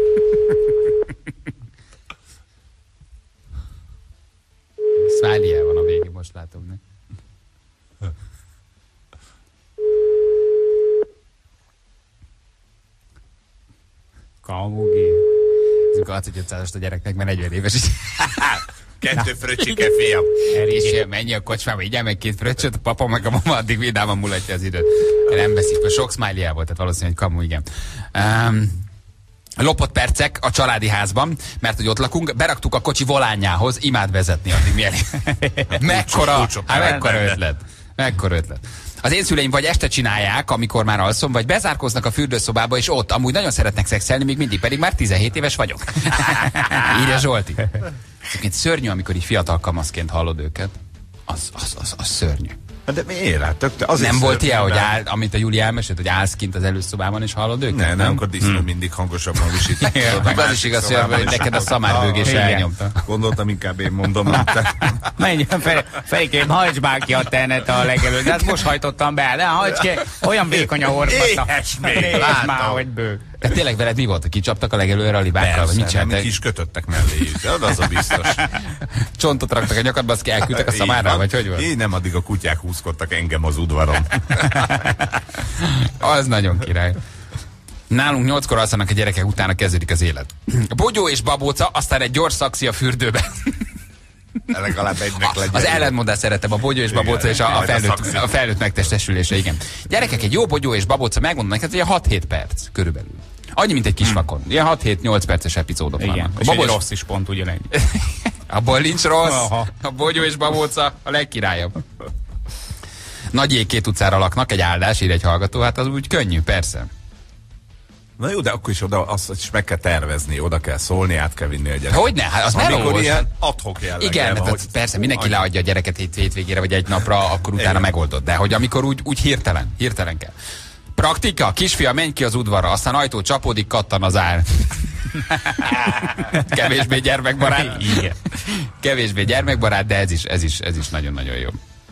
Smiley-el van a végén, most látom. Ne? Kamugé. vezettünk a hatszázötszázast a gyereknek, mert negyven éves is. Kettő fröccsike, fiam. És mennyi a kocsmába, így meg két fröccsöt, a papa meg a mama addig vidáman mulatja az időt. Nem veszik fel, sok smiley volt, tehát valószínűleg kamu, igen. Um, lopott percek a családi házban, mert hogy ott lakunk, beraktuk a kocsi volánjához, imád vezetni addig mielőtt. Mekkora, hát mekkora ötlet. Mekkora ötlet. Az én szüleim vagy este csinálják, amikor már alszom, vagy bezárkoznak a fürdőszobába, és ott amúgy nagyon szeretnek szexelni, még mindig, pedig már tizenhét éves vagyok. Írja Zsolti. Egyébként szörnyű, amikor így fiatal kamaszként hallod őket. Az, az, az, az szörnyű. De miért? Hát tök, az nem volt ilyen, hogy áll, amit a Júli elmesélt, hogy állsz kint az előszobában és hallod őket? Nem, nem, akkor disznó hmm. mindig hangosabban visít. Az is igaz, hogy neked a szamárvőgés elnyomta. Gondoltam, inkább én mondom. Menj, Ferikém, hajtsd már ki a tenet a legelőtt. De hát most hajtottam be, de hajtsd ki, olyan vékony a horpata. Éhes még, nézd már, hogy bő. De tényleg veled mi volt? Kicsaptak a legelőre a libákkal? Vagy mit csináltak? Kis kötöttek melléjük, de az a biztos. Csontot raktak a nyakadba, azt elküldtek a szamárra, vagy hogy volt? Én nem, addig a kutyák húzkodtak engem az udvaron. Az nagyon király. Nálunk nyolckor alszanak a gyerekek, utána kezdődik az élet. Bogyó és babóca, aztán egy gyors szaxi a fürdőbe. Legalább egynek legyen. Az ellentmondást szeretem, a bogyó és babóca és a, a, felnőtt, a felnőtt megtestesülése, igen. Gyerekek, egy jó bogyó és babóca, megmondom neked, hogy hat-hét perc körülbelül. Annyi, mint egy kis vakon. Ilyen hat-hét-nyolc perces epizódok igen. vannak. A babos... rossz is pont ugyanegy. Abból nincs rossz. Aha. A bogyó és babóca a legkirályabb. Nagy két utcára laknak, egy áldás, ír egy hallgató, hát az úgy könnyű, persze. Na jó, de akkor is oda azt is meg kell tervezni, oda kell szólni, át kell vinni a gyereket. Hogyne, hát az amikor melós. Ilyen adhok jelleggel. Igen, mert hogy persze mindenki annyi... leadja a gyereket hét, hétvégére, vagy egy napra, akkor utána igen. megoldod. De hogy amikor úgy, úgy hirtelen, hirtelen kell. Praktika, kisfia, menj ki az udvarra, aztán ajtó csapódik, kattan az ár. Kevésbé gyermekbarát. Igen. Kevésbé gyermekbarát, de ez is, ez is, ez is nagyon-nagyon jó.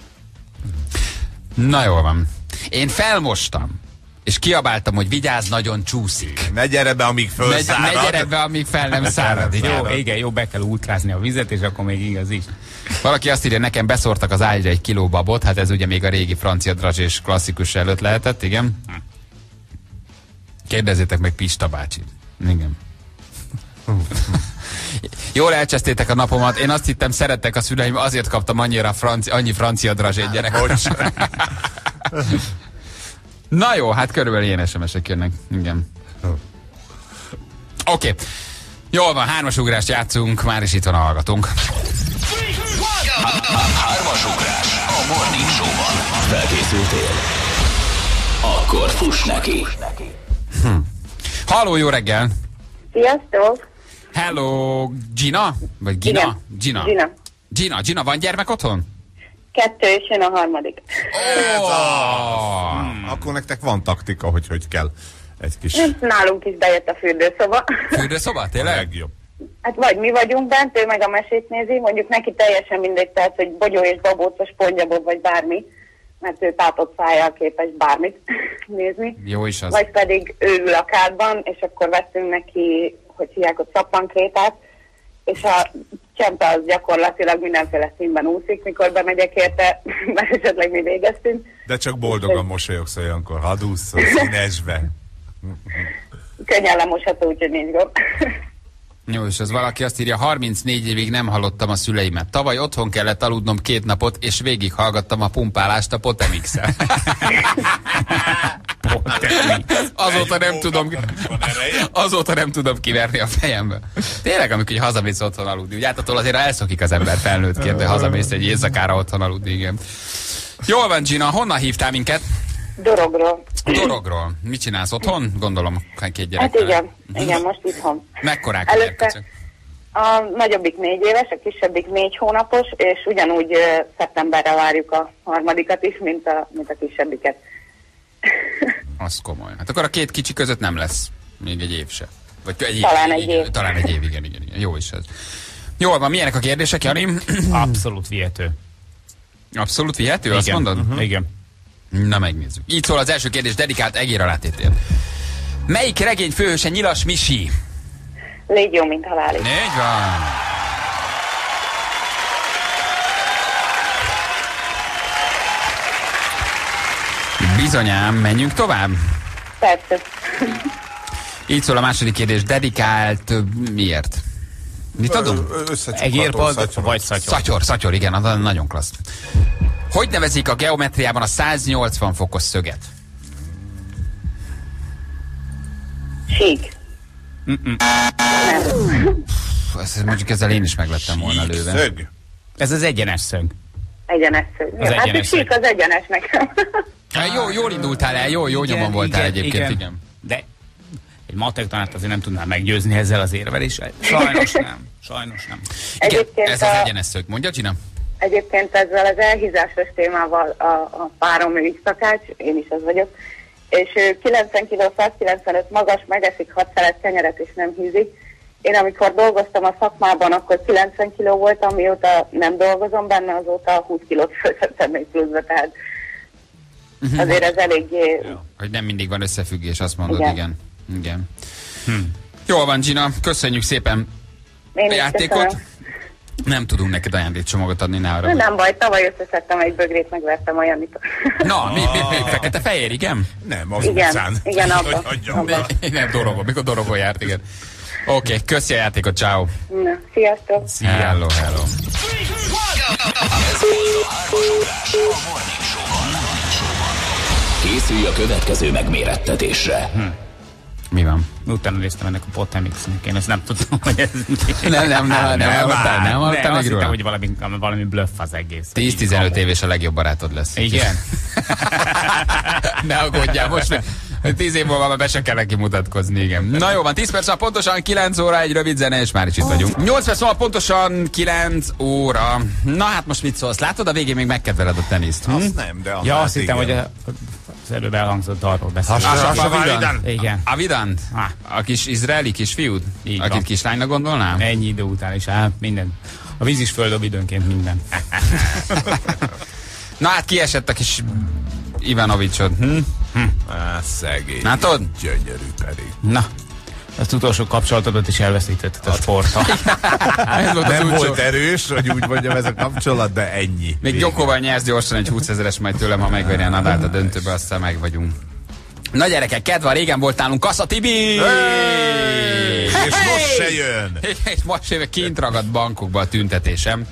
Na jól van. Én felmostam. És kiabáltam, hogy vigyázz, nagyon csúszik. Ne gyere be, amíg fölszárad. Ne, ne gyere be, amíg fel nem szárad. Jó, igen, jó, be kell ultrázni a vizet, és akkor még igaz is. Valaki azt írja, nekem beszórtak az ágyra egy kiló babot, hát ez ugye még a régi francia drazsés klasszikus előtt lehetett, igen. Kérdezzétek meg Pista bácsit. Igen. Jól elcsesztétek a napomat. Én azt hittem, szerettek a szüleim, azért kaptam annyira franci, annyi francia drazsét gyerek. Na jó, hát körülbelül ilyen es em es-ek jönnek. Igen. Oké. Okay. Jól van, hármas ugrást játszunk, már is itt van a hallgatónk. Hármas ugrás a Morning Show-ban. Felkészültél? Akkor fuss neki. Hm. Halló, jó reggel! Sziasztok! Hello, Gina? Vagy Gina? Igen. Gina. Gina. Gina, Gina, van gyermek otthon? Kettő, és jön a harmadik. Oh! Hmm. Akkor nektek van taktika, hogy hogy kell egy kis... Nálunk is bejött a fürdőszoba. Fürdőszoba? Tényleg? Legjobb. Hát vagy mi vagyunk bent, ő meg a mesét nézi, mondjuk neki teljesen mindegy, tehát, hogy bogyó és babóca, spongyabob vagy bármi, mert ő tátott szájjal képes bármit nézni. Jó is az. Vagy pedig ő ül a kádban, és akkor veszünk neki, hogy hívják ott szappankrétát, és a csempe az gyakorlatilag mindenféle színben úszik, mikor bemegyek érte, mert esetleg mi végeztünk. De csak boldogan mosolyogsz olyankor, hadd ússzol színesbe. Könnyen lemosható, úgyhogy nincs gond. Jó, és az valaki azt írja, harmincnégy évig nem hallottam a szüleimet. Tavaly otthon kellett aludnom két napot, és végig hallgattam a pumpálást a Potemix-el. Azóta nem tudom, azóta nem tudom kiverni a fejembe. Tényleg, amikor így hazamész otthon aludni. Ugye hát attól azért elszokik az ember felnőttként, de hazamész egy éjszakára otthon aludni, igen. Jól van, Gina, honnan hívtál minket? Dorogról. Dorogról. Mit csinálsz otthon? Gondolom, két gyerek. Hát igen, igen, most itthon. Mekkorák a gyerkőcök? A nagyobbik négy éves, a kisebbik négy hónapos, és ugyanúgy uh, szeptemberre várjuk a harmadikat is, mint a, mint a kisebbiket. Az komoly. Hát akkor a két kicsi között nem lesz még egy év se. Vagy egy talán év, egy év. Talán egy év, igen, igen, igen. Jó is ez. Jól van, milyenek a kérdések, Jani? Abszolút vihető. Abszolút vihető, igen. Azt mondod? Uh-huh. Igen. Na megnézzük. Így szól az első kérdés, dedikált Egér Alátétér. Melyik regény főhőse Nyilas Misi? Légy jó, mint halálig. Négy van. Bizonyám, menjünk tovább? Persze. Így szól a második kérdés. Dedikált miért? Mit adunk? Egérpad vagy szatyor? Szatyor, szatyor, igen, az nagyon klassz. Hogy nevezik a geometriában a száznyolcvan fokos szöget? Sík. Ezt mondjuk ezzel én is meglettem volna lőve. Szög. Ez az egyenes szög. Egyenes szög. Az Hát egyenes sík az egyenes nekem. Hát jó, jól indultál el, jó, jó Igen, nyomon voltál igen, egyébként, igen. igen. De egy matek tanát azért nem tudnám meggyőzni ezzel az érveléssel. Sajnos nem. Sajnos nem. Igen, Egyébként ez az a- egyenes szög. Mondja, Gina? Egyébként ezzel az elhízásos témával a, a párom ő is szakács, én is az vagyok, és ő kilencven kiló, százkilencvenöt magas, megeszik hat szelet kenyeret és nem hízik. Én amikor dolgoztam a szakmában, akkor kilencven kiló voltam, mióta nem dolgozom benne, azóta húsz kilót föltettem még pluszba, tehát azért ez eléggé... Hogy nem mindig van összefüggés, azt mondod, Igen. igen. Igen. Hm. Jól van, Gina, köszönjük szépen Én a is játékot. köszönöm. Nem tudunk neked ajándékcsomagot adni, ne arra. Na, nem baj, tavaly összeszedtem egy bögrét, megvertem a Janit. Na, mi, mi, mi, fekete-fehér, igen? Nem, az Igen, utcán. igen, abba. Hagyjam. abba. Nem, Dorogó, mikor Dorogó járt, igen. Oké, okay, köszi a játékot, ciao. Na, sziasztok! Hello, hello. Készülj a következő megmérettetésre. Hm. Mi van? Utána néztem ennek a Potemixnek, én ezt nem tudom, hogy ez... Nem, nem, nem, nem, hallottál, nem hallottál Nem, még azt hittem, róla? hogy valami, valami bluff az egész. tíz-tizenöt év és a legjobb barátod lesz. Igen? Ne aggódjál, most meg tíz év múlva már be sem kell neki mutatkozni, igen. Na jó van, tíz perc van pontosan, kilenc óra, egy rövid zene, és már is itt vagyunk. nyolc perc van pontosan, kilenc óra. Na hát most mit szólsz? Látod, a végén még megkedveled a teniszt. Hm? Azt nem, de Ja, annál azt hittem, hogy igen. a, az előbb elhangzott arról beszélni. Hasonló. Avidan? Igen. Avidant? Ah. A kis izraeli kisfiút? Így Akit van. kislánynak gondolnám? Ennyi idő után is, hát minden. A víz is földob időnként minden. Na hát kiesett a kis Ivanovicsod. Hm? Á, szegény. Látod? Gyönyörű pedig. Na, az utolsó kapcsolatodat is elveszítetted a sporttal. Ez volt az Nem utolsó. volt erős, hogy úgy mondjam, ez a kapcsolat, de ennyi. Még Gyokoval nyersz gyorsan egy húszezeres majd tőlem, ha megveri a Nadált a döntőbe, aztán meg vagyunk. Na gyerekek, kedve, régen volt nálunk Kassa Tibi! Hey! És most se jön. És most jövök, kint ragadt bankokba a tüntetésem.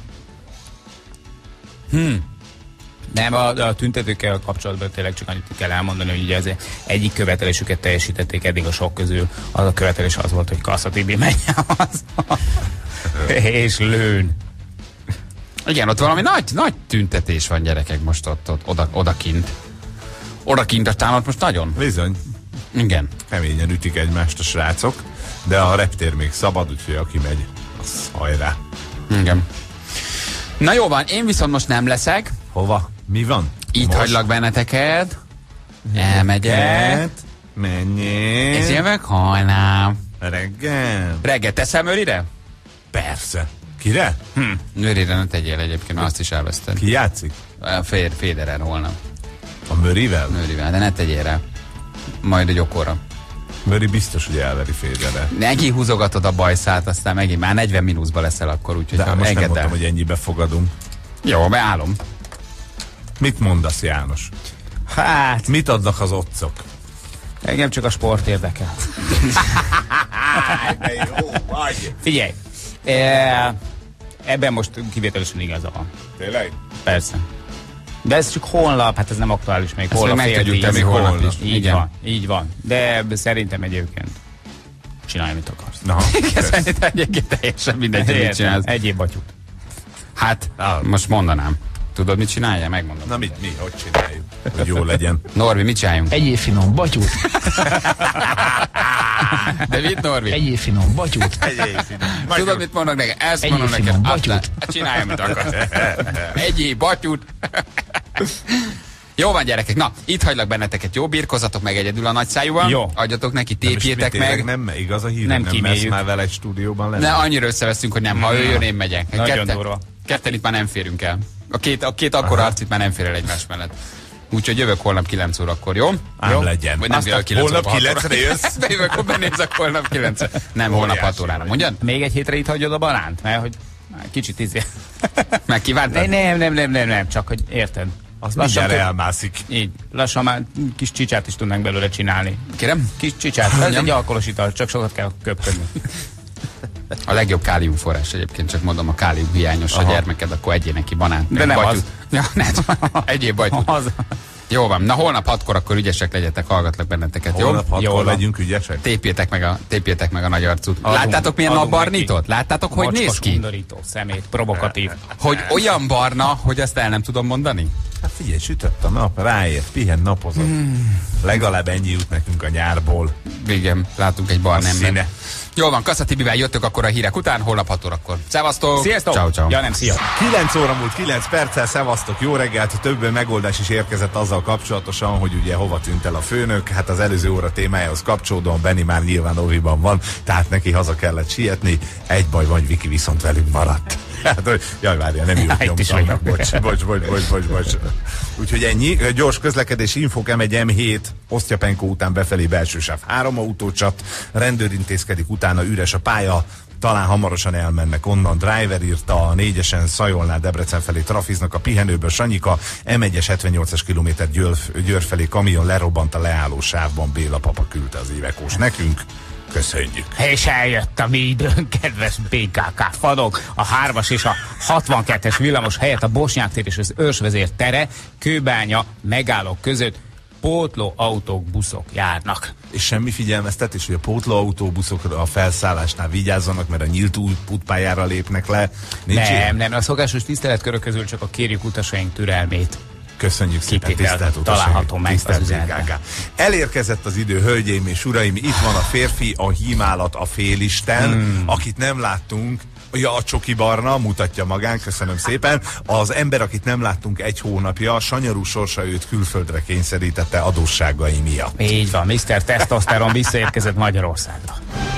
Hm. Nem, a, a tüntetőkkel kapcsolatban tényleg csak annyit kell elmondani, hogy ugye az egyik követelésüket teljesítették eddig a sok közül. Az a követelés az volt, hogy Kassa Tibi menjen haza. És lőn. Igen, ott valami nagy, nagy tüntetés van, gyerekek, most ott, ott oda, odakint. Odakint aztán ott most nagyon. Bizony, Igen. keményen ütik egymást a srácok, de a reptér még szabad, úgyhogy aki megy, az hajrá. Igen. Na jó van, én viszont most nem leszek. Hova? Mi van? Itt Most? hagylak benneteket. Elmegyek. Hát, menjél. És jövök hajnám. Reggel. Reggel teszel Mörire? Persze. Kire? Hm. Mörire ne tegyél egyébként, mert azt is elveszted. Ki játszik? A Fér, Federer holnap. A Mörivel? Mőrivel, de ne tegyél rá. Majd a gyokorra. Möri biztos, hogy elveri Federer. Neki húzogatod a bajszát, aztán megint már negyven mínuszba leszel akkor, úgyhogy De hát most nem engedd mondtam, el. hogy ennyibe fogadunk. Jó, beállom. Mit mondasz, János? Hát, Mit adnak az otcok? engem csak a sport érdekel. De jó vagy. Figyelj, e, ebben most kivételesen igaza van. Tényleg? Persze. De ez csak holnap, hát ez nem aktuális még. Ezt Holnap még meg fél tudjuk tíz. tenni holnap holnap. is. Így Igen. van, így van. De szerintem egyébként csinálj, mit akarsz. Na, Szerintem egyébként teljesen mindegy, hogy mit Értem, csinálsz. egyéb batyút. Hát, Ah. most mondanám. Tudod, mit csinálja? Megmondom. na mit, mi, hogy csináljuk? Hogy jó legyen. Norbi, mit csináljunk? Egyéb finom batyút, De mit, Norbi? egyéb finom batyút. Tudod, mit mondok neked? Ezt Egyéb mondom finom neked. batyút. Csinálj, amit akarsz. Egyéb batyút. Jó van, gyerekek. Na, itt hagylak benneteket. Jó, birkozatok meg egyedül a nagyszájúval. Jó. Adjatok neki, Nem, és tépjétek mit, tényleg meg. Nem, me- igaz a hír, Nem nem, nem kíméljük. lesz már vele egy stúdióban lenni. Ne, annyira összeveszünk, hogy nem. Ha ő jön, én megyek. Nagyon Ketten, durva. ketten itt már nem férünk el. A két, a két akkora arc itt már nem fér el egymás mellett. Úgyhogy jövök holnap kilenc órakor, jó? Ám jó? legyen. Vagy nem Aztán jövök kilenc holnap óra, hat kilencre óra. jössz? Bejövök, akkor benézek holnap kilencre. Nem, holnap Óriási hat órára. vagy. Mondjad? Még egy hétre itt hagyod a banánt? Mert hogy már kicsit izé. Megkívántad? Nem, nem, nem, nem, nem, nem, csak hogy érted. Az mindjárt elmászik. Így, lassan már kis csicsát is tudnánk belőle csinálni. Kérem? Kis csicsát, ez egy alkoholos ital, csak sokat kell köpködni. A legjobb kálium forrás egyébként, csak mondom, a kálium hiányos Aha. a gyermeked, akkor egyél neki banánt. De nem batyut. az. Ja, nem. Egyéb batyut. Az. Jó van, na holnap hatkor akkor ügyesek legyetek, hallgatlak benneteket, jó? Holnap hatkor legyünk ügyesek? Tépjétek meg a, tépjétek meg a nagy arcút. Adunk, Láttátok milyen napbarnított? Láttátok, hogy mocskos, néz ki? undorító, szemét, provokatív. Hogy olyan barna, hogy azt el nem tudom mondani? Hát figyelj, sütött a nap, ráért, pihen, napozott. Hmm. Legalább ennyi jut nekünk a nyárból. Igen, látunk egy barna ember. Jól van, Kassa Tibivel jöttök akkor a hírek után, holnap hat órakor. Szevasztok! Sziasztok! Ciao, ciao. Ja nem, szia! kilenc óra múlt kilenc perccel, szevasztok, jó reggelt! Több megoldás is érkezett azzal kapcsolatosan, hogy ugye hova tűnt el a főnök. Hát az előző óra témájához kapcsolódóan Benni már nyilván oviban van, tehát neki haza kellett sietni. Egy baj van, Viki viszont velünk maradt. Hát, jaj, várjál, nem jót nyomtam. Bocs, bocs, bocs, bocs, bocs, bocs. Úgyhogy ennyi. Gyors közlekedési infók, em egy em hét, Osztyapenko után befelé belső sáv három autócsat, rendőrintézkedik, utána üres a pálya, talán hamarosan elmennek onnan. Driver írta, a négyesen Szajolnál Debrecen felé trafiznak a pihenőből Sanyika, em egyes hetvennyolcas kilométer Győr, Győr felé kamion lerobbant a leálló sávban, Béla papa küldte az évekós nekünk. Köszönjük. És eljött a mi időn, kedves bé ká ká fanok. A hármas és a hatvankettes villamos helyett a Bosnyák tér és az Őrsvezér tere, Kőbánya megállók között pótló autók, buszok járnak. És semmi figyelmeztetés, hogy a pótló autóbuszokra a felszállásnál vigyázzanak, mert a nyílt útpályára lépnek le. Nincs nem, ilyen? nem, a szokásos tiszteletkörök közül csak a kérjük utasaink türelmét. Köszönjük szépen, Kitétel tisztelt található meg az üzenetben. Elérkezett az idő, hölgyeim és uraim, itt van a férfi, a hímálat, a félisten, hmm. akit nem láttunk. Ja, a Csoki Barna mutatja magán, köszönöm szépen. Az ember, akit nem láttunk egy hónapja, sanyarú sorsa őt külföldre kényszerítette adósságai miatt. Így van, miszter Testosteron visszaérkezett Magyarországra.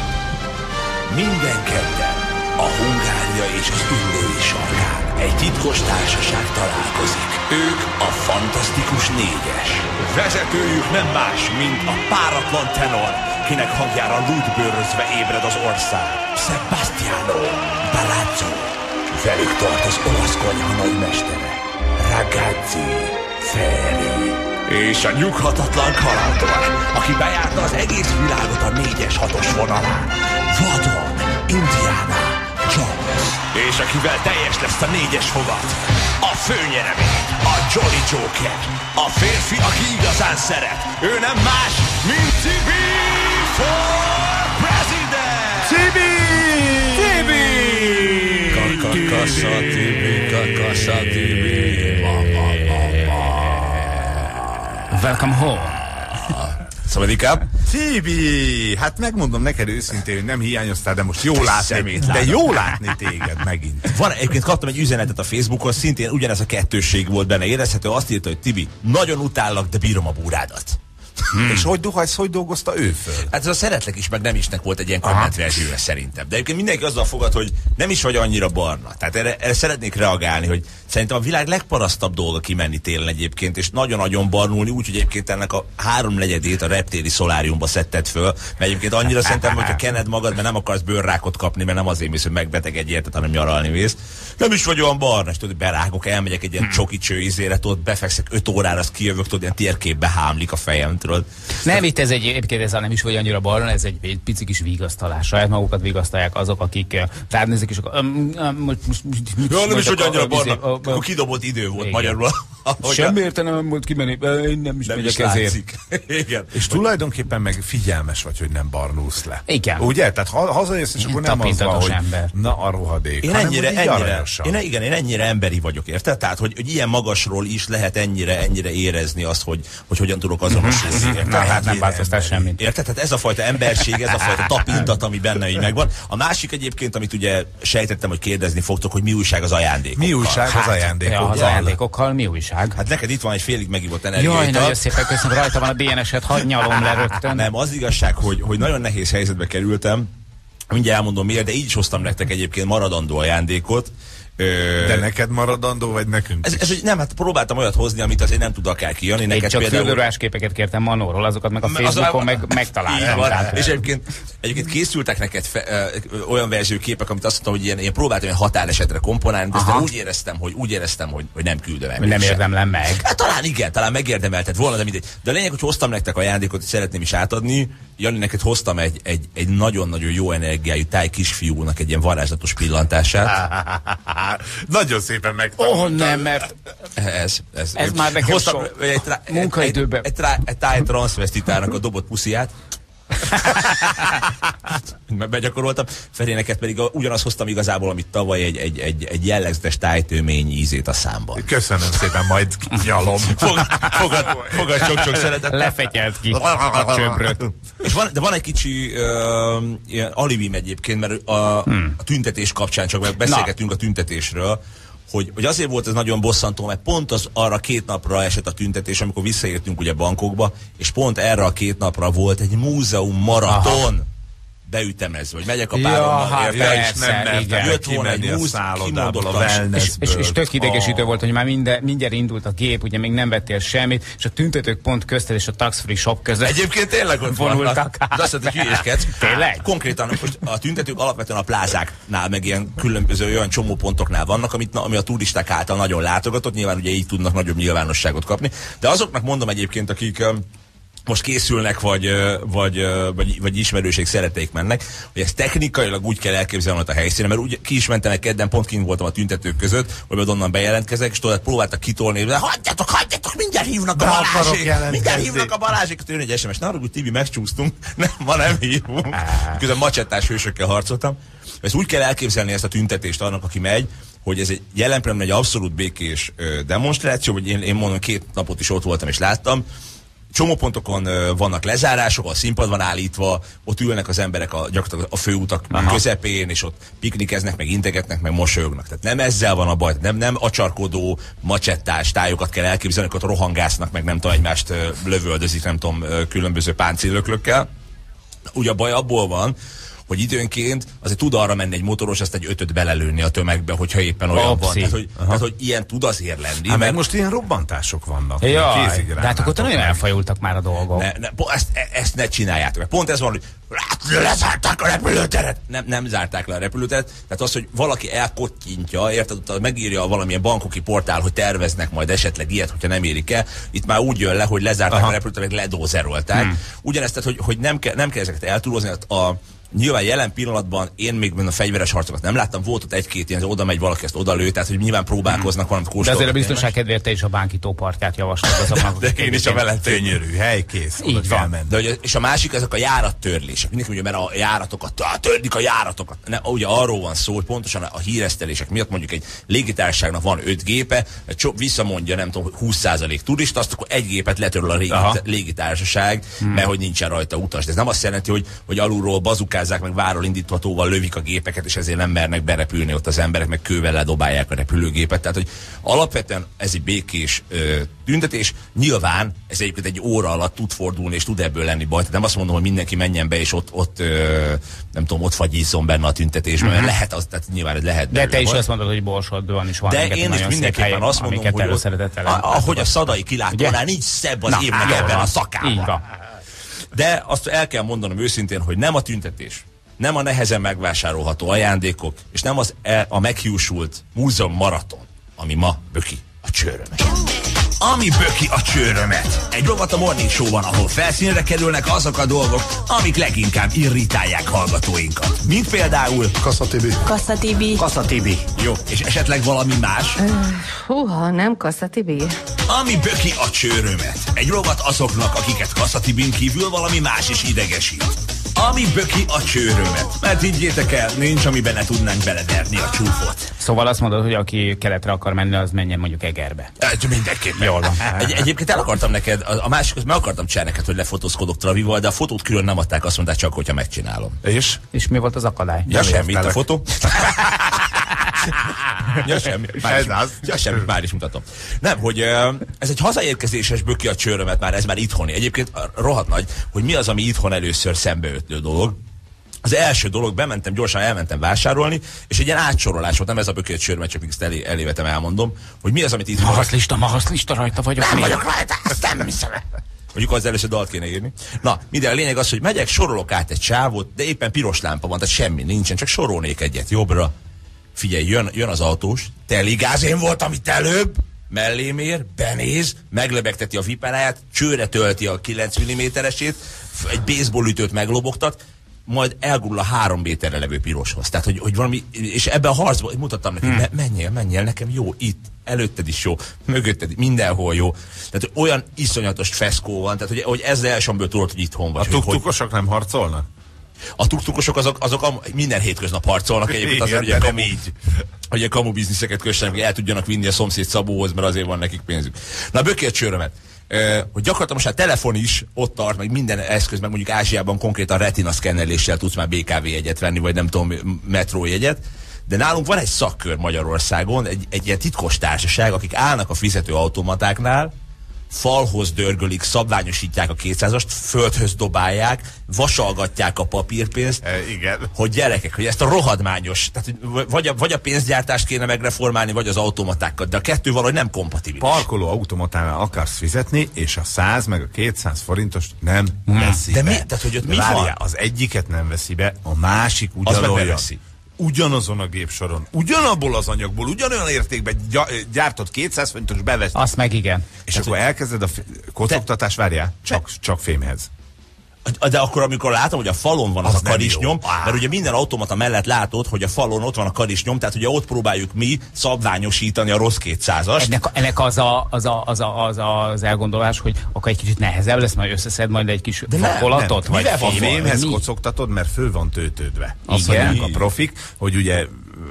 Minden kedden a Hungária és az Üllői sarkán egy titkos társaság találkozik. Ők a Fantasztikus Négyes. Vezetőjük nem más, mint a páratlan tenor, kinek hangjára lúdbőrözve ébred az ország. Sebastiano Palazzo. Velük tart az olasz konyha nagymestere, Ragazzi Feri. És a nyughatatlan kalandor, aki bejárta az egész világot a négyes hatos vonalán, Vadon Indiana Jones. És akivel teljes lesz a négyes fogat, a főnyeremény, a Jolly Joker, a férfi, aki igazán szeret. Ő nem más, mint Tibi for President! Tibi! Tibi! Kakakassa Tibi, kakassa Tibi. Welcome home. Szabadikáp. Tibi! Hát megmondom neked őszintén, hogy nem hiányoztál, de most jó látni. De jó látni téged megint. Van, egyébként kaptam egy üzenetet a Facebookon, szintén ugyanez a kettősség volt benne érezhető. Azt írta, hogy Tibi, nagyon utállak, de bírom a búrádat. Hmm. És hogy, ez hogy dolgozta ő föl? Hát ez a szeretlek is, meg nem isnek volt egy ilyen kommentverziója szerintem. De egyébként mindenki azzal fogad, hogy nem is vagy annyira barna. Tehát erre, erre szeretnék reagálni, hogy szerintem a világ legparasztabb dolga kimenni télen egyébként, és nagyon-nagyon barnulni, úgyhogy egyébként ennek a háromnegyedét a reptéri szoláriumba szedted föl. Mert egyébként annyira szerintem, hogyha kened magad, mert nem akarsz bőrrákot kapni, mert nem azért mész, hogy megbetegedj érted, hanem nyaralni mész. Nem is vagy olyan barna, és tudod, berágok, elmegyek egy ilyen csoki csőizére, tudod, befekszek öt órára, azt kijövök, tudod, ilyen térképbe hámlik a fejem, tudod. Nem, itt ez egy, egyébként ez nem is vagy annyira barna, ez egy, egy pici kis vigasztalás. Saját magukat vigasztalják azok, akik rád nézik, és akkor... Um, um, most, most, most, ja, nem is vagy annyira barna, a, a, akkor kidobott idő volt igen. Magyarul. Semmi értelem volt kimenni, én nem is nem megyek is ezért. Igen. És tulajdonképpen meg figyelmes vagy, hogy nem barnulsz le. Igen. Ugye? Tehát ha, hazajössz, és akkor nem az van, hogy ember. na a rohadék. Én hanem, ennyire, ennyire, én, igen, én ennyire emberi vagyok, érted? Tehát, hogy, hogy ilyen magasról is lehet ennyire, ennyire érezni azt, hogy, hogy hogyan tudok azonosulni. Na, hát nem változtál semmit. Érted? Tehát ez a fajta emberség, ez a fajta tapintat, ami benne így megvan. A másik egyébként, amit ugye sejtettem, hogy kérdezni fogtok, hogy mi újság az ajándékokkal. Mi újság az ajándékokkal? Ja, az ajándékokkal mi újság? Hát neked itt van egy félig megívott energiaital. Jaj, nagyon szépen köszönöm, rajta van a dé en es-et, hadd nyalom le rögtön. Nem, az igazság, hogy, hogy nagyon nehéz helyzetbe kerültem, mindjárt elmondom miért, de így is hoztam nektek egyébként maradandó ajándékot. De neked maradandó, vagy nekünk ez, ez, nem, hát próbáltam olyat hozni, amit azért nem tud akár kijönni. Én neked csak például... fürdőruhás képeket kértem Manóról, azokat meg a Facebookon meg megtaláltam. És egyébként, egyébként készültek neked fe, ö, olyan verzió képek, amit azt mondtam, hogy ilyen, én próbáltam ilyen határesetre komponálni, de úgy éreztem, hogy úgy éreztem, hogy, hogy nem küldöm el. Nem érdemlem meg. Hát talán igen, talán megérdemelted volna, de mindegy. De a lényeg, hogy hoztam nektek ajándékot, hogy szeretném is átadni. Jani, neked hoztam egy, egy, egy nagyon-nagyon jó energiájú táj kisfiúnak egy ilyen varázslatos pillantását. Nagyon szépen megtanultam. Oh, nem, mert ez, ez, ez már nekem hoztam, sok egy, egy, munkaidőben. Egy, egy, egy táj transzvestitának a dobott pusziát. Begyakoroltam. Feréneket pedig a, ugyanazt hoztam igazából, amit tavaly egy, egy, egy, egy jellegzetes tájtőmény ízét a számban. Köszönöm szépen, majd nyalom. Fogad, fogad, fogad sok-sok szeretettel. Lefetyelt ki a csöbröt. És van, de van egy kicsi uh, ilyen alivim egyébként, mert a, hmm. a tüntetés kapcsán csak beszélgetünk Na. a tüntetésről, hogy, hogy azért volt ez nagyon bosszantó, mert pont az arra két napra esett a tüntetés, amikor visszaértünk ugye Bangkokba, és pont erre a két napra volt egy múzeum maraton. Aha. beütemezve, hogy megyek a párommal, ja, érte, és nem mertem jött volna egy múz, szállodából, a és, és, és tök idegesítő oh. volt, hogy már minden, mindjárt indult a gép, ugye még nem vettél semmit, és a tüntetők pont közted és a Tax Free Shop között egyébként tényleg ott vonultak. De azt mondta, hogy hülyéskedsz. Tényleg? Konkrétan, hogy a tüntetők alapvetően a plázáknál, meg ilyen különböző olyan csomópontoknál vannak, amit, ami a turisták által nagyon látogatott, nyilván ugye így tudnak nagyobb nyilvánosságot kapni. De azoknak mondom egyébként, akik most készülnek, vagy, vagy, vagy, vagy ismerőség szereteik mennek, hogy ezt technikailag úgy kell elképzelni a helyszínen, mert úgy ki is mentem kedden, pont kint voltam a tüntetők között, hogy majd onnan bejelentkezek, és tudod, próbáltak kitolni, de hagyjatok, hagyjatok, mindjárt hívnak a Balázsék, mindjárt hívnak a Balázsék, jön egy es em es, ne haragudj, Tibi, megcsúsztunk, nem, ma nem hívunk. Közben macsettás hősökkel harcoltam. Ezt úgy kell elképzelni ezt a tüntetést annak, aki megy, hogy ez egy jelen pillanatban egy abszolút békés demonstráció, vagy én, én mondom, két napot is ott voltam és láttam. Csomópontokon uh, vannak lezárások, a színpad van állítva, ott ülnek az emberek a, gyakorlatilag a főutak Aha. közepén, és ott piknikeznek, meg integetnek, meg mosolyognak. Tehát nem ezzel van a baj, nem, nem acsarkodó, macsettás tájokat kell elképzelni, ott rohangásznak, meg nem tudom, egymást uh, lövöldözik, nem tudom, uh, különböző páncélöklökkel. Ugye a baj abból van, hogy időnként azért tud arra menni egy motoros, azt egy ötöt belelőni a tömegbe, hogyha éppen olyan Opszi. van. Tehát hogy, tehát, hogy ilyen tud azért lenni. Hát mert most ilyen robbantások vannak. Jaj, de hát akkor nagyon elfajultak már a dolgok. Ne, ne, ezt, ezt ne csináljátok. Mert pont ez van, hogy lezárták a repülőteret. Nem, nem zárták le a repülőteret. Tehát az, hogy valaki elkottyintja, érted, megírja valamilyen bankoki portál, hogy terveznek majd esetleg ilyet, hogyha nem érik el. Itt már úgy jön le, hogy lezárták Aha. a repülőteret, ledózerolták. Hmm. Ugyanezt, tehát, hogy, hogy nem, kell, nem kell ezeket eltúlozni. A, Nyilván jelen pillanatban én még a fegyveres harcokat nem láttam, volt ott egy-két ilyen, oda megy valaki, ezt oda lő, tehát hogy nyilván próbálkoznak valamit kóstolni. De azért a biztonság kedvéért te is a Bánkító partját javaslod azoknak. De én is a velem gyönyörű hely, kész. Így van. De, ugye, és a másik, ezek a járattörlések. Mindenki mondja, mert a járatokat, tördik a járatokat. Ne, ugye arról van szó, hogy pontosan a híresztelések miatt mondjuk egy légitársaságnak van öt gépe, visszamondja, nem tudom, húsz százalék turista, azt akkor egy gépet letöröl a légit, légitársaság, hmm. mert hogy nincsen rajta utas. De ez nem azt jelenti, hogy, hogy alulról bazukázzák, meg váról indíthatóval lövik a gépeket, és ezért nem mernek berepülni ott az emberek, meg kővel ledobálják a repülőgépet. Tehát, hogy alapvetően ez egy békés ö, tüntetés. Nyilván ez egyébként egy óra alatt tud fordulni, és tud ebből lenni baj. Tehát nem azt mondom, hogy mindenki menjen be, és ott, ott ö, nem tudom, ott fagyízzon benne a tüntetésben, mert lehet az, tehát nyilván lehet. De te is azt mondod, hogy Borsodban is van. De én is mindenképpen azt mondom, hogy ott, ahogy a Szadai kilátónál nincs szebb az évnek ebben a szakában. De azt el kell mondanom őszintén, hogy nem a tüntetés, nem a nehezen megvásárolható ajándékok, és nem az e, a meghiúsult múzeum maraton, ami ma böki a csőrömet. Ami böki a csőrömet. Egy rovat a Morning Show-ban, ahol felszínre kerülnek azok a dolgok, amik leginkább irritálják hallgatóinkat. Mint például... Kassa Tibi. Kassa Tibi. Kassa Tibi. Jó, és esetleg valami más? Uh, húha, nem Kassa Tibi. Ami böki a csőrömet. Egy rovat azoknak, akiket Kassa Tibin kívül valami más is idegesít. Ami böki a csőrömet. Mert higgyétek el, nincs, amiben ne tudnánk beleverni a csúfot. Szóval azt mondod, hogy aki keletre akar menni, az menjen mondjuk Egerbe. Egy, mindenképpen. Jól van. Egy, egyébként el akartam neked, a, a másik, meg akartam csinálni neked, hogy lefotózkodok Travival, de a fotót külön nem adták, azt mondták csak, hogyha megcsinálom. És? És mi volt az akadály? Ja, semmit a fotó. Ja, semmi. Már ez az. Ja, semmi, már is mutatom. Nem, hogy ez egy hazaérkezéses böki a csőrömet, már ez már itthoni. Egyébként rohadt nagy, hogy mi az, ami itthon először szembeötlő dolog. Az első dolog, bementem, gyorsan elmentem vásárolni, és egy ilyen átsorolás volt, nem ez a bökét sör, mert csak ezt elé, elévetem, elmondom, hogy mi az, amit itt... Mahaszlista, mahaszlista rajta vagyok. Nem vagyok rajta, azt nem hiszem. Mondjuk az először dalt kéne írni. Na, minden a lényeg az, hogy megyek, sorolok át egy sávot, de éppen piros lámpa van, tehát semmi nincsen, csak sorolnék egyet jobbra. Figyelj, jön, jön az autós, teligáz, én voltam itt előbb, mellém ér, benéz, meglebegteti a viperáját, csőre tölti a kilenc milliméteresét, egy baseballütőt meglobogtat, majd elgurul a három méterre levő piroshoz. Tehát, hogy, hogy valami, és ebben a harcban mutattam neki, hmm. menjél, menjél, nekem jó itt, előtted is jó, mögötted, mindenhol jó. Tehát, hogy olyan iszonyatos feszkó van, tehát, hogy, hogy ezzel elsőmből tudod, hogy itthon vagy. A tuktukosok nem harcolnak? A tuktukosok azok, azok minden hétköznap harcolnak egyébként azért, hogy a kamu, hogy a kamu bizniszeket kössenek, hogy el tudjanak vinni a szomszéd Szabóhoz, mert azért van nekik pénzük. Na, bökért csőrömet. Uh, hogy gyakorlatilag most a telefon is ott tart, meg minden eszköz, meg mondjuk Ázsiában konkrétan retina szkenneléssel tudsz már bé ká vé jegyet venni, vagy nem tudom, metró jegyet, de nálunk van egy szakkör Magyarországon, egy, egy ilyen titkos társaság, akik állnak a fizetőautomatáknál, falhoz dörgölik, szabványosítják a kétszázast, földhöz dobálják, vasalgatják a papírpénzt, e, igen. hogy gyerekek, hogy ezt a rohadmányos, tehát vagy a, vagy a pénzgyártást kéne megreformálni, vagy az automatákat, de a kettő valahogy nem kompatibilis. Parkoló automatánál akarsz fizetni, és a száz meg a kétszáz forintost nem hmm. veszi de be. Mi? Tehát, hogy ott de mi várjál, van? Az egyiket nem veszi be, a másik ugyanolyan. Ugyanazon a gépsoron, ugyanabból az anyagból, ugyanolyan értékben gyártott kétszáz forintos bevesz. Azt meg igen. És tehát, akkor elkezded a kocogtatás, várjál, csak, csak fémhez. De akkor, amikor látom, hogy a falon van az, az a karisnyom, mert ugye minden automata mellett látod, hogy a falon ott van a karisnyom, tehát ugye ott próbáljuk mi szabványosítani a rossz kétszázast. Ennek, ennek az, a, az, a, az, a, az, a, az elgondolás, hogy akkor egy kicsit nehezebb lesz, majd összeszed majd egy kis fakolatot, vagy a fémhez kocogtatod, mert föl van töltődve. Azt mondják a profik, hogy ugye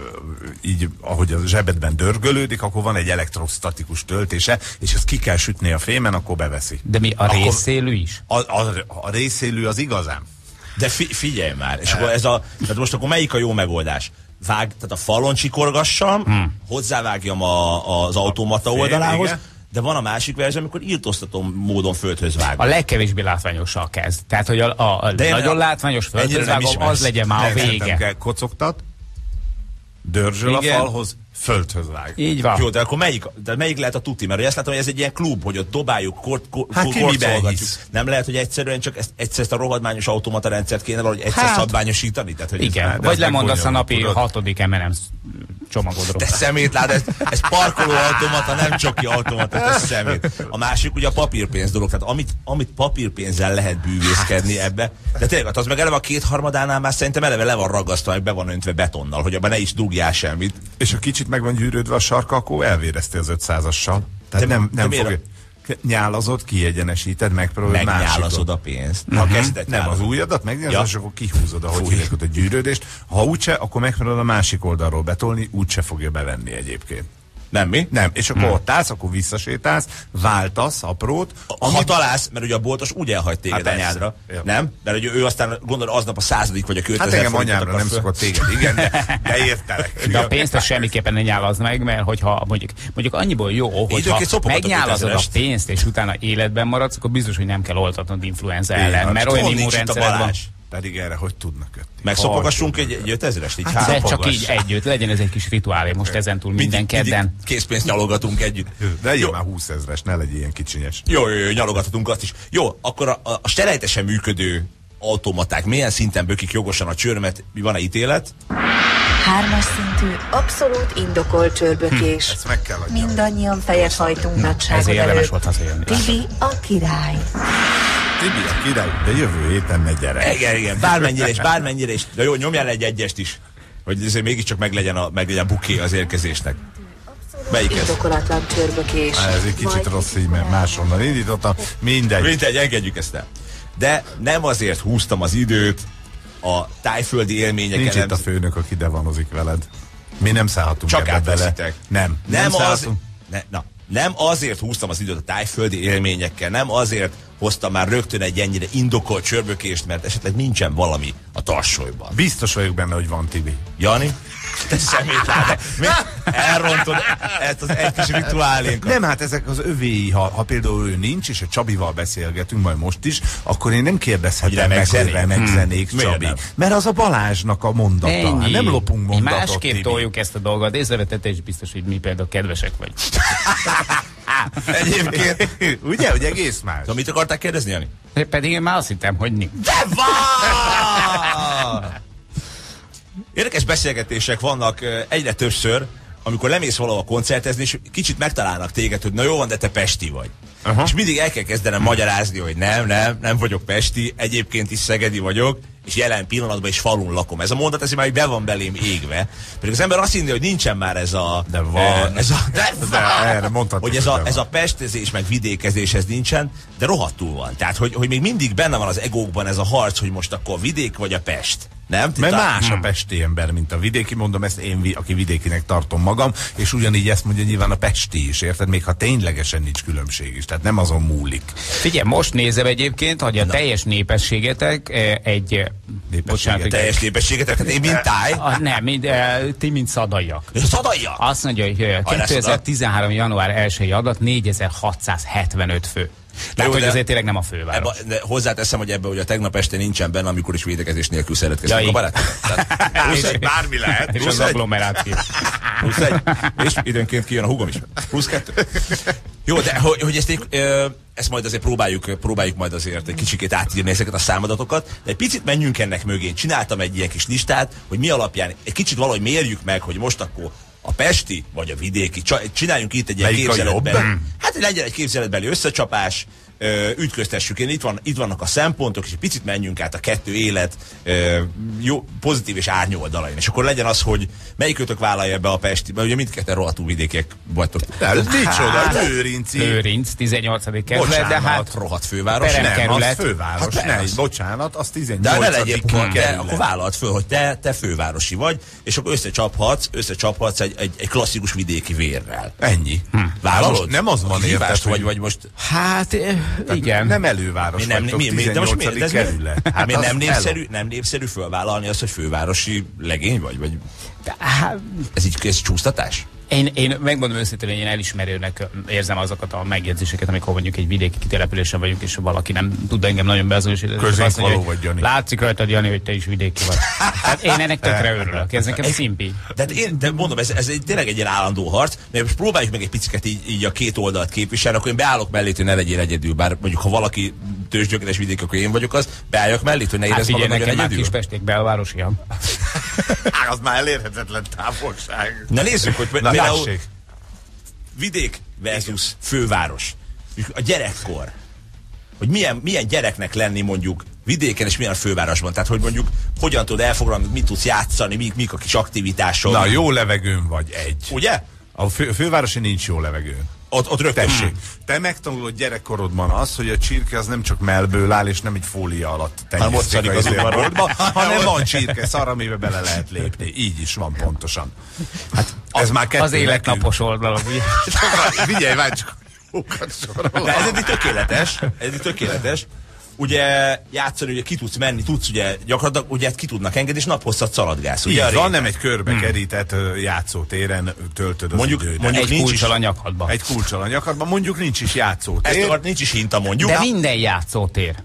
így, ahogy a zsebedben dörgölődik, akkor van egy elektrostatikus töltése, és ezt ki kell sütni a fémen, akkor beveszi. De mi, a részélő is? A, a, a részélő az igazán. De fi, figyelj már, és akkor ez a, tehát most akkor melyik a jó megoldás? Vág, tehát a falon csikorgassam, hmm. hozzávágjam a, az automata oldalához, igen. De van a másik verzió, amikor írtóztató módon földhöz vágom. A legkevésbé látványossal kezd. Tehát, hogy a, a, a nagyon látványos földhöz vágom, az legyen már a vége. Kell kocogtat, dörzsöl a falhoz, földhöz vág. Így van. Jó, de akkor melyik, de melyik lehet a tuti? Mert ezt látom, hogy ez egy ilyen klub, hogy ott dobáljuk, kort, kort, hát korcolgatjuk. Nem lehet, hogy egyszerűen csak ezt, egyszer ezt a rohadmányos automata rendszert kéne valahogy egyszer hát, szabványosítani? Tehát, hogy igen, ez, vagy lemondasz a napi hatodik em and em csomagodról. De szemétlád, ez, ez parkoló automata, nem csoki automata, ez szemét. A másik ugye a papírpénz dolog, tehát amit, amit papírpénzzel lehet bűvészkedni ebbe, de tényleg, az meg eleve a kétharmadánál már szerintem eleve le van ragasztva, meg be van öntve betonnal, hogy abban ne is dugjál semmit. És a kicsit meg van gyűrődve a sarka, akkor elvéreztél az ötszázassal. Tehát de, nem, nem de fog... Nyálazod, kiegyenesíted, megpróbálod megnyálazod a pénzt. Ha uh-huh. Nem az ujjadat, megnyálazod, ja. Akkor kihúzod, ahogy hívják a gyűrődést. Ha úgyse, akkor megpróbálod a másik oldalról betolni, úgyse fogja bevenni egyébként. Nem mi? Nem, és akkor hmm. ott állsz, akkor visszasétálsz, váltasz aprót. Ha amit... találsz, mert ugye a boltos úgy elhagy téged hát anyádra. Ja. Nem? Mert ugye ő aztán gondol aznap a századik vagy a kötezer. Hát engem anyámra nem szokott téged, igen, de, de értelek. De a pénzt semmiképpen ne nyálazd meg, mert hogyha mondjuk, mondjuk annyiból jó, hogyha megnyálazod a pénzt, és utána életben maradsz, akkor biztos, hogy nem kell oltatnod influenza ellen, mert olyan immunrendszered van. Pedig erre hogy tudnak kötni? Megszopogassunk egy, egy ötezrest, így hát, de csak így együtt, legyen ez egy kis rituálé most ezentúl minden kedden. Készpénzt nyalogatunk együtt. De legyen már húszezres, ne legyen ilyen kicsinyes. Jó, jó, jó, nyalogathatunk azt is. Jó, akkor a, a selejtesen működő automaták milyen szinten bökik jogosan a csőrömet? Mi van a ítélet? Hármas szintű, abszolút indokolt csőrbökés. Hm, ezt meg kell adjam. Mindannyian fejet hajtunk nagyságod előtt. Tibi a király. Tibi a király, de jövő héten ne gyere. Igen, igen, bármennyire és bármennyire is. De jó, nyomjál egy egyest is, hogy ez mégiscsak meglegyen a, meglegyen a buké az érkezésnek. Melyik ez? Indokolatlan csőrbökés. Ez egy kicsit Vagy... rossz így, mert máshonnan indítottam. Mindegy. Mindegy, engedjük ezt el. De nem azért húztam az időt a tájföldi élményeken. Nincs itt a főnök, aki devanozik veled. Mi nem szállhatunk csak ebbe bele. Nem. Nem, nem az... Ne, na. Nem azért húztam az időt a tájföldi élményekkel, nem azért hoztam már rögtön egy ennyire indokolt csörbökést, mert esetleg nincsen valami a tarsolyban. Biztos vagyok benne, hogy van, Tibi. Jani? Te szemétláda. Elrontod ezt az egy kis rituálénkat. Nem, hát ezek az övéi, ha, ha például ő nincs, és a Csabival beszélgetünk, majd most is, akkor én nem kérdezhetem meg, hogy remegzenék, hmm. Csabi. Mert az a Balázsnak a mondata. Hát nem lopunk mondatot. Másképp toljuk ezt a dolgot. Észrevetette is biztos, hogy mi például kedvesek vagy. Egyébként, ugye, hogy egész más. Szóval mit akarták kérdezni, Jani? Pedig én már azt hittem, hogy nincs. De van! Érdekes beszélgetések vannak egyre többször, amikor lemész valahol koncertezni, és kicsit megtalálnak téged, hogy na jó van, de te pesti vagy. Uh-huh. És mindig el kell kezdenem magyarázni, hogy nem, nem, nem vagyok pesti, egyébként is szegedi vagyok, és jelen pillanatban is falun lakom. Ez a mondat, ez már be van belém égve. Pedig az ember azt hinné, hogy nincsen már ez a... De van. Ez a, de de erre mondhatod, hogy ez a, ez a pestezés, meg vidékezés, ez nincsen, de rohadtul van. Tehát, hogy, hogy még mindig benne van az egókban ez a harc, hogy most akkor a vidék vagy a Pest. Nem? Mert más a pesti ember, mint a vidéki, mondom ezt én, aki vidékinek tartom magam, és ugyanígy ezt mondja nyilván a pesti is, érted? Még ha ténylegesen nincs különbség is, tehát nem azon múlik. Figyelj, most nézem egyébként, hogy a Na. teljes népességetek egy... Bocsánat, teljes népességetek? Hát én mint táj? A, nem, mint, ti mint szadaiak. Szadaiak? Azt mondja, hogy kétezer-tizenhárom. január elsői adat négyezer-hatszázhetvenöt fő. Tehát, hogy azért tényleg nem a főváros. Ebba, hozzáteszem, hogy ebben, hogy a tegnap este nincsen benne, amikor is védekezés nélkül szeretkezünk ja, a barátokat. És bármi lehet. És az agglomeráció. Plusz egy. És időnként kijön a húgom is. Plusz kettő. Jó, de hogy, hogy ezt, ezt majd azért próbáljuk, próbáljuk majd azért egy kicsikét átírni ezeket a számadatokat, de egy picit menjünk ennek mögé. Csináltam egy ilyen kis listát, hogy mi alapján egy kicsit valahogy mérjük meg, hogy most akkor a pesti vagy a vidéki, csináljunk itt egy ilyen képzeletbeli, hát legyen egy képzeletbeli összecsapás, ütköztessük. Én itt, van, itt vannak a szempontok, és egy picit menjünk át a kettő élet jó, pozitív és árnyoldalain. És akkor legyen az, hogy melyikőtök vállalja be a pesti, mert ugye mindketten rohadtul vidékiek vagytok. Micsoda, Lőrinci. Lőrinc, tizennyolcadik kerület, de hát rohadt főváros. Nem, az főváros. Hát nem, bocsánat, az tizennyolcadik De ne legyél pont, akkor vállalt föl, hogy te, te fővárosi vagy, és akkor összecsaphatsz, összecsaphatsz egy, egy, egy klasszikus vidéki vérrel. Ennyi. Hm. Vállalod? Most nem az van érted, vagy, vagy most... Hát... Igen. Nem előváros nem, vagytok, mi, mi, de most miért, kerület. Hát miért nem népszerű, nem népszerű fölvállalni azt, hogy fővárosi legény vagy? vagy... De, hát, ez így ez csúsztatás? Én, én megmondom őszintén, hogy én elismerőnek érzem azokat a megjegyzéseket, amikor mondjuk egy vidéki kitelepülésen vagyunk, és valaki nem tud engem nagyon beazonosítani. Közénk való vagy, Jani. Látszik rajtad, Jani, hogy te is vidéki vagy. Hát én ennek tökre örülök, ez nekem szimpi. De, én, de mondom, ez, ez egy, tényleg egy ilyen állandó harc, mert most próbáljuk meg egy picit így, így a két oldalt képviselni, akkor én beállok mellé, hogy ne legyél egyedül, bár mondjuk ha valaki tőzsgyökeres vidék, akkor én vagyok az, beálljak mellé, hogy ne érezd hát, magad nagyon egyedül. Hát Kispesték belvárosiak. Hát az már elérhetetlen távolság. Na nézzük, hogy Na, például vidék versus főváros. A gyerekkor. Hogy milyen, milyen gyereknek lenni mondjuk vidéken és milyen a fővárosban. Tehát, hogy mondjuk hogyan tudod elfoglalni, mit tudsz játszani, mik, mik a kis aktivitások. Na, jó levegőn vagy egy. Ugye? A fő, fővárosi nincs jó levegőn. Ott, ott rögtön. Tessék, te megtanulod gyerekkorodban az, hogy a csirke az nem csak mellből áll, és nem egy fólia alatt tenyésztik az udvarba, hanem van csirke szar, amiben bele lehet lépni. Így is van pontosan. Hát ez a, már kettő az életnapos oldalon. Figyelj, várj csak, jókat sorolom. De ez eddig tökéletes, ez eddig tökéletes. Ugye játszani, ugye ki tudsz menni, tudsz ugye gyakorlatilag, ugye ki tudnak engedni, és naphosszat szaladgálsz. Így van, nem egy körbe hmm. kerített játszótéren töltöd az mondjuk, időt. Mondjuk egy kulccsal a nyakadban. Egy kulccsal a nyakadban, mondjuk nincs is játszótér. Ezt akart, nincs is hinta mondjuk. De minden játszótér.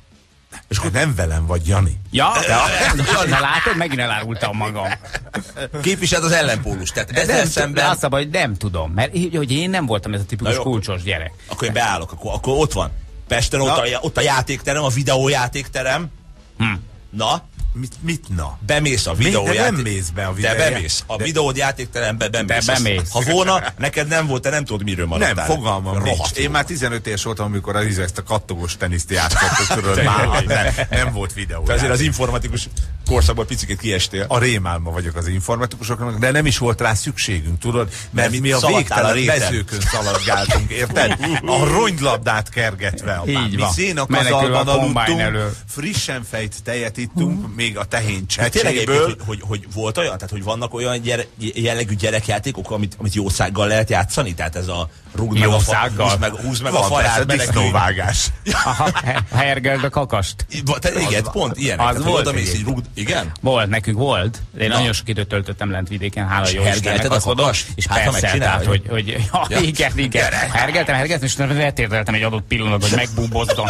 És akkor nem velem vagy, Jani. Ja, de, de látod, megint elárultam magam. Képviselt az ellenpólus. Tehát ezzel szemben... Azt szabad, hogy nem tudom, mert hogy én nem voltam ez a tipikus kulcsos gyerek. Akkor én beállok, akkor, akkor ott van. Pesten ott a, ott a játékterem, a videójátékterem. Hm. Na? Mit, mit na? Bemész a videójáték... De nem mész be a videójáték... De bemész. A de... videójátékterembe bemész. De bemész. Ha volna, neked nem volt, te nem tudod, miről maradtál. Nem, fogalmam nincs. Én már tizenöt éves voltam, amikor az ezt a kattogós teniszt játszottak, tudod, már nem, nem volt videó. Ezért az informatikus korszakban picit kiestél. A rémálma vagyok az informatikusoknak, de nem is volt rá szükségünk, tudod? Mert mi, mi a végtelen mezőkön szaladgáltunk, érted? A ronylabdát kergetve. A mi szénakazalban aludtunk, frissen fejt tejet ittunk, még a tehén csecséből. Hogy, hogy, hogy volt olyan? Tehát, hogy vannak olyan gyere, jellegű gyerekjátékok, amit, amit jószággal lehet játszani? Tehát ez a rúgd meg a fa, húzd meg, húzd meg a faját, disznóvágás. Hergeld a kakast. Te, igen, pont ilyen. Az volt oda mész, így rúgd, Igen? Volt, nekünk volt. Én Na. nagyon sok időt töltöttem lent vidéken, hála jó hergelted Istennek, a azt mondom. kakast? És Hát, ha persze, megcsinálja. tehát, hogy, hogy ja, Ja. igen, igen. Hergeltem, hergeltem, és letérdeltem egy adott pillanatban, hogy megbúbozzon.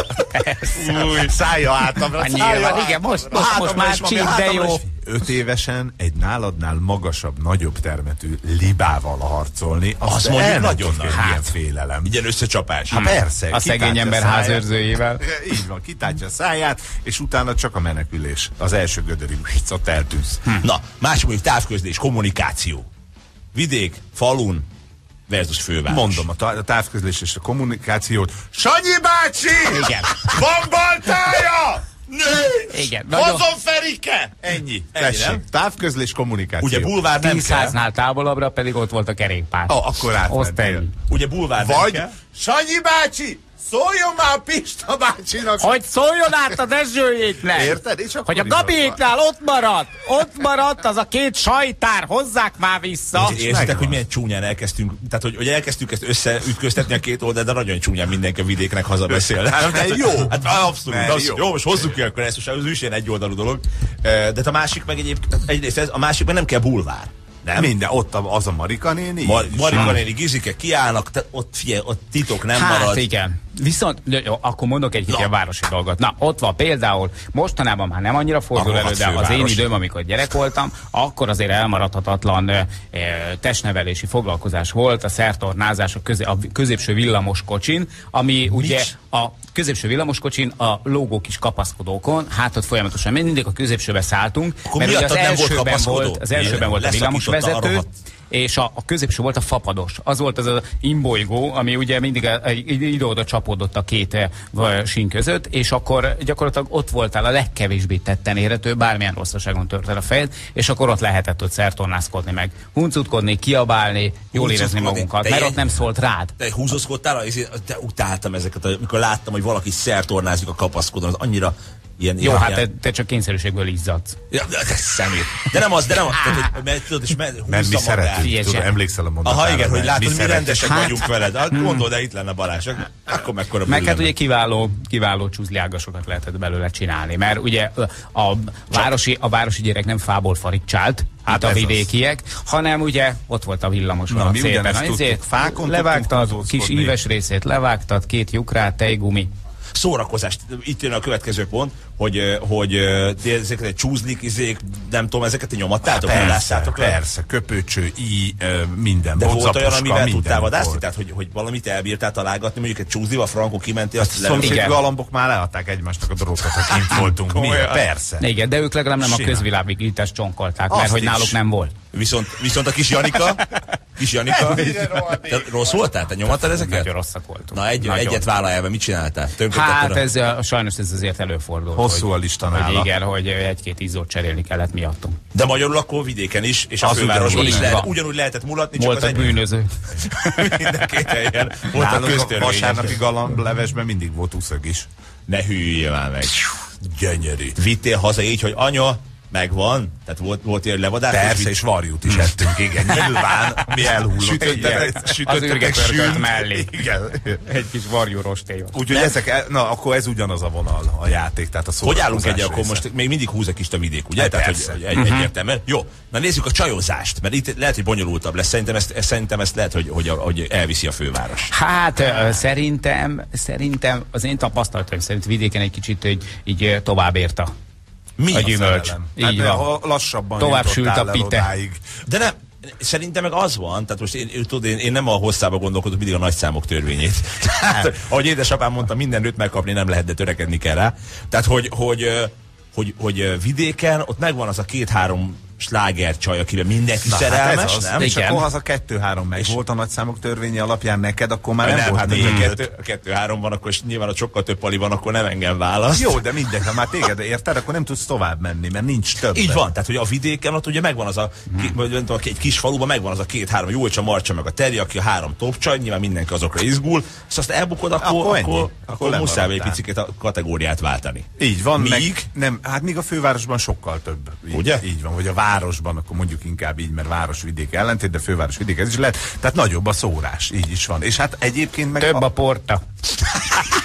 Új, szállja hátamra, Hát szállja nyilván, hátamra. igen, most, most, most Hátamra már is van, csíp, de hátamra jó. is. Öt évesen egy náladnál magasabb, nagyobb termetű libával harcolni, azt, Azt mondjuk el nem nagyon tud nagy. félni, ilyen Hát. félelem. Ilyen összecsapás. Hát persze. A szegény kitátja ember száját. házőrzőjével. Így van, kitátja a száját, és utána csak a menekülés. Az első gödörig, ott eltűnsz. Hm. Na, másik mondjuk távközlés, kommunikáció. Vidék, falun versus főváros. Mondom, a tá- a távközlés és a kommunikációt. Sanyi bácsi! Igen. Van baltája! Nincs! Igen, nagyon- Hozom Ferike! Ennyi. Tessék. nem? Távközlés, kommunikáció. Ugye bulvár nem kell. Tízháznál távolabbra pedig ott volt a kerékpár. Ó, akkor Azt átmentél. ennyi. Ugye bulvár nem Vagy kell. Sanyi bácsi, szóljon már Pista bácsinak! Hogy szóljon át a Dezsőjéknek! Érted? És akkor Hogy a is Gabiéknál ott maradt! Ott maradt az a két sajtár, hozzák már vissza! És érzitek, megvan. hogy milyen csúnyán elkezdtünk, tehát hogy, hogy elkezdtük ezt összeütköztetni a két oldalt, de nagyon csúnyán mindenki a vidéknek hazabeszél. Hát, mert jó. Hát abszolút, Mert az, jó. jó. Most hozzuk ki akkor ezt, most az is ilyen egyoldalú dolog. De a másik meg egyébként, egyrészt ez, a másik meg nem kell bulvár. Nem? Minden, ott a- az a Marika néni. Mar- és- Marika néni, Gizike kiállnak, te, ott figyelj, ott titok nem Hát marad. igen. Viszont, jó, akkor mondok egy Na. ilyen városi dolgot. Na, ott van például, mostanában már nem annyira fordul A elő, de rohadt az én főváros. időm, amikor gyerek voltam, akkor azért elmaradhatatlan e, e, testnevelési foglalkozás volt a szertornázás a, közé, a középső villamoskocsin, ami ugye a középső villamoskocsin a lógó kis kapaszkodókon, hát ott folyamatosan mindig a középsőbe szálltunk, Akkor mert ugye az miattad nem volt elsőben kapaszkodó? volt, az elsőben Igen, volt a leszakította a villamosvezető, rohadt. és a, a középső volt a fapados. Az volt az az imbolygó, ami ugye mindig a- a- ide-oda csapódott a két eh, v- sín között, és akkor gyakorlatilag ott voltál a legkevésbé tetten érhető, bármilyen rosszaságon törted a fejed, és akkor ott lehetett ott szertornázkodni meg. Huncutkodni, kiabálni, jól érezni Huncutkodni. magunkat, De mert ilyen- ott nem szólt rád. Te húzózkodtál, te utáltam ezeket, amikor láttam, hogy valaki szertornázik a kapaszkodón, az annyira ilyen... Jó, ilyen, hát ilyen- te, te csak kényszerűségből izzadsz. Ja, de de szemét. De nem az, de nem az, tehát, hogy, mert, tudod, és mert, Mert mi húzza magát. szeretünk, Figyelj, tudod, se. emlékszel a mondatára. Aha, igen, hogy mert látod, mi szeretünk. rendesek Hát- vagyunk veled. Hát, gondold, de itt lenne Balázs, ak- akkor mekkora Meg hát bűn ugye lenne. kiváló, kiváló csúszliágasokat lehetett belőle csinálni, mert ugye a városi, a városi gyerek nem fából farigcsált, hát a ez az. vidékiek, hanem ugye ott volt a villamos Na, vonat mi szépen. ugyanezt Azért tudtuk. Fákon levágtad, tudtunk kis húzózkodni. íves részét levágtad, két lyukrát, tejgumi. Szórakozás. Itt jön a következő pont, hogy, hogy ti ezeket egy csúzlik, izék, nem tudom, ezeket nyomattátok, nem Persze, lásszátok le? persze, köpőcső, í, ö, minden. De volt boczaposka, olyan, amivel minden tudtál vadászni? volt. Tehát, hogy, hogy valamit elbírtál találgatni, mondjuk egy csúzlival, Franko kimenti, azt Szomszéd Igen. galambok már leadták egymásnak a drótot, ha kint voltunk. Mi? Komolyan? Persze. Igen, de ők legalább nem a Simán. közvilágítást csonkolták, Azt mert hogy is. náluk nem volt. Viszont, viszont a kis Janika, kis Janika, te rossz voltál? Te nyomattad ezeket? Nagyon rosszak voltunk. Na egy, Nagyon. egyet vállalj el, mit csináltál? Tönkretetted Hát a- ez a, sajnos ez azért előfordult. Hosszú hogy, a lista hogy nála. igen, hogy egy-két izzót cserélni kellett miattunk. De magyarul akkor vidéken is, és a Az fővárosban is ugyanúgy lehet, van. ugyanúgy lehetett mulatni, csak Volt az a egy bűnöző. minden két helyen. Volt a Nálunk a köztörvényes. vasárnapi galamblevesben mindig volt úszög is. Ne hűljél már meg. Gyönyörű. Vittél haza így, hogy anya, megvan? Tehát volt, volt ilyen levadás? Persze, és varjút is ettünk, igen. Nyilván mi elhullott. Sütöttetek, Az sütöttetek ürgepörkölt sűn. mellé. Igen. Egy kis varjú rostély. Úgyhogy ezek, el- na akkor ez ugyanaz a vonal, a játék, tehát a Hogy állunk szórakozás egy, akkor része. most még mindig húz a kis a vidék, ugye? Hát Tehát, hogy, persze. hogy egy, egyértelműen. Jó, na nézzük a csajozást, mert itt lehet, hogy bonyolultabb lesz. Szerintem ezt, ezt, szerintem ezt lehet, hogy, hogy, hogy elviszi a főváros. Hát ö, szerintem, szerintem az én tapasztalataim szerint vidéken egy kicsit így, így ö, tovább érte Mi a a gyümölcs. Szerelem. Így Hát, van. ha lassabban Tovább jutottál sült a el pite. odáig. De nem, szerintem meg az van, tehát most én, én, tudod, én, én nem a hosszába gondolkodok, mindig a nagyszámok törvényét. Tehát, ahogy édesapám mondta, minden nőt megkapni nem lehet, de törekedni kell rá. Tehát, hogy, hogy, ö, hogy, hogy ö, vidéken ott megvan az a két-három slágercsaj, akiben mindenki Na, szerelmes, hát ez az. nem? És Igen. akkor az a kettő-három meg volt a nagyszámok törvénye alapján neked, akkor már Nem, nem, nem volt hát négy, a öt. kettő, a kettő-három van, akkor és nyilván a sokkal több pali van, akkor nem engem választ. Jó, de mindegy, ha már téged érted, akkor nem tudsz tovább menni, mert nincs több. Így van, tehát hogy a vidéken ott ugye megvan az a, ki, vagy nem tudom, egy kis faluban megvan az a két-három, Júlcsa, Marcsa, meg a Teri, aki a három topcsaj, nyilván mindenki azokra izgul, és azt elbukod, akkor, Akkor akkor, ennyi. akkor, Akkor akkor muszáj egy lemaradtál. picit a kategóriát váltani. Így van, Míg? meg nem, hát míg a fővárosban sokkal több. Így, Ugye? Így van, vagy a városban, akkor mondjuk inkább így, mert város-vidék ellentét, de főváros-vidék ez is lehet. Tehát nagyobb a szórás, így is van. És hát egyébként meg Több a porta.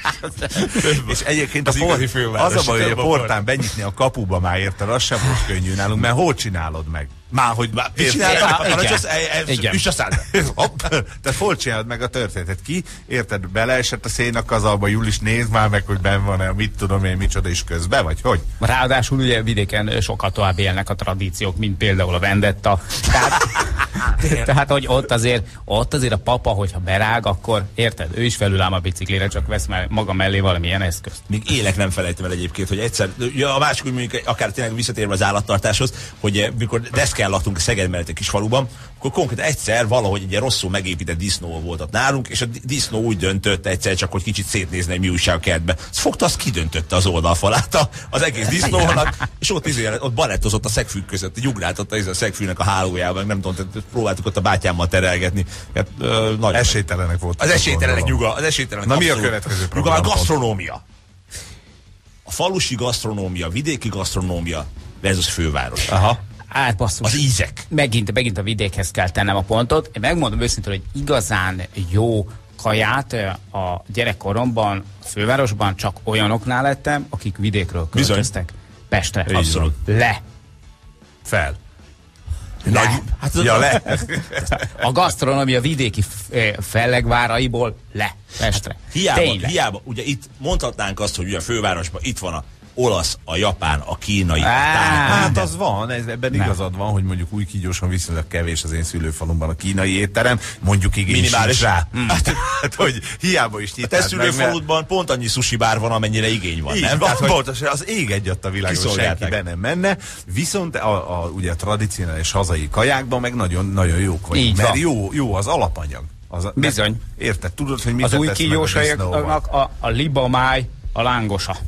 És egyébként az, a por, az a baj, hogy a portán benyitni a kapuba már érted, az sem most könnyű nálunk, mert hol csinálod meg? Már hogy már tehát hol csinálod meg a történetet? Ki, érted, beleesett a szénak az alba, Julis, nézd már meg, hogy benn van-e, mit tudom én, micsoda is közben, vagy hogy? Ráadásul ugye vidéken sokkal tovább élnek a tradíciók, mint például a vendetta. Tehát, tehát hogy ott azért, ott azért a papa, hogyha berág, akkor érted, ő is felül ám a biciklire, csak vesz me- maga mellé valamilyen eszközt. Még élek nem felejtem el egyébként, hogy egyszer, ja, a másik, hogy mondjuk akár tényleg visszatérve az állattartáshoz, hogy mikor deszkán laktunk a Szeged mellett egy kis faluban, akkor konkrétan egyszer valahogy egy ilyen rosszul megépített disznó volt ott nálunk, és a disznó úgy döntött egyszer csak, hogy kicsit szétnézni, hogy mi újság a kertbe. Azt fogta, azt kidöntötte az oldalfalát az egész disznónak, és ott, izé, ott balettozott a szegfűk között, így ugráltatta a szegfűnek a hálójában, nem tudom, próbáltuk ott a bátyámmal terelgetni. Hát, ö, nagyon esélytelenek volt. Az esélytelenek nyuga, az esélytelenek. Na mi a következő program? A gasztronómia. A falusi gasztronómia, vidéki gasztronómia versus főváros. Aha. Hát basszus. Az ízek. Megint, megint a vidékhez kell tennem a pontot. Én megmondom őszintén, hogy igazán jó kaját a gyerekkoromban, a fővárosban csak olyanoknál lettem, akik vidékről költöztek Pestre. Abszolút. Le. Fel. Le. Nagy, hát ja, le. A gasztronómia vidéki fellegváraiból le Pestre. Hát, hiába, hiába, ugye itt mondhatnánk azt, hogy ugye a fővárosban itt van a olasz, a japán, a kínai, a táj. Hát az van, ez, ebben nem. igazad van, hogy mondjuk új kígyóson viszonylag kevés az én szülőfalumban a kínai étterem, mondjuk igény sincs rá. Mm. Hát, hát, hogy hiába is nyitás. Te szülőfaludban mert... pont annyi sushi bár van, amennyire igény van, így nem? Van, Tehát, pontosan, az ég egyat a világon senki be nem menne, viszont a, a, ugye a tradicionális hazai kajákban meg nagyon, nagyon jók vagyunk, mert jó, jó az alapanyag. Az, bizony. Meg, érted, tudod, hogy mit az új kígyósaiaknak a, a libamáj a lángosa.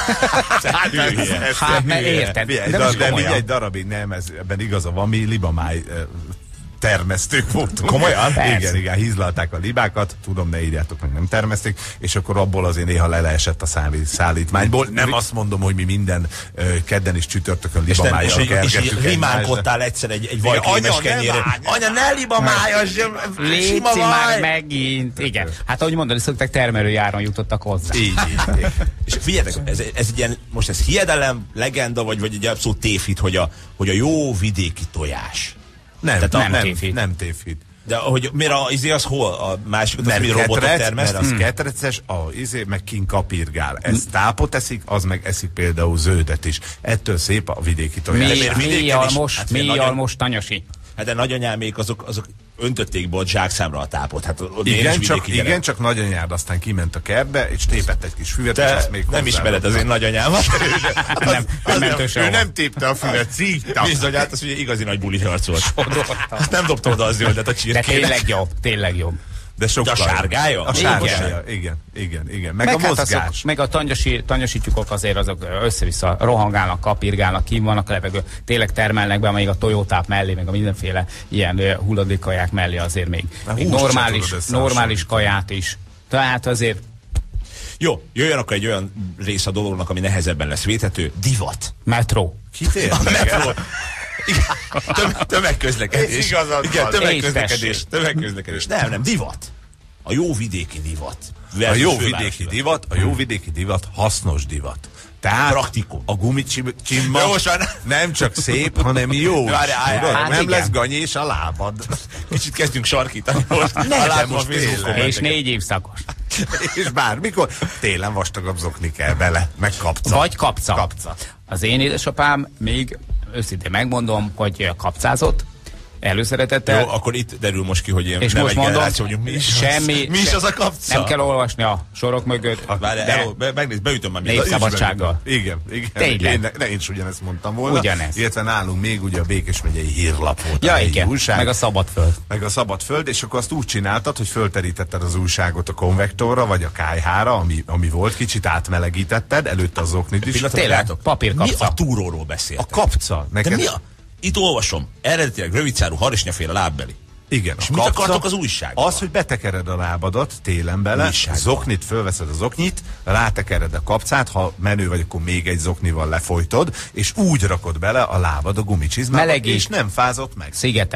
hát, ez, hát mert érted. De, de, de egy darabig nem, ez, ebben igaza van, mi libamáj termesztők voltunk. Komolyan? Igen, igen, hízlalták a libákat, tudom, ne írjátok meg, nem termeszték, és akkor abból azért néha leleesett a szállítmányból. Nem azt mondom, hogy mi minden uh, kedden és csütörtökön libamájjal kergettük. És rimánkodtál egyszer egy, egy vajkrémes kenyére. Anya, ne libamájas, léci már megint. Igen. Hát ahogy mondani szokták, termelőjáron jutottak hozzá. Így, így. És figyeljetek, ez, ez egy ilyen, most ez hiedelem, legenda, vagy, vagy egy abszolút tévhit, hogy a, hogy a jó vidéki tojás. Nem, nem, nem, tévhit. nem tévhit. De hogy miért a izé az hol? A másik, mert az, robotot termeszt? Mert az hmm. ketreces, a izé meg kinkapirgál. Ez tápot eszik, az meg eszik például zöldet is. Ettől szép a vidéki tojás. Mély almos, hát mély almos tanyasi. Hát de nagyanyámék azok, azok öntötték be ott zsákszámra a tápot. Hát igen, csak, igen csak nagyanyád aztán kiment a kertbe, és tépett egy kis füvet, de és azt még nem ismered az én nagyanyámat. hát nem, nem, nem ő, ő nem tépte a füvet, szívta. Bizony, hát az ugye igazi nagy buli harc volt. Azt nem dobta oda a zöldet a csirkének. De tényleg jobb, tényleg jobb. De, de a sárgája? A sárgája, igen, igen, igen. Meg, meg a mozgás. Hát azok, meg a tanyasi, tanyasi tyúkok azért azok össze-vissza rohangálnak, kapirgálnak, kim vannak a levegő. Tényleg termelnek be, még a tojótáp mellé, meg a mindenféle ilyen hulladékkaják mellé azért még, még normális, normális kaját is. Tehát azért... Jó, jöjjön akkor egy olyan rész a dolognak, ami nehezebben lesz védhető. Divat. Metró. Kit érdekel? Töm, tömegközlekedés. Igazad igen, tömegközlekedés. Tömegközlekedés. Nem, nem, divat. A jó vidéki divat. A jó vidéki divat, a jó vidéki divat hasznos divat. Tehát praktikum. A gumicsimma nem csak szép, hanem jó. Várj, állj, állj, hát nem igen. lesz ganyés a lábad. Kicsit kezdünk sarkítani most. Ne, most és négy évszakos. És bármikor télen vastagabb zokni kell bele, meg kapca. Vagy kapca. kapca. Az én édesapám még őszintén megmondom, hogy kapcázott, előszeretettel. Jó, akkor itt derül most ki, hogy én és nem most egy mondom, vagyunk. Mi is, semmi, mi is az a kapca? Nem kell olvasni a sorok mögött. Hát, várj, de el, be, megnézd, beütöm már. Népszabadsággal. Igen, igen. Tényleg. Én, ne, én is ugyanezt mondtam volna. Ugyanez. Illetve nálunk még ugye a Békés megyei hírlap volt. Ja, igen. Újság, meg a Szabadföld. Meg a Szabadföld, és akkor azt úgy csináltad, hogy fölterítetted az újságot a konvektorra, vagy a kályhára, ami, ami volt, kicsit átmelegítetted, előtte az oknit is. Tényleg, papírkapca. Mi a túróról beszéltek? A kapca. Neked... De mi a... Itt olvasom, eredetileg rövidszárú harisnyaféle lábbeli. Igen. És mit akartok az újságban? Az, hogy betekered a lábadat télen bele, zoknit fölveszed az oknyit, rátekered a kapcát, ha menő vagy, akkor még egy zoknival lefolytod, és úgy rakod bele a lábad a gumicsizmába, és nem fázott meg. Szigetel.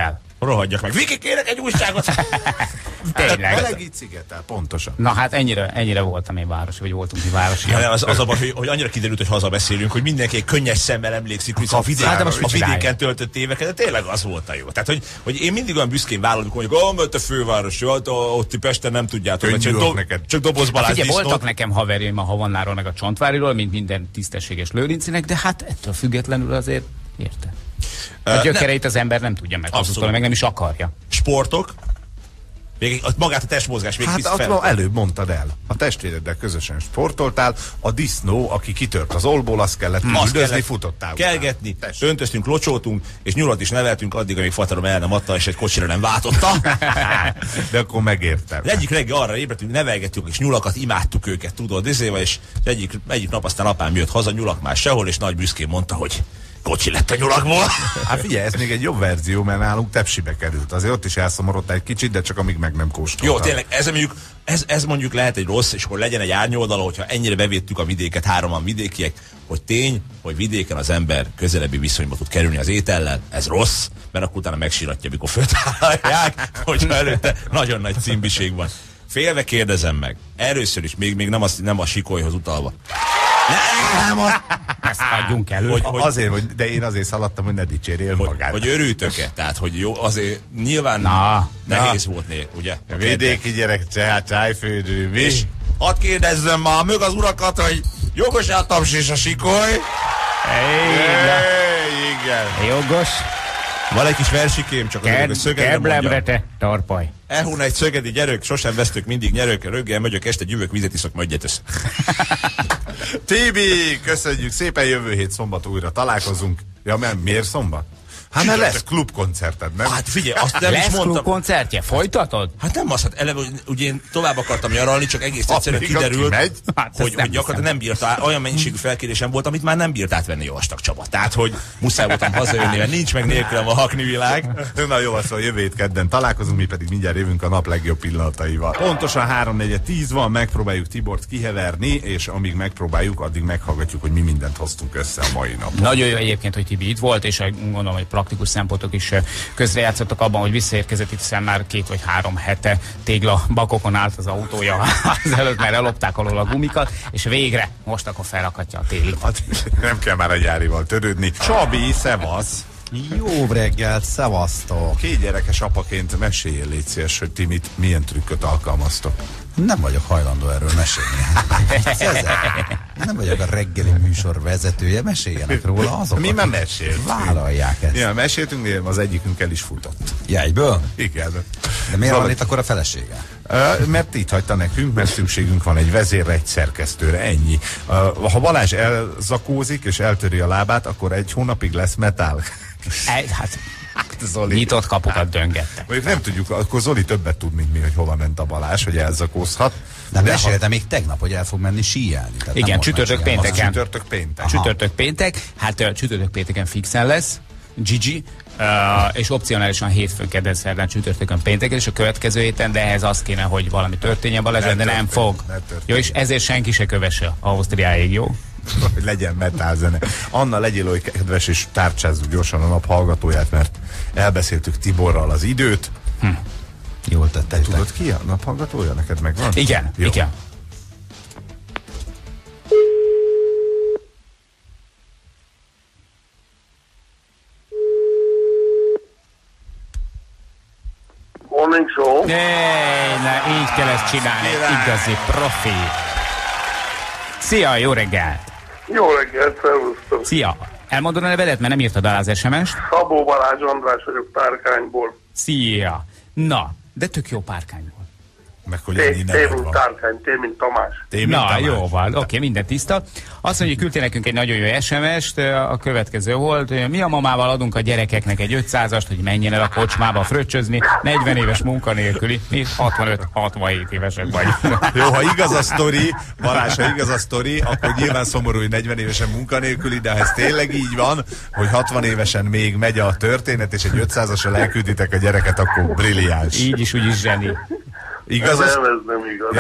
rohadjak meg. Viki, kérek egy újságot! Tényleg. Melegít szigetel, pontosan. Na hát ennyire, ennyire voltam én városi, vagy voltunk mi városi. Ja, az, az a baj, hogy, hogy annyira kiderült, hogy hazabeszélünk, hogy mindenki egy könnyes szemmel emlékszik vissza a, vidéken, hát, a vidéken töltött éveket, de tényleg az volt a jó. Tehát, hogy, hogy én mindig olyan büszkén vállalom, hogy mondjuk, oh, mert a főváros, jó, ott Pesten nem tudjátok, mert csak, do, csak Doboz Balázs hát, ugye, disznót. voltak nekem haverjaim a Havannáról, meg a Csontváriról, mint minden tisztességes lőrincinek, de hát ettől függetlenül azért érte. A gyökereit az ember nem tudja meghozzítani, meg nem is akarja. Sportok? Még magát a testmozgás még hát fel. Hát előbb mondtad el. A testvéreddel közösen sportoltál, a disznó, aki kitört az olból, azt kellett üldözni, futottál. Kelgetni, öntöztünk, locsoltunk, és nyulat is neveltünk addig, amíg Fatarom el nem adta, és egy kocsira nem váltotta. De akkor megértem. Egyik reggel arra ébredtünk, nevelgettük, és nyulakat imádtuk őket, tudod, ezért, és egyik, egyik nap aztán apám jött haza, nyulak már sehol, és nagy büszkén mondta, hogy kocsi lett a nyulakból. Hát figyelj, ez még egy jobb verzió, mert nálunk tepsibe került. Azért ott is elszomorodtál egy kicsit, de csak amíg meg nem kóstoltál. Jó, tényleg, ez mondjuk, ez, ez mondjuk lehet egy rossz, és akkor legyen egy árnyoldala, hogyha ennyire bevédtük a vidéket, hároman vidékiek, hogy tény, hogy vidéken az ember közelebbi viszonyba tud kerülni az étellel, ez rossz, mert akkor utána megsíratja, mikor föltállalják, hogyha előtte nagyon nagy címbiség van. Félve kérdezem meg, először is, még, még nem, az, nem a sikolyhoz utalva. Nem, ezt adjunk elő. Hogy, hogy, azért, hogy, de én azért szaladtam, hogy ne dicsérjél magát. Hogy örültök-e? Tehát, hogy jó, azért nyilván na, nehéz na. volt né, ugye? A vidéki gyerek, tehát csájfődő, mi? És hadd kérdezzem már mög az urakat, hogy jogos-e a taps és a sikoly? Igen. Jogos. Van egy kis versikém, csak Ked, a szögedre mondjam. Te tarpaj. Ehun egy szögedi gyerök, sosem vesztük, mindig nyerök, röggel megyök, este gyűvök, vizet iszok, majd egyetesz. Tibi, köszönjük szépen, jövő hét szombat újra találkozunk. Ja, mert miért szombat? Hát mert lesz klubkoncerted, nem? Hát figyelj, azt nem lesz is mondtam. klubkoncertje? Folytatod? Hát nem az, hát eleve, ugye én tovább akartam nyaralni, csak egész egyszerűen kiderült, hát hogy, hogy gyakorlatilag nem bírta, olyan mennyiségű felkérésem volt, amit már nem bírt átvenni Jóvastag Csaba. Tehát, hogy muszáj voltam hazajönni, mert nincs meg nélkülem a hakni világ. Na jó, szóval jövő hét kedden találkozunk, mi pedig mindjárt jövünk a nap legjobb pillanataival. Pontosan három negyven tíz van, megpróbáljuk Tibort kiheverni, és amíg megpróbáljuk, addig meghallgatjuk, hogy mi mindent hoztunk össze a mai napon. Nagyon jó egyébként, hogy Tibi itt volt, és gondolom, hogy praktikus szempontok is közrejátszottak abban, hogy visszaérkezett, itt hiszen már két vagy három hete tégla bakokon állt az autója az előtt, mert ellopták alól a gumikat, és végre most akkor felrakatja a téli. Nem kell már a gyárival törődni. Csabi, szevasz! Jó reggelt, szevasztok! Két gyerekes apaként meséljél, légy szíves, hogy ti mit, milyen trükköt alkalmaztok. Nem vagyok hajlandó erről mesélni. Nem vagyok a reggeli műsor vezetője, meséljenek róla azok. Mi már mesélt. Vállalják ezt. Ja, meséltünk, az egyikünk el is futott. Ja, egyből? Igen. De miért van itt akkor a felesége? Uh, mert itt hagyta nekünk, mert szükségünk van egy vezérre, egy szerkesztőre, ennyi. Uh, ha Balázs elzakózik és eltöri a lábát, akkor egy hónapig lesz metál. Egy, hát Zoli. Nyitott kapukat döngettek. Mondjuk nem tudjuk, akkor Zoli többet tud, mint mi, hogy hova ment a Balázs, hogy elzakózhat. De meséltem még tegnap, hogy el fog menni síelni. Igen, csütörtök pénteken. Csütörtök péntek. Csütörtök péntek, hát uh, csütörtök pénteken fixen lesz, Gigi, uh, és opcionálisan hétfőn, kedden, szerdán, csütörtökön, pénteken, és a következő héten, de ehhez az kéne, hogy valami történjen Balázs, de nem fog. Jó, és ezért senki se kövesse Ausztriáig, jó? Hogy legyen metálzene. Anna, legyél oly kedves, és tárcsázzuk gyorsan a nap hallgatóját, mert elbeszéltük Tiborral az időt. Hm. Jól tettétek. Tudod ki a nap hallgatója? Neked megvan? Igen, jó. Igen. Morning show. Ne, ne, így kell ezt csinálni. Igazi profi. Szia, jó reggelt! Jó reggelt, szervusztok! Szia! Elmondod a nevedet, mert nem írtad alá az es em est? Szabó Balázs András vagyok, Párkányból. Szia! Na, de tök jó Párkányból. Meg hogy Té, mint Párkány, té, mint Tamás. Té, mint Na, Tamás. Jó van, oké, okay, minden tiszta. Azt mondja, hogy küldtél nekünk egy nagyon jó es em est, a következő volt, mi a mamával adunk a gyerekeknek egy ötszázast, hogy menjen el a kocsmába fröccsözni, negyven éves munkanélküli, mi hatvanöt hatvanhét évesek vagyunk. Jó, ha igaz a sztori, Balázs, ha igaz a sztori, akkor nyilván szomorú, hogy negyven évesen munkanélküli, de ha ez tényleg így van, hogy hatvan évesen még megy a történet, és egy ötszázasra elkülditek a gyereket, akkor brilliáns. Így is, úgy is zseni. Igaz? Nem, ez nem igaz.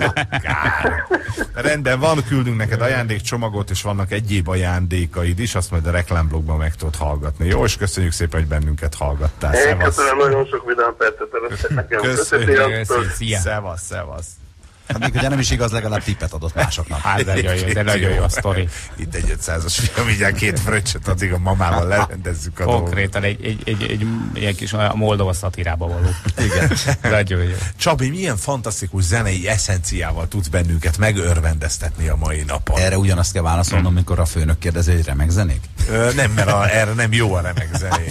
Ja, rendben van, küldünk neked ajándékcsomagot, és vannak egyéb ajándékaid is, azt majd a reklámblogban meg tudod hallgatni. Jó, és köszönjük szépen, hogy bennünket hallgattál. Én Szevasz. köszönöm, nagyon sok vidám percet előttek nekem. Köszönjük. Köszönjük. Szevasz, szevasz. Hát még ugye nem is igaz, legalább tippet adott másoknak. Hát nagyon jó, de nagyon jó a sztori. Itt egy ötszázas fiam, mindjárt két fröccsöt addig a mamával lerendezzük a Konkrétan egy, egy, egy, egy, egy ilyen kis a Moldova szatirába való. Igen. Nagyon jó. Csabi, milyen fantasztikus zenei eszenciával tudsz bennünket megörvendeztetni a mai napon? Erre ugyanazt kell válaszolnom, amikor a főnök kérdezi, hogy remek zenék? Ö, nem, mert a, erre nem jó a remek zenék.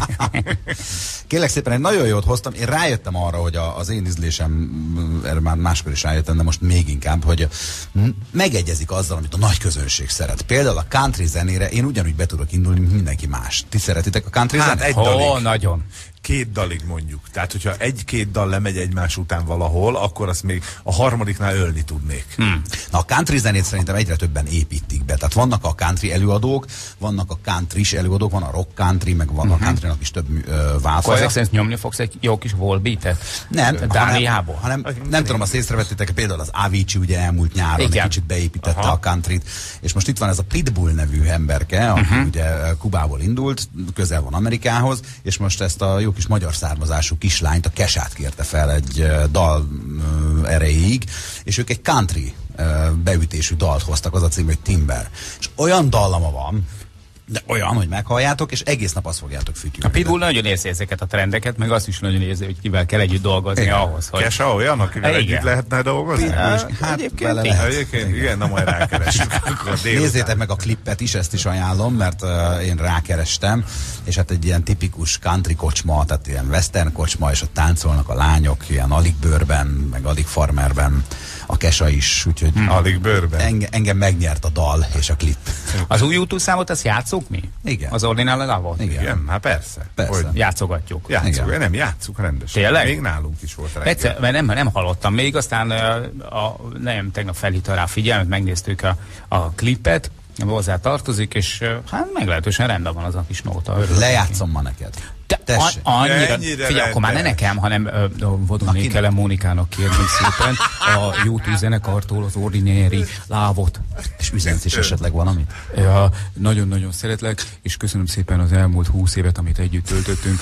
Kérlek szépen, egy nagyon jót hoztam. Én rájöttem arra, hogy a, az én ízlésem, erre már máskor is rájöttem, de most még inkább, hogy megegyezik azzal, amit a nagy közönség szeret. Például a country zenére én ugyanúgy be tudok indulni, mint mindenki más. Ti szeretitek a country Hát zenét? egy dalig. Ó, nagyon. Két dalig mondjuk. Tehát, hogyha egy-két dal lemegy egymás után valahol, akkor azt még a harmadiknál ölni tudnék. Hmm. Na, a country zenét szerintem egyre többen építik be. Tehát vannak a country előadók, vannak a country-s előadók, van a rock country, meg van uh-huh. a countrynak is több uh, válfaja. Akkor ezek szerint nyomni fogsz egy jó kis wallbeatet? Nem, Dániából? hanem, hanem nem tudom, azt észrevettétek, például az Avicii ugye elmúlt nyáron Igen. egy kicsit beépítette Aha. a countryt, és most itt van ez a Pitbull nevű emberke, aki uh-huh. ugye Kubából indult, közel van Amerikához, és most ezt a jó kis magyar származású kislányt, a Kesát kérte fel egy uh, dal uh, erejéig, és ők egy country uh, beütésű dalt hoztak, az a cím, hogy Timber. És olyan dallama van, de olyan, hogy meghalljátok, és egész nap azt fogjátok fütyülni. A Pitbull nagyon érzi ezeket a trendeket, meg azt is nagyon érzi, hogy kivel kell együtt dolgozni igen. ahhoz, hogy... Kesa olyan, akivel igen. együtt lehetne dolgozni? Hát, hát egyébként bele igen. lehet. Egyébként, igen, na majd rákeresünk. Akkor Nézzétek meg a klippet is, ezt is ajánlom, mert uh, én rákerestem, és hát egy ilyen tipikus country kocsma, tehát ilyen western kocsma, és ott táncolnak a lányok, ilyen alig bőrben, meg alig farmerben, a Kesa is, úgyhogy hmm. alig bőrben. Enge, engem megnyert a dal és a klip. Az új YouTube számot, azt játsszuk mi? Igen. Az Ordinál Love-ot? Igen. Igen, hát persze. Persze. Hogy Játszogatjuk. játszuk, nem, játszuk rendesen. Tényleg? Még nálunk is volt reggel. Egyszer, mert nem, nem hallottam még, aztán a, a, nem, tegnap felhívta rá figyelmet, megnéztük a, a klipet, hozzá tartozik, és hát meglehetősen rendben van az a kis nóta. Lejátszom ma neked. Te, a, annyira, figyelj, akkor már ne nekem, hanem Vodolné Kele Mónikának kérném szépen a YouTube zenekartól az Ordinary Love-ot. És üzensz is esetleg valamit? Ja, nagyon-nagyon szeretlek, és köszönöm szépen az elmúlt húsz évet, amit együtt töltöttünk.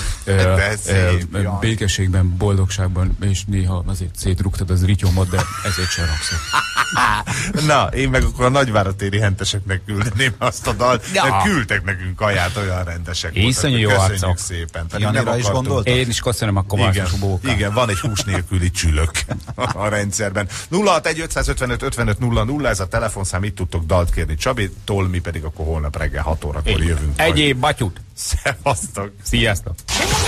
szép, Békességben, boldogságban, és néha azért szétrugtad az rityomat, de ezért sem rakszok. Na, én meg akkor a nagyváratéri henteseknek küldeném azt a dalt, Ja. mert küldtek nekünk kaját, olyan rendesek Iszonyú jó voltak. arcok. Köszönjük szépen. Pedig Janira nem is akartunk. gondoltam? Én is köszönöm a kovácsos bóka. Igen, van egy hús nélküli csülök a rendszerben. nulla hat egy ötszázötvenöt ötvenöt nulla nulla, ez a telefonszám, itt tudtok dalt kérni Csabitól, mi pedig akkor holnap reggel hat órakor jövünk. Egyéb batyut. Szevasztok! Sziasztok!